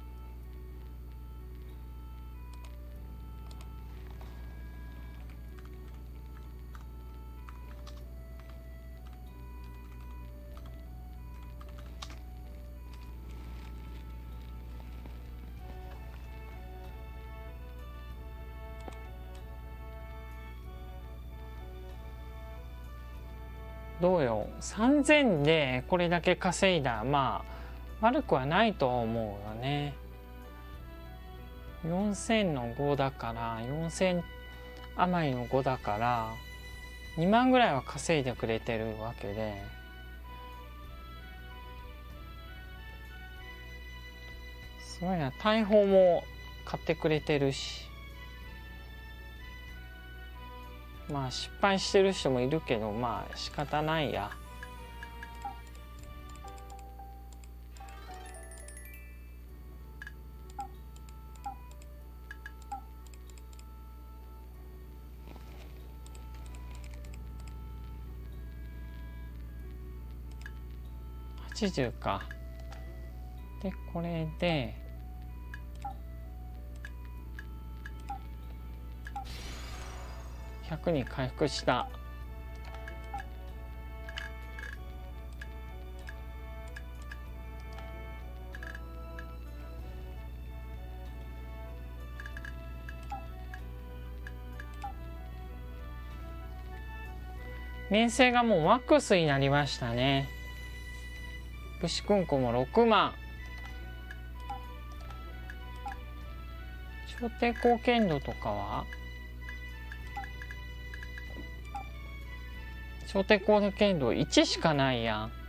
どうよ、3000でこれだけ稼いだ、まあ悪くはないと思うよね。4000の5だから、4000余りの5だから2万ぐらいは稼いでくれてるわけで、すごいな。大砲も買ってくれてるし、まあ失敗してる人もいるけど、まあ仕方ないや。80か。でこれで100に回復した。粘性がもうマックスになりましたね。武士訓庫も6万。超抵抗剣度とかは超抵抗の剣度1しかないやん。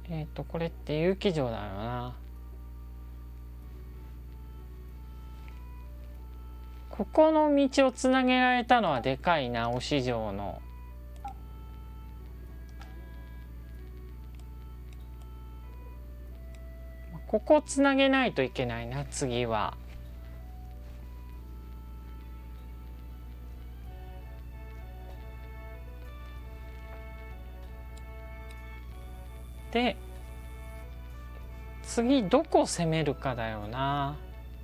これって有機城だよな。ここの道をつなげられたのはでかいな、忍城の。ここつなげないといけないな、次は。で次どこ攻めるかだよな。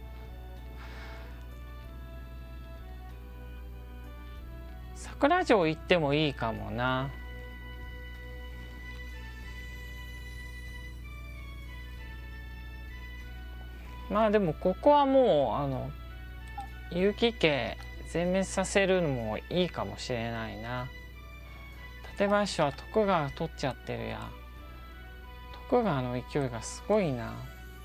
桜城行ってもいいかもな。まあでもここはもう結城家全滅させるのもいいかもしれないな。館林は徳川取っちゃってるや。徳川の勢いがすごいな。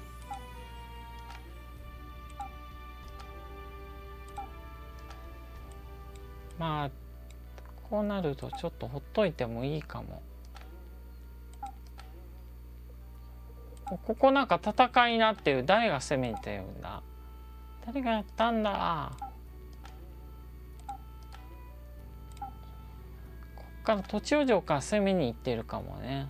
まあこうなるとちょっとほっといてもいいかも。ここなんか戦いになってる。誰が攻めてるんだ。誰がやったんだ。こっから栃尾城から攻めに行ってるかもね。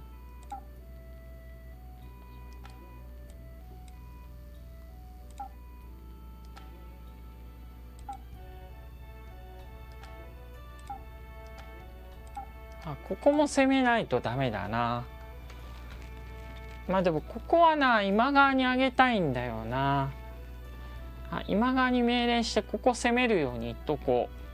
ここも攻めないとダメだな。まあでもここはな、今川にあげたいんだよな。今川に命令してここ攻めるように言っとこう。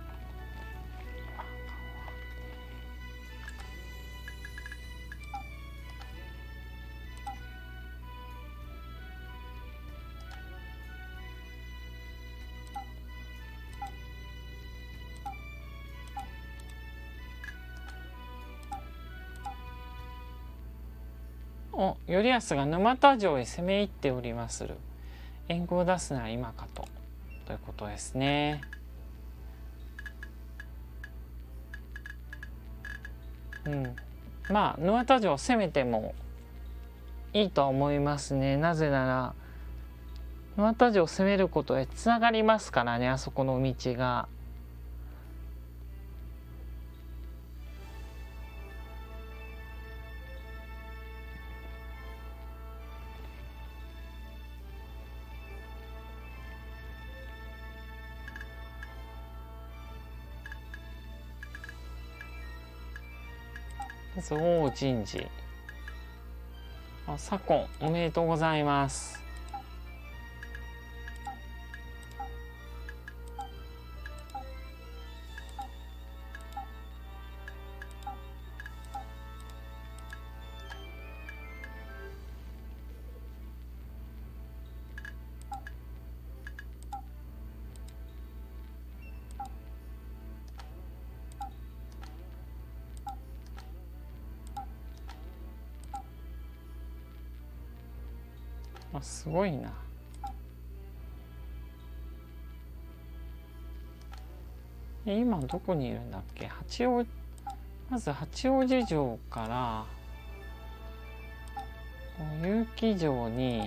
頼康が沼田城へ攻め入っておりまする。援軍を出すなら今かということですね。まあ沼田城を攻めてもいいとは思いますね。なぜなら沼田城を攻めることへつながりますからね、あそこの道が。まず大神寺。左近おめでとうございます。すごいな。今どこにいるんだっけ。まず八王子城から結城城に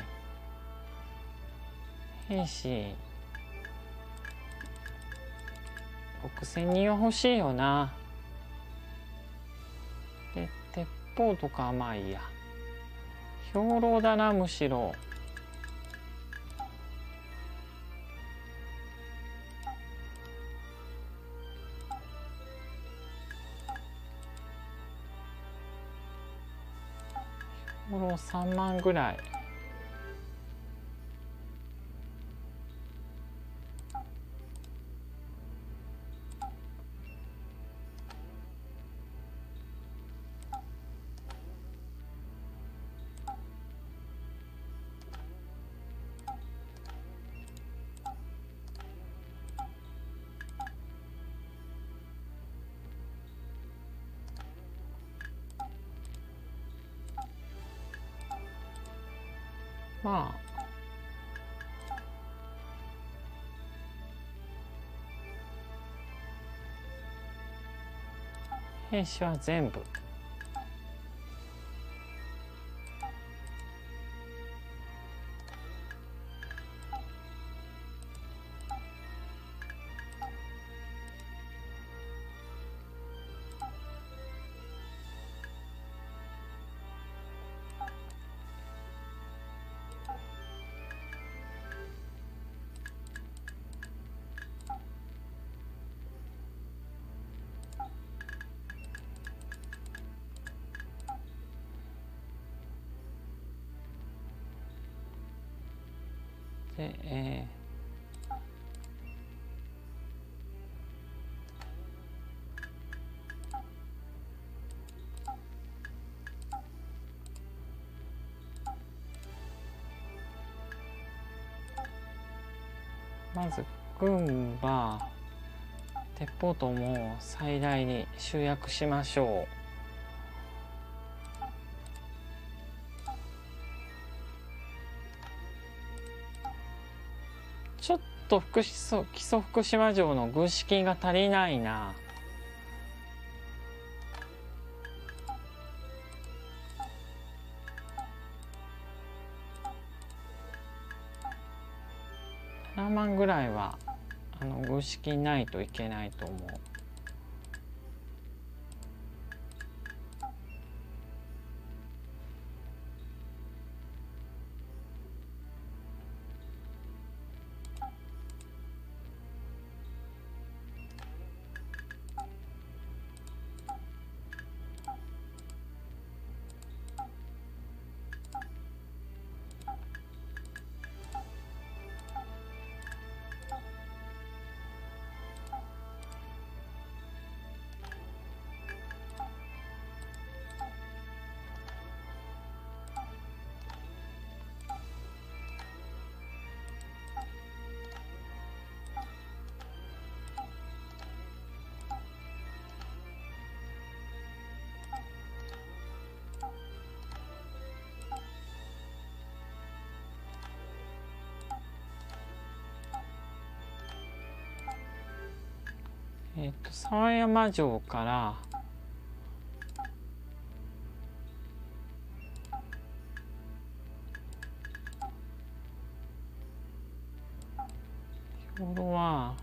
兵士6,000人は欲しいよな。で鉄砲とかはまあいいや。兵糧だな、むしろ。兵糧3万ぐらい。まあ兵士は全部で、まず軍馬鉄砲とも最大に集約しましょう。ちょっと木曽福島城の軍資金が足りないな。7万ぐらいは軍資金ないといけないと思う。沢山城から兵糧は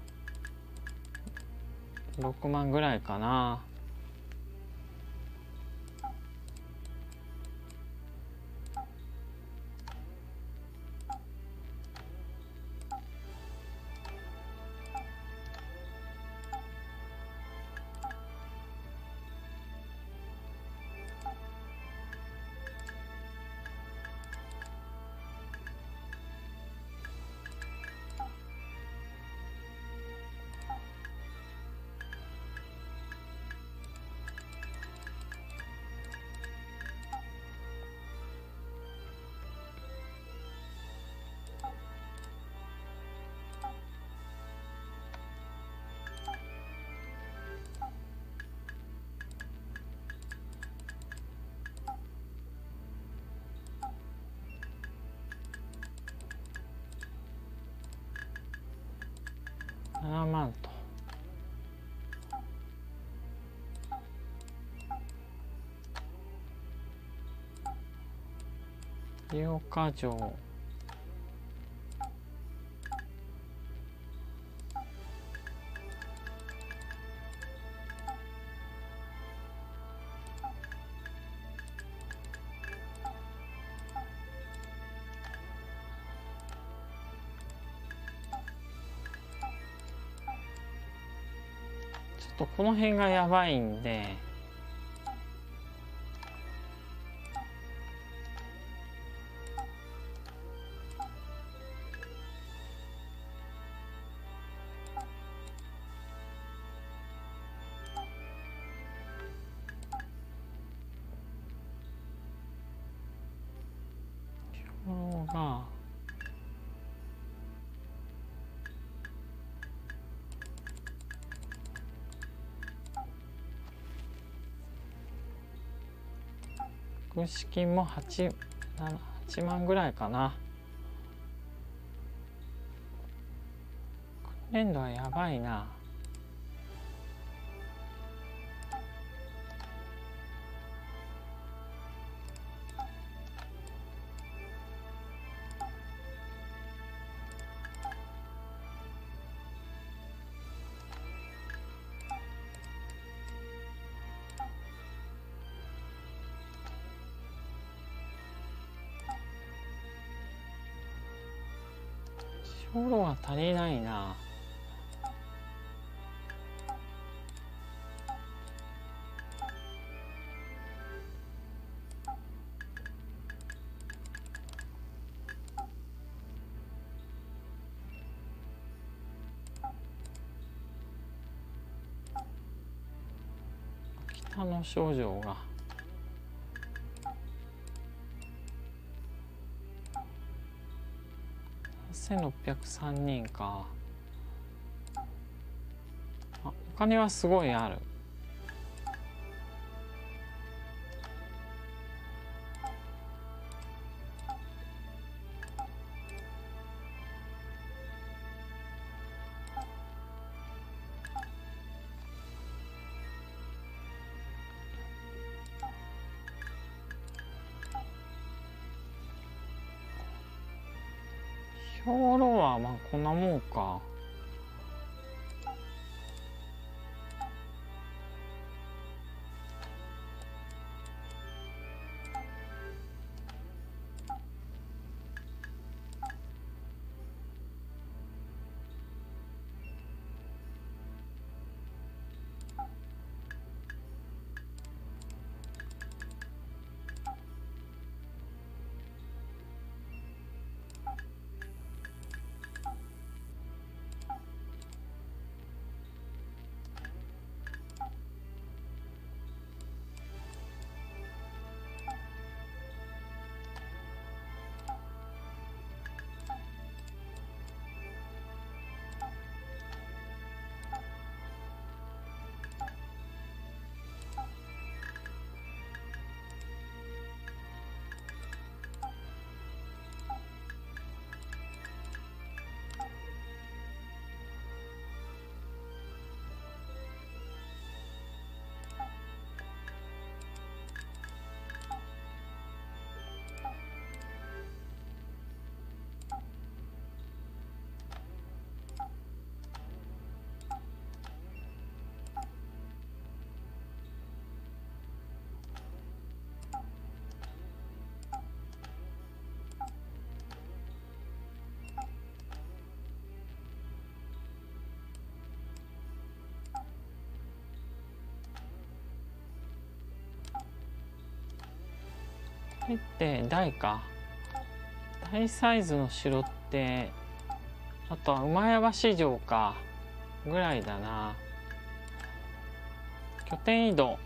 6万ぐらいかな。7万と。井岡城ちょっとこの辺がやばいんで、これが軍資金も8万ぐらいかな。今年度はやばいな。兵糧が足りないな。 派の症状が1603人か。あ、お金はすごいある。兵糧はまあこんなもんか。これって大か。大サイズの城ってあとは馬山市場かぐらいだな。拠点移動。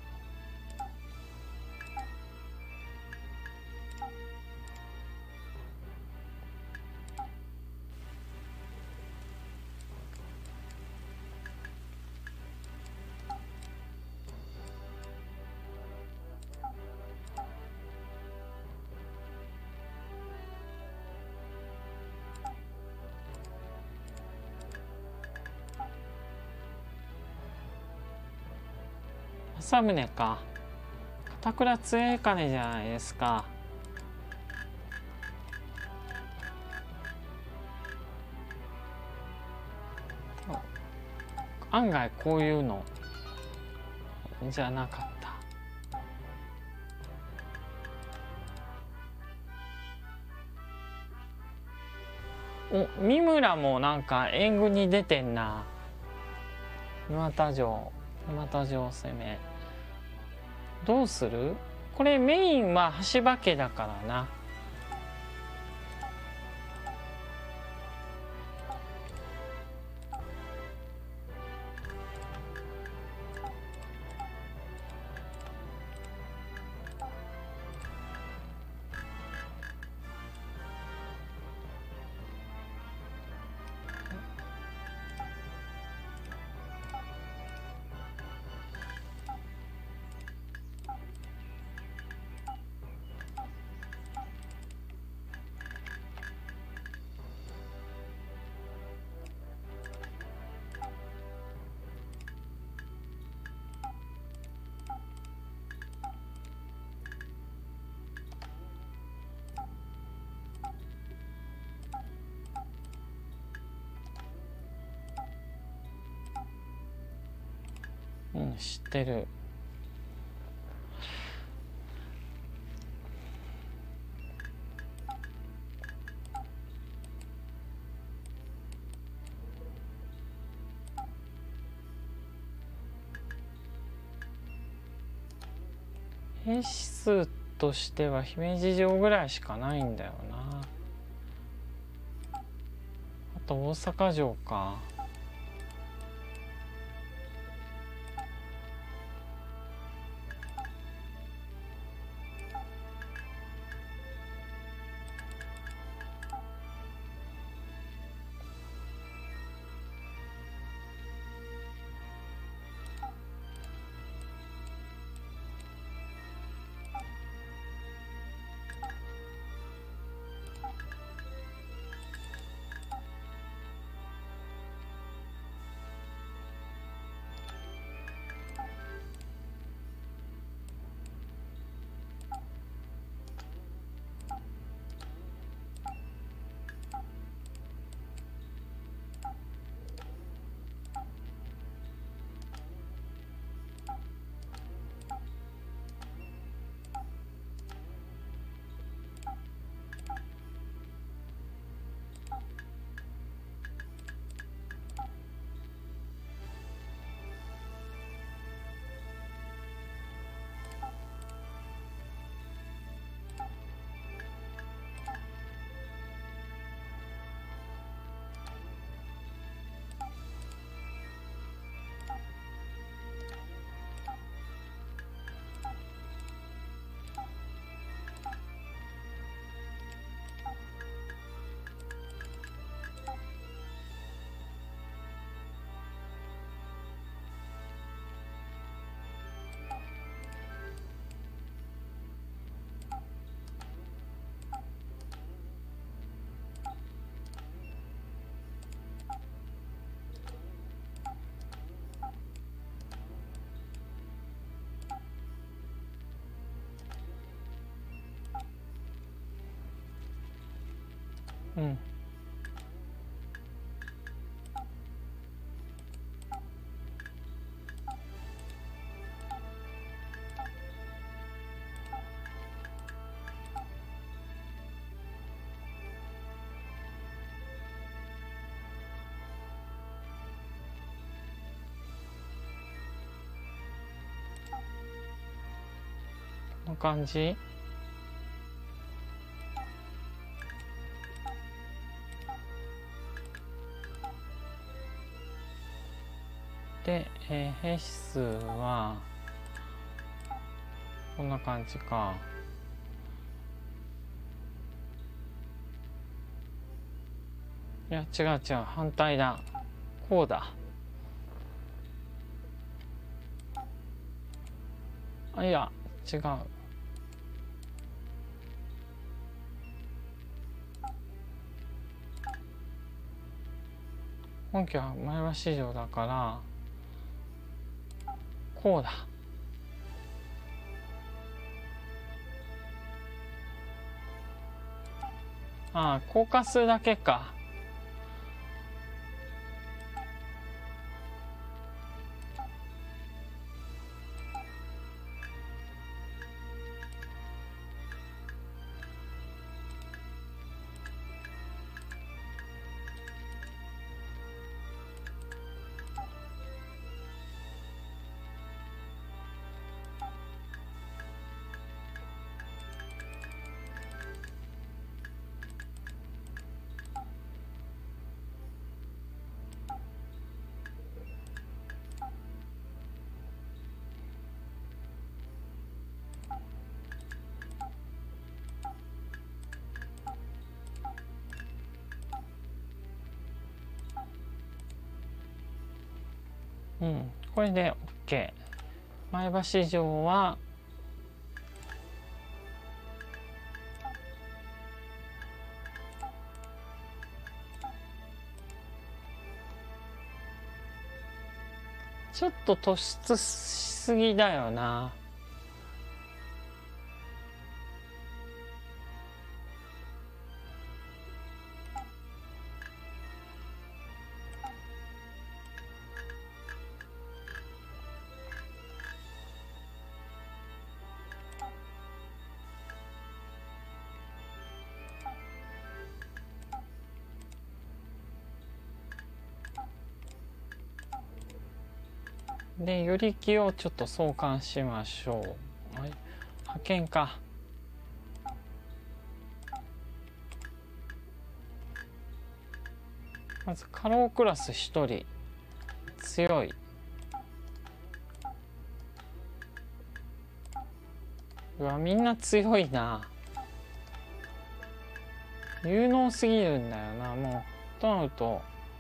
政宗か。片倉強い金じゃないですか。案外こういうのじゃなかった。お、三村もなんか援軍に出てんな。沼田城攻め。どうする？これメインは橋場家だからな。うん、知ってる。兵士数としては姫路城ぐらいしかないんだよな。あと大阪城か。 うん。こんな感じ。で、兵士数はこんな感じか。いや違う違う、反対だ。こうだ。あ、いや違う。本家は前橋市場だからこうだ。ああ、効果数だけか。うん、これで OK。 前橋城はちょっと突出しすぎだよな。で、与力をちょっと相関しましょう。はい、派遣か。まず家老クラス1人強い。うわ、みんな強いな。有能すぎるんだよな。もうとなると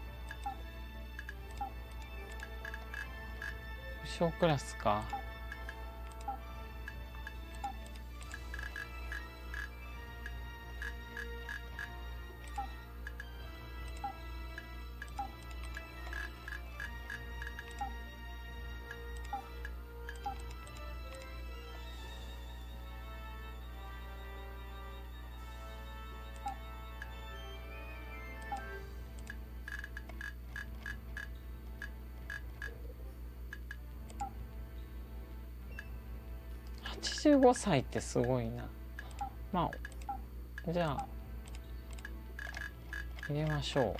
武将クラスか。85歳ってすごいな。まあじゃあ入れましょう。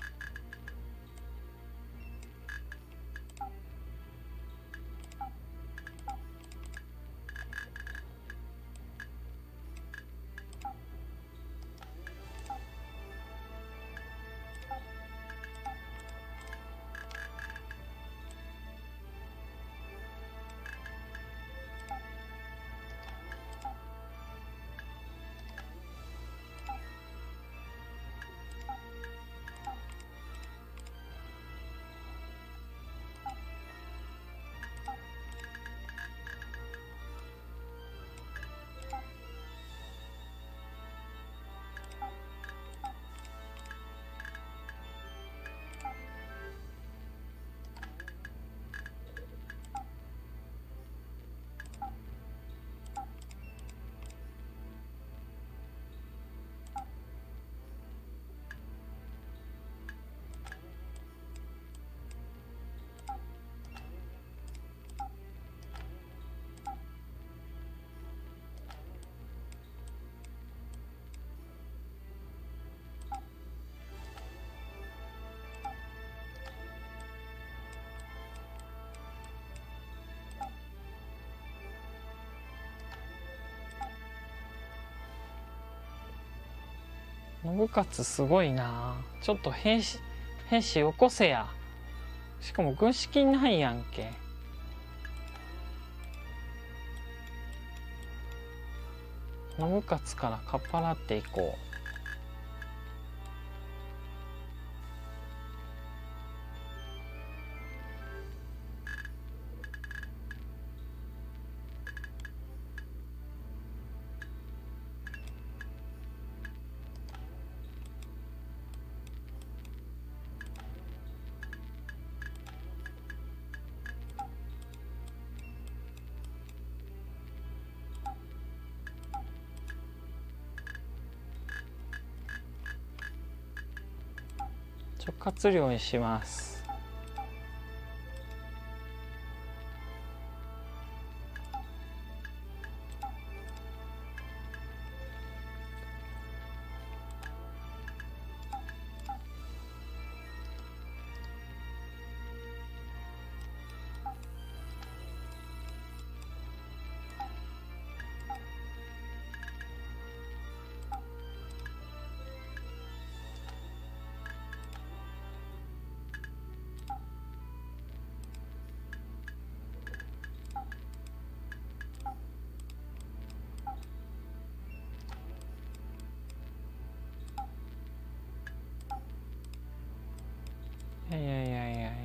信勝すごいな。ちょっと兵士よこせや。しかも軍資金ないやんけ。信勝からかっぱらっていこう。直轄領にします。いやいやいやいやいや。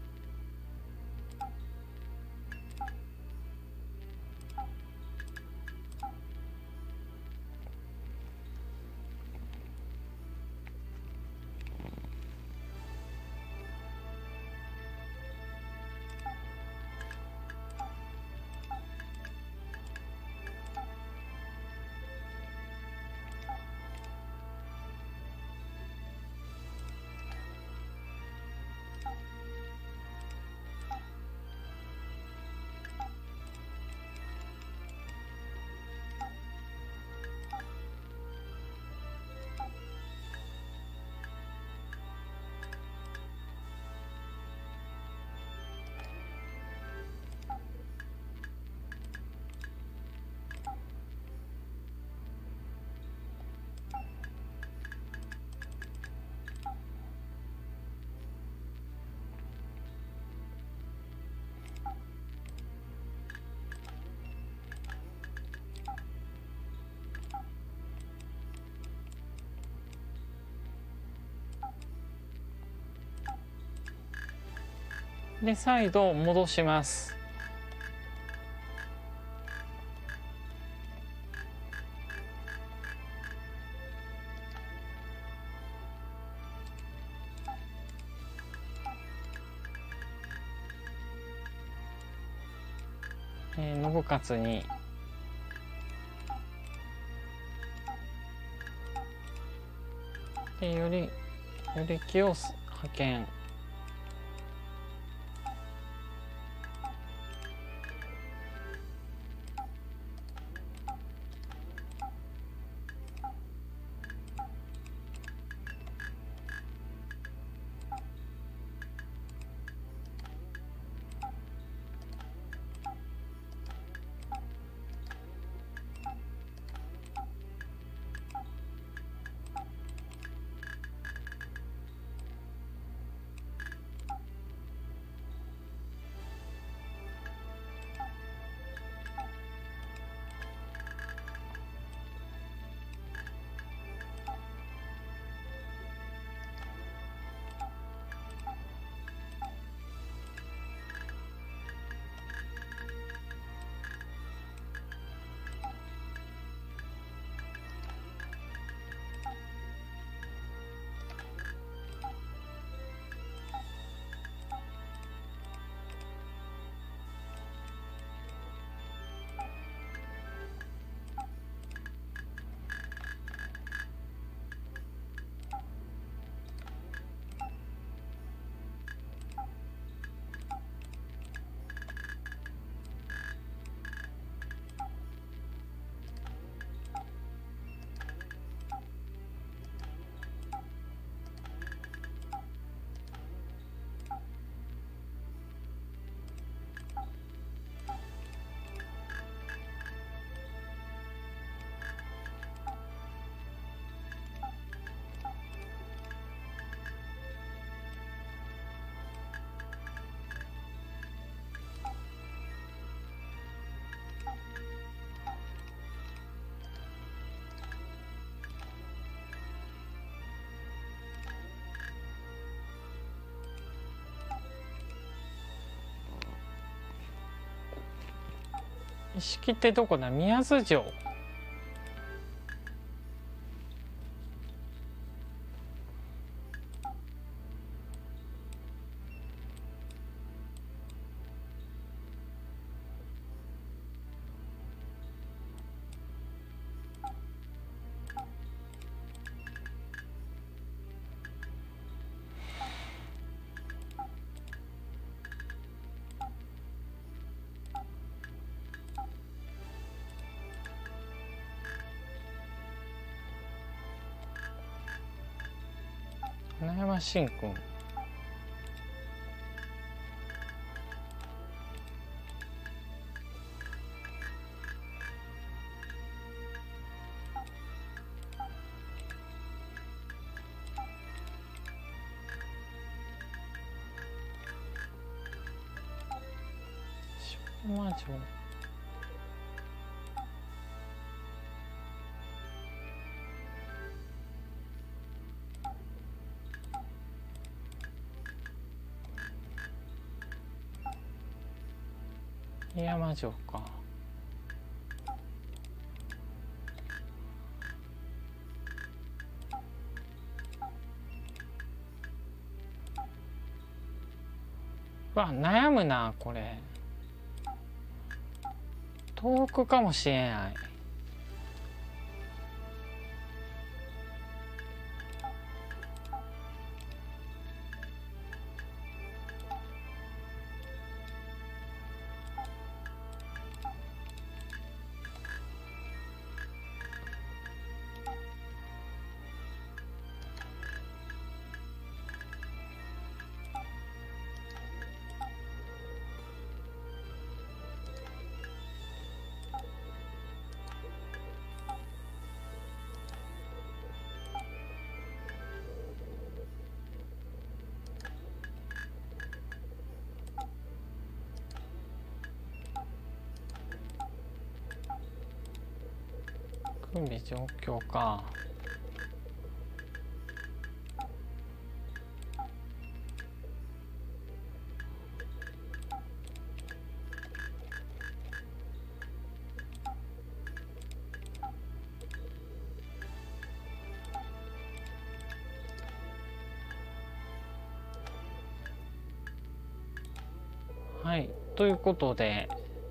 で再度戻します。信勝にでより木を派遣。 式ってどこだ？宮津城。花山新君。魔女。山城か。うわ、悩むなこれ。遠くかもしれない。軍備状況か。はい、ということで。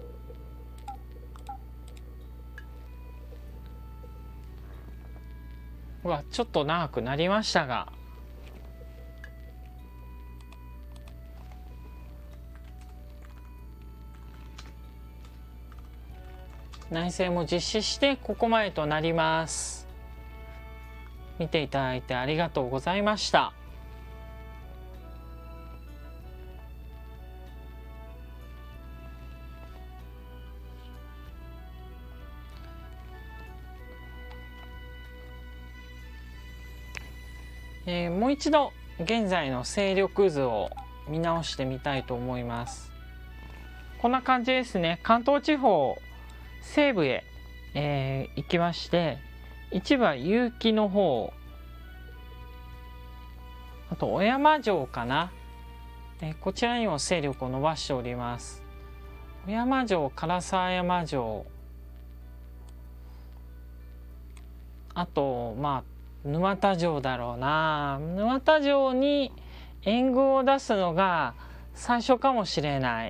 はちょっと長くなりましたが、内政も実施してここまでとなります。見ていただいてありがとうございました。もう一度現在の勢力図を見直してみたいと思います。こんな感じですね。関東地方西部へ、行きまして、一部は結城の方、あと小山城かな、こちらにも勢力を伸ばしております。小山城、唐沢山城、あと沼田城だろうな。沼田城に援軍を出すのが最初かもしれない。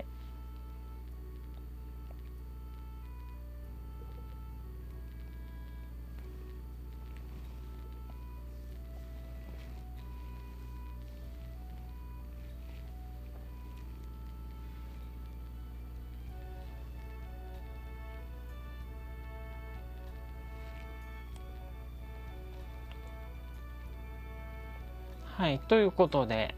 はい、ということで、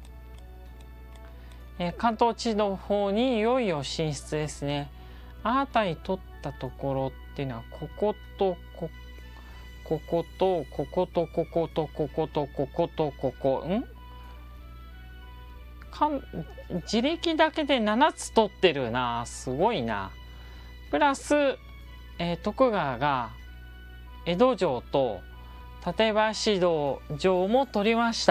関東地の方にいよいよ進出ですね。あたり取ったところっていうのはこことこことこことこことこことこことここ自力だけで7つ取ってるな。すごいな。プラス、徳川が江戸城と館林城も取りました。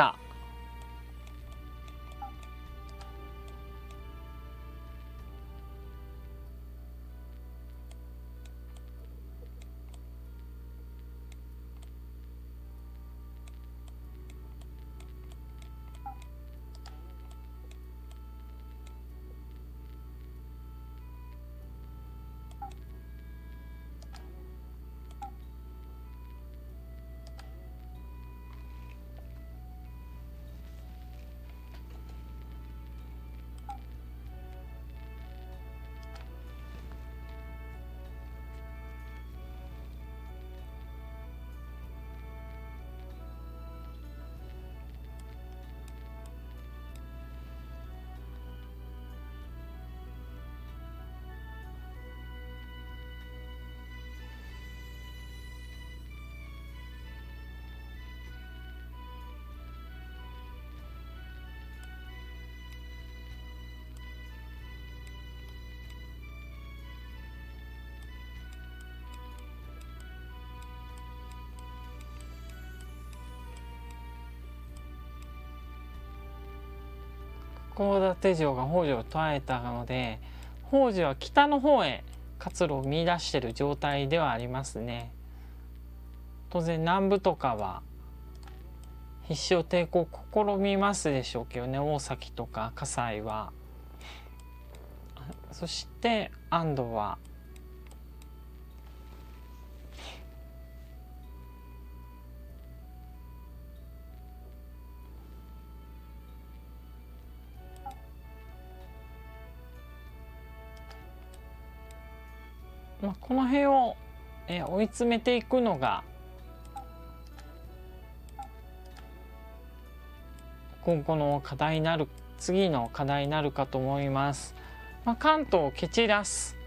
函館城が北条を捉えたので、北条は北の方へ活路を見出している状態ではありますね。当然南部とかは必勝抵抗を試みますでしょうけどね、大崎とか葛西は。そして安藤はこの辺を追い詰めていくのが今後の課題になる、次の課題になるかと思います。関東を蹴散らす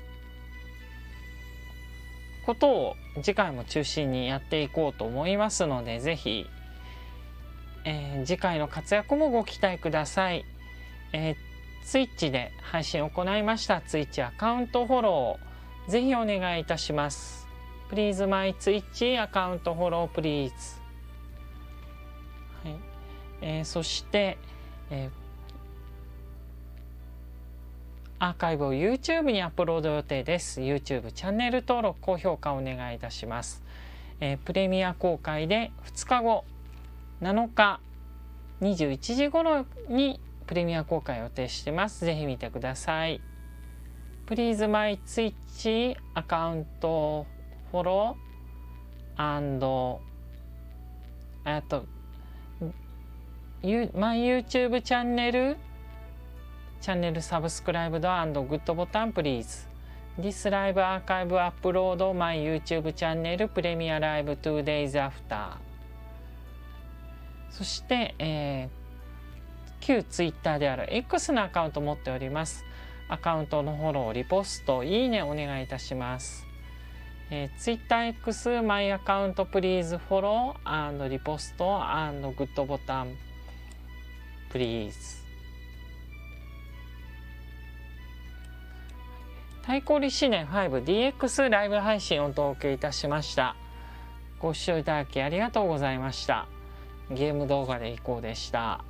ことを次回も中心にやっていこうと思いますので、ぜひ、次回の活躍もご期待ください。ツイッチで配信を行いました。ツイッチアカウントフォローぜひお願いいたします。Please my Twitch アカウントフォロー Please。そして、アーカイブを YouTube にアップロード予定です。YouTube チャンネル登録、高評価お願いいたします。プレミア公開で2日後7日21時頃にプレミア公開を予定してます。ぜひ見てください。Please my Twitch アカウントフォローmy YouTube チャンネルサブスクライブド&グッドボタン Please。 This live archive upload my YouTube チャンネルプレミアライブ 2days after。 そして、旧 Twitter である X のアカウントを持っております。アカウントのフォロー、リポスト、いいねお願いいたします。TwitterX マイアカウント Please フォロー&リポスト&グッドボタン Please。太鼓理試練 5DX ライブ配信をお届けいたしました。ご視聴いただきありがとうございました。ゲーム動画でいこうでした。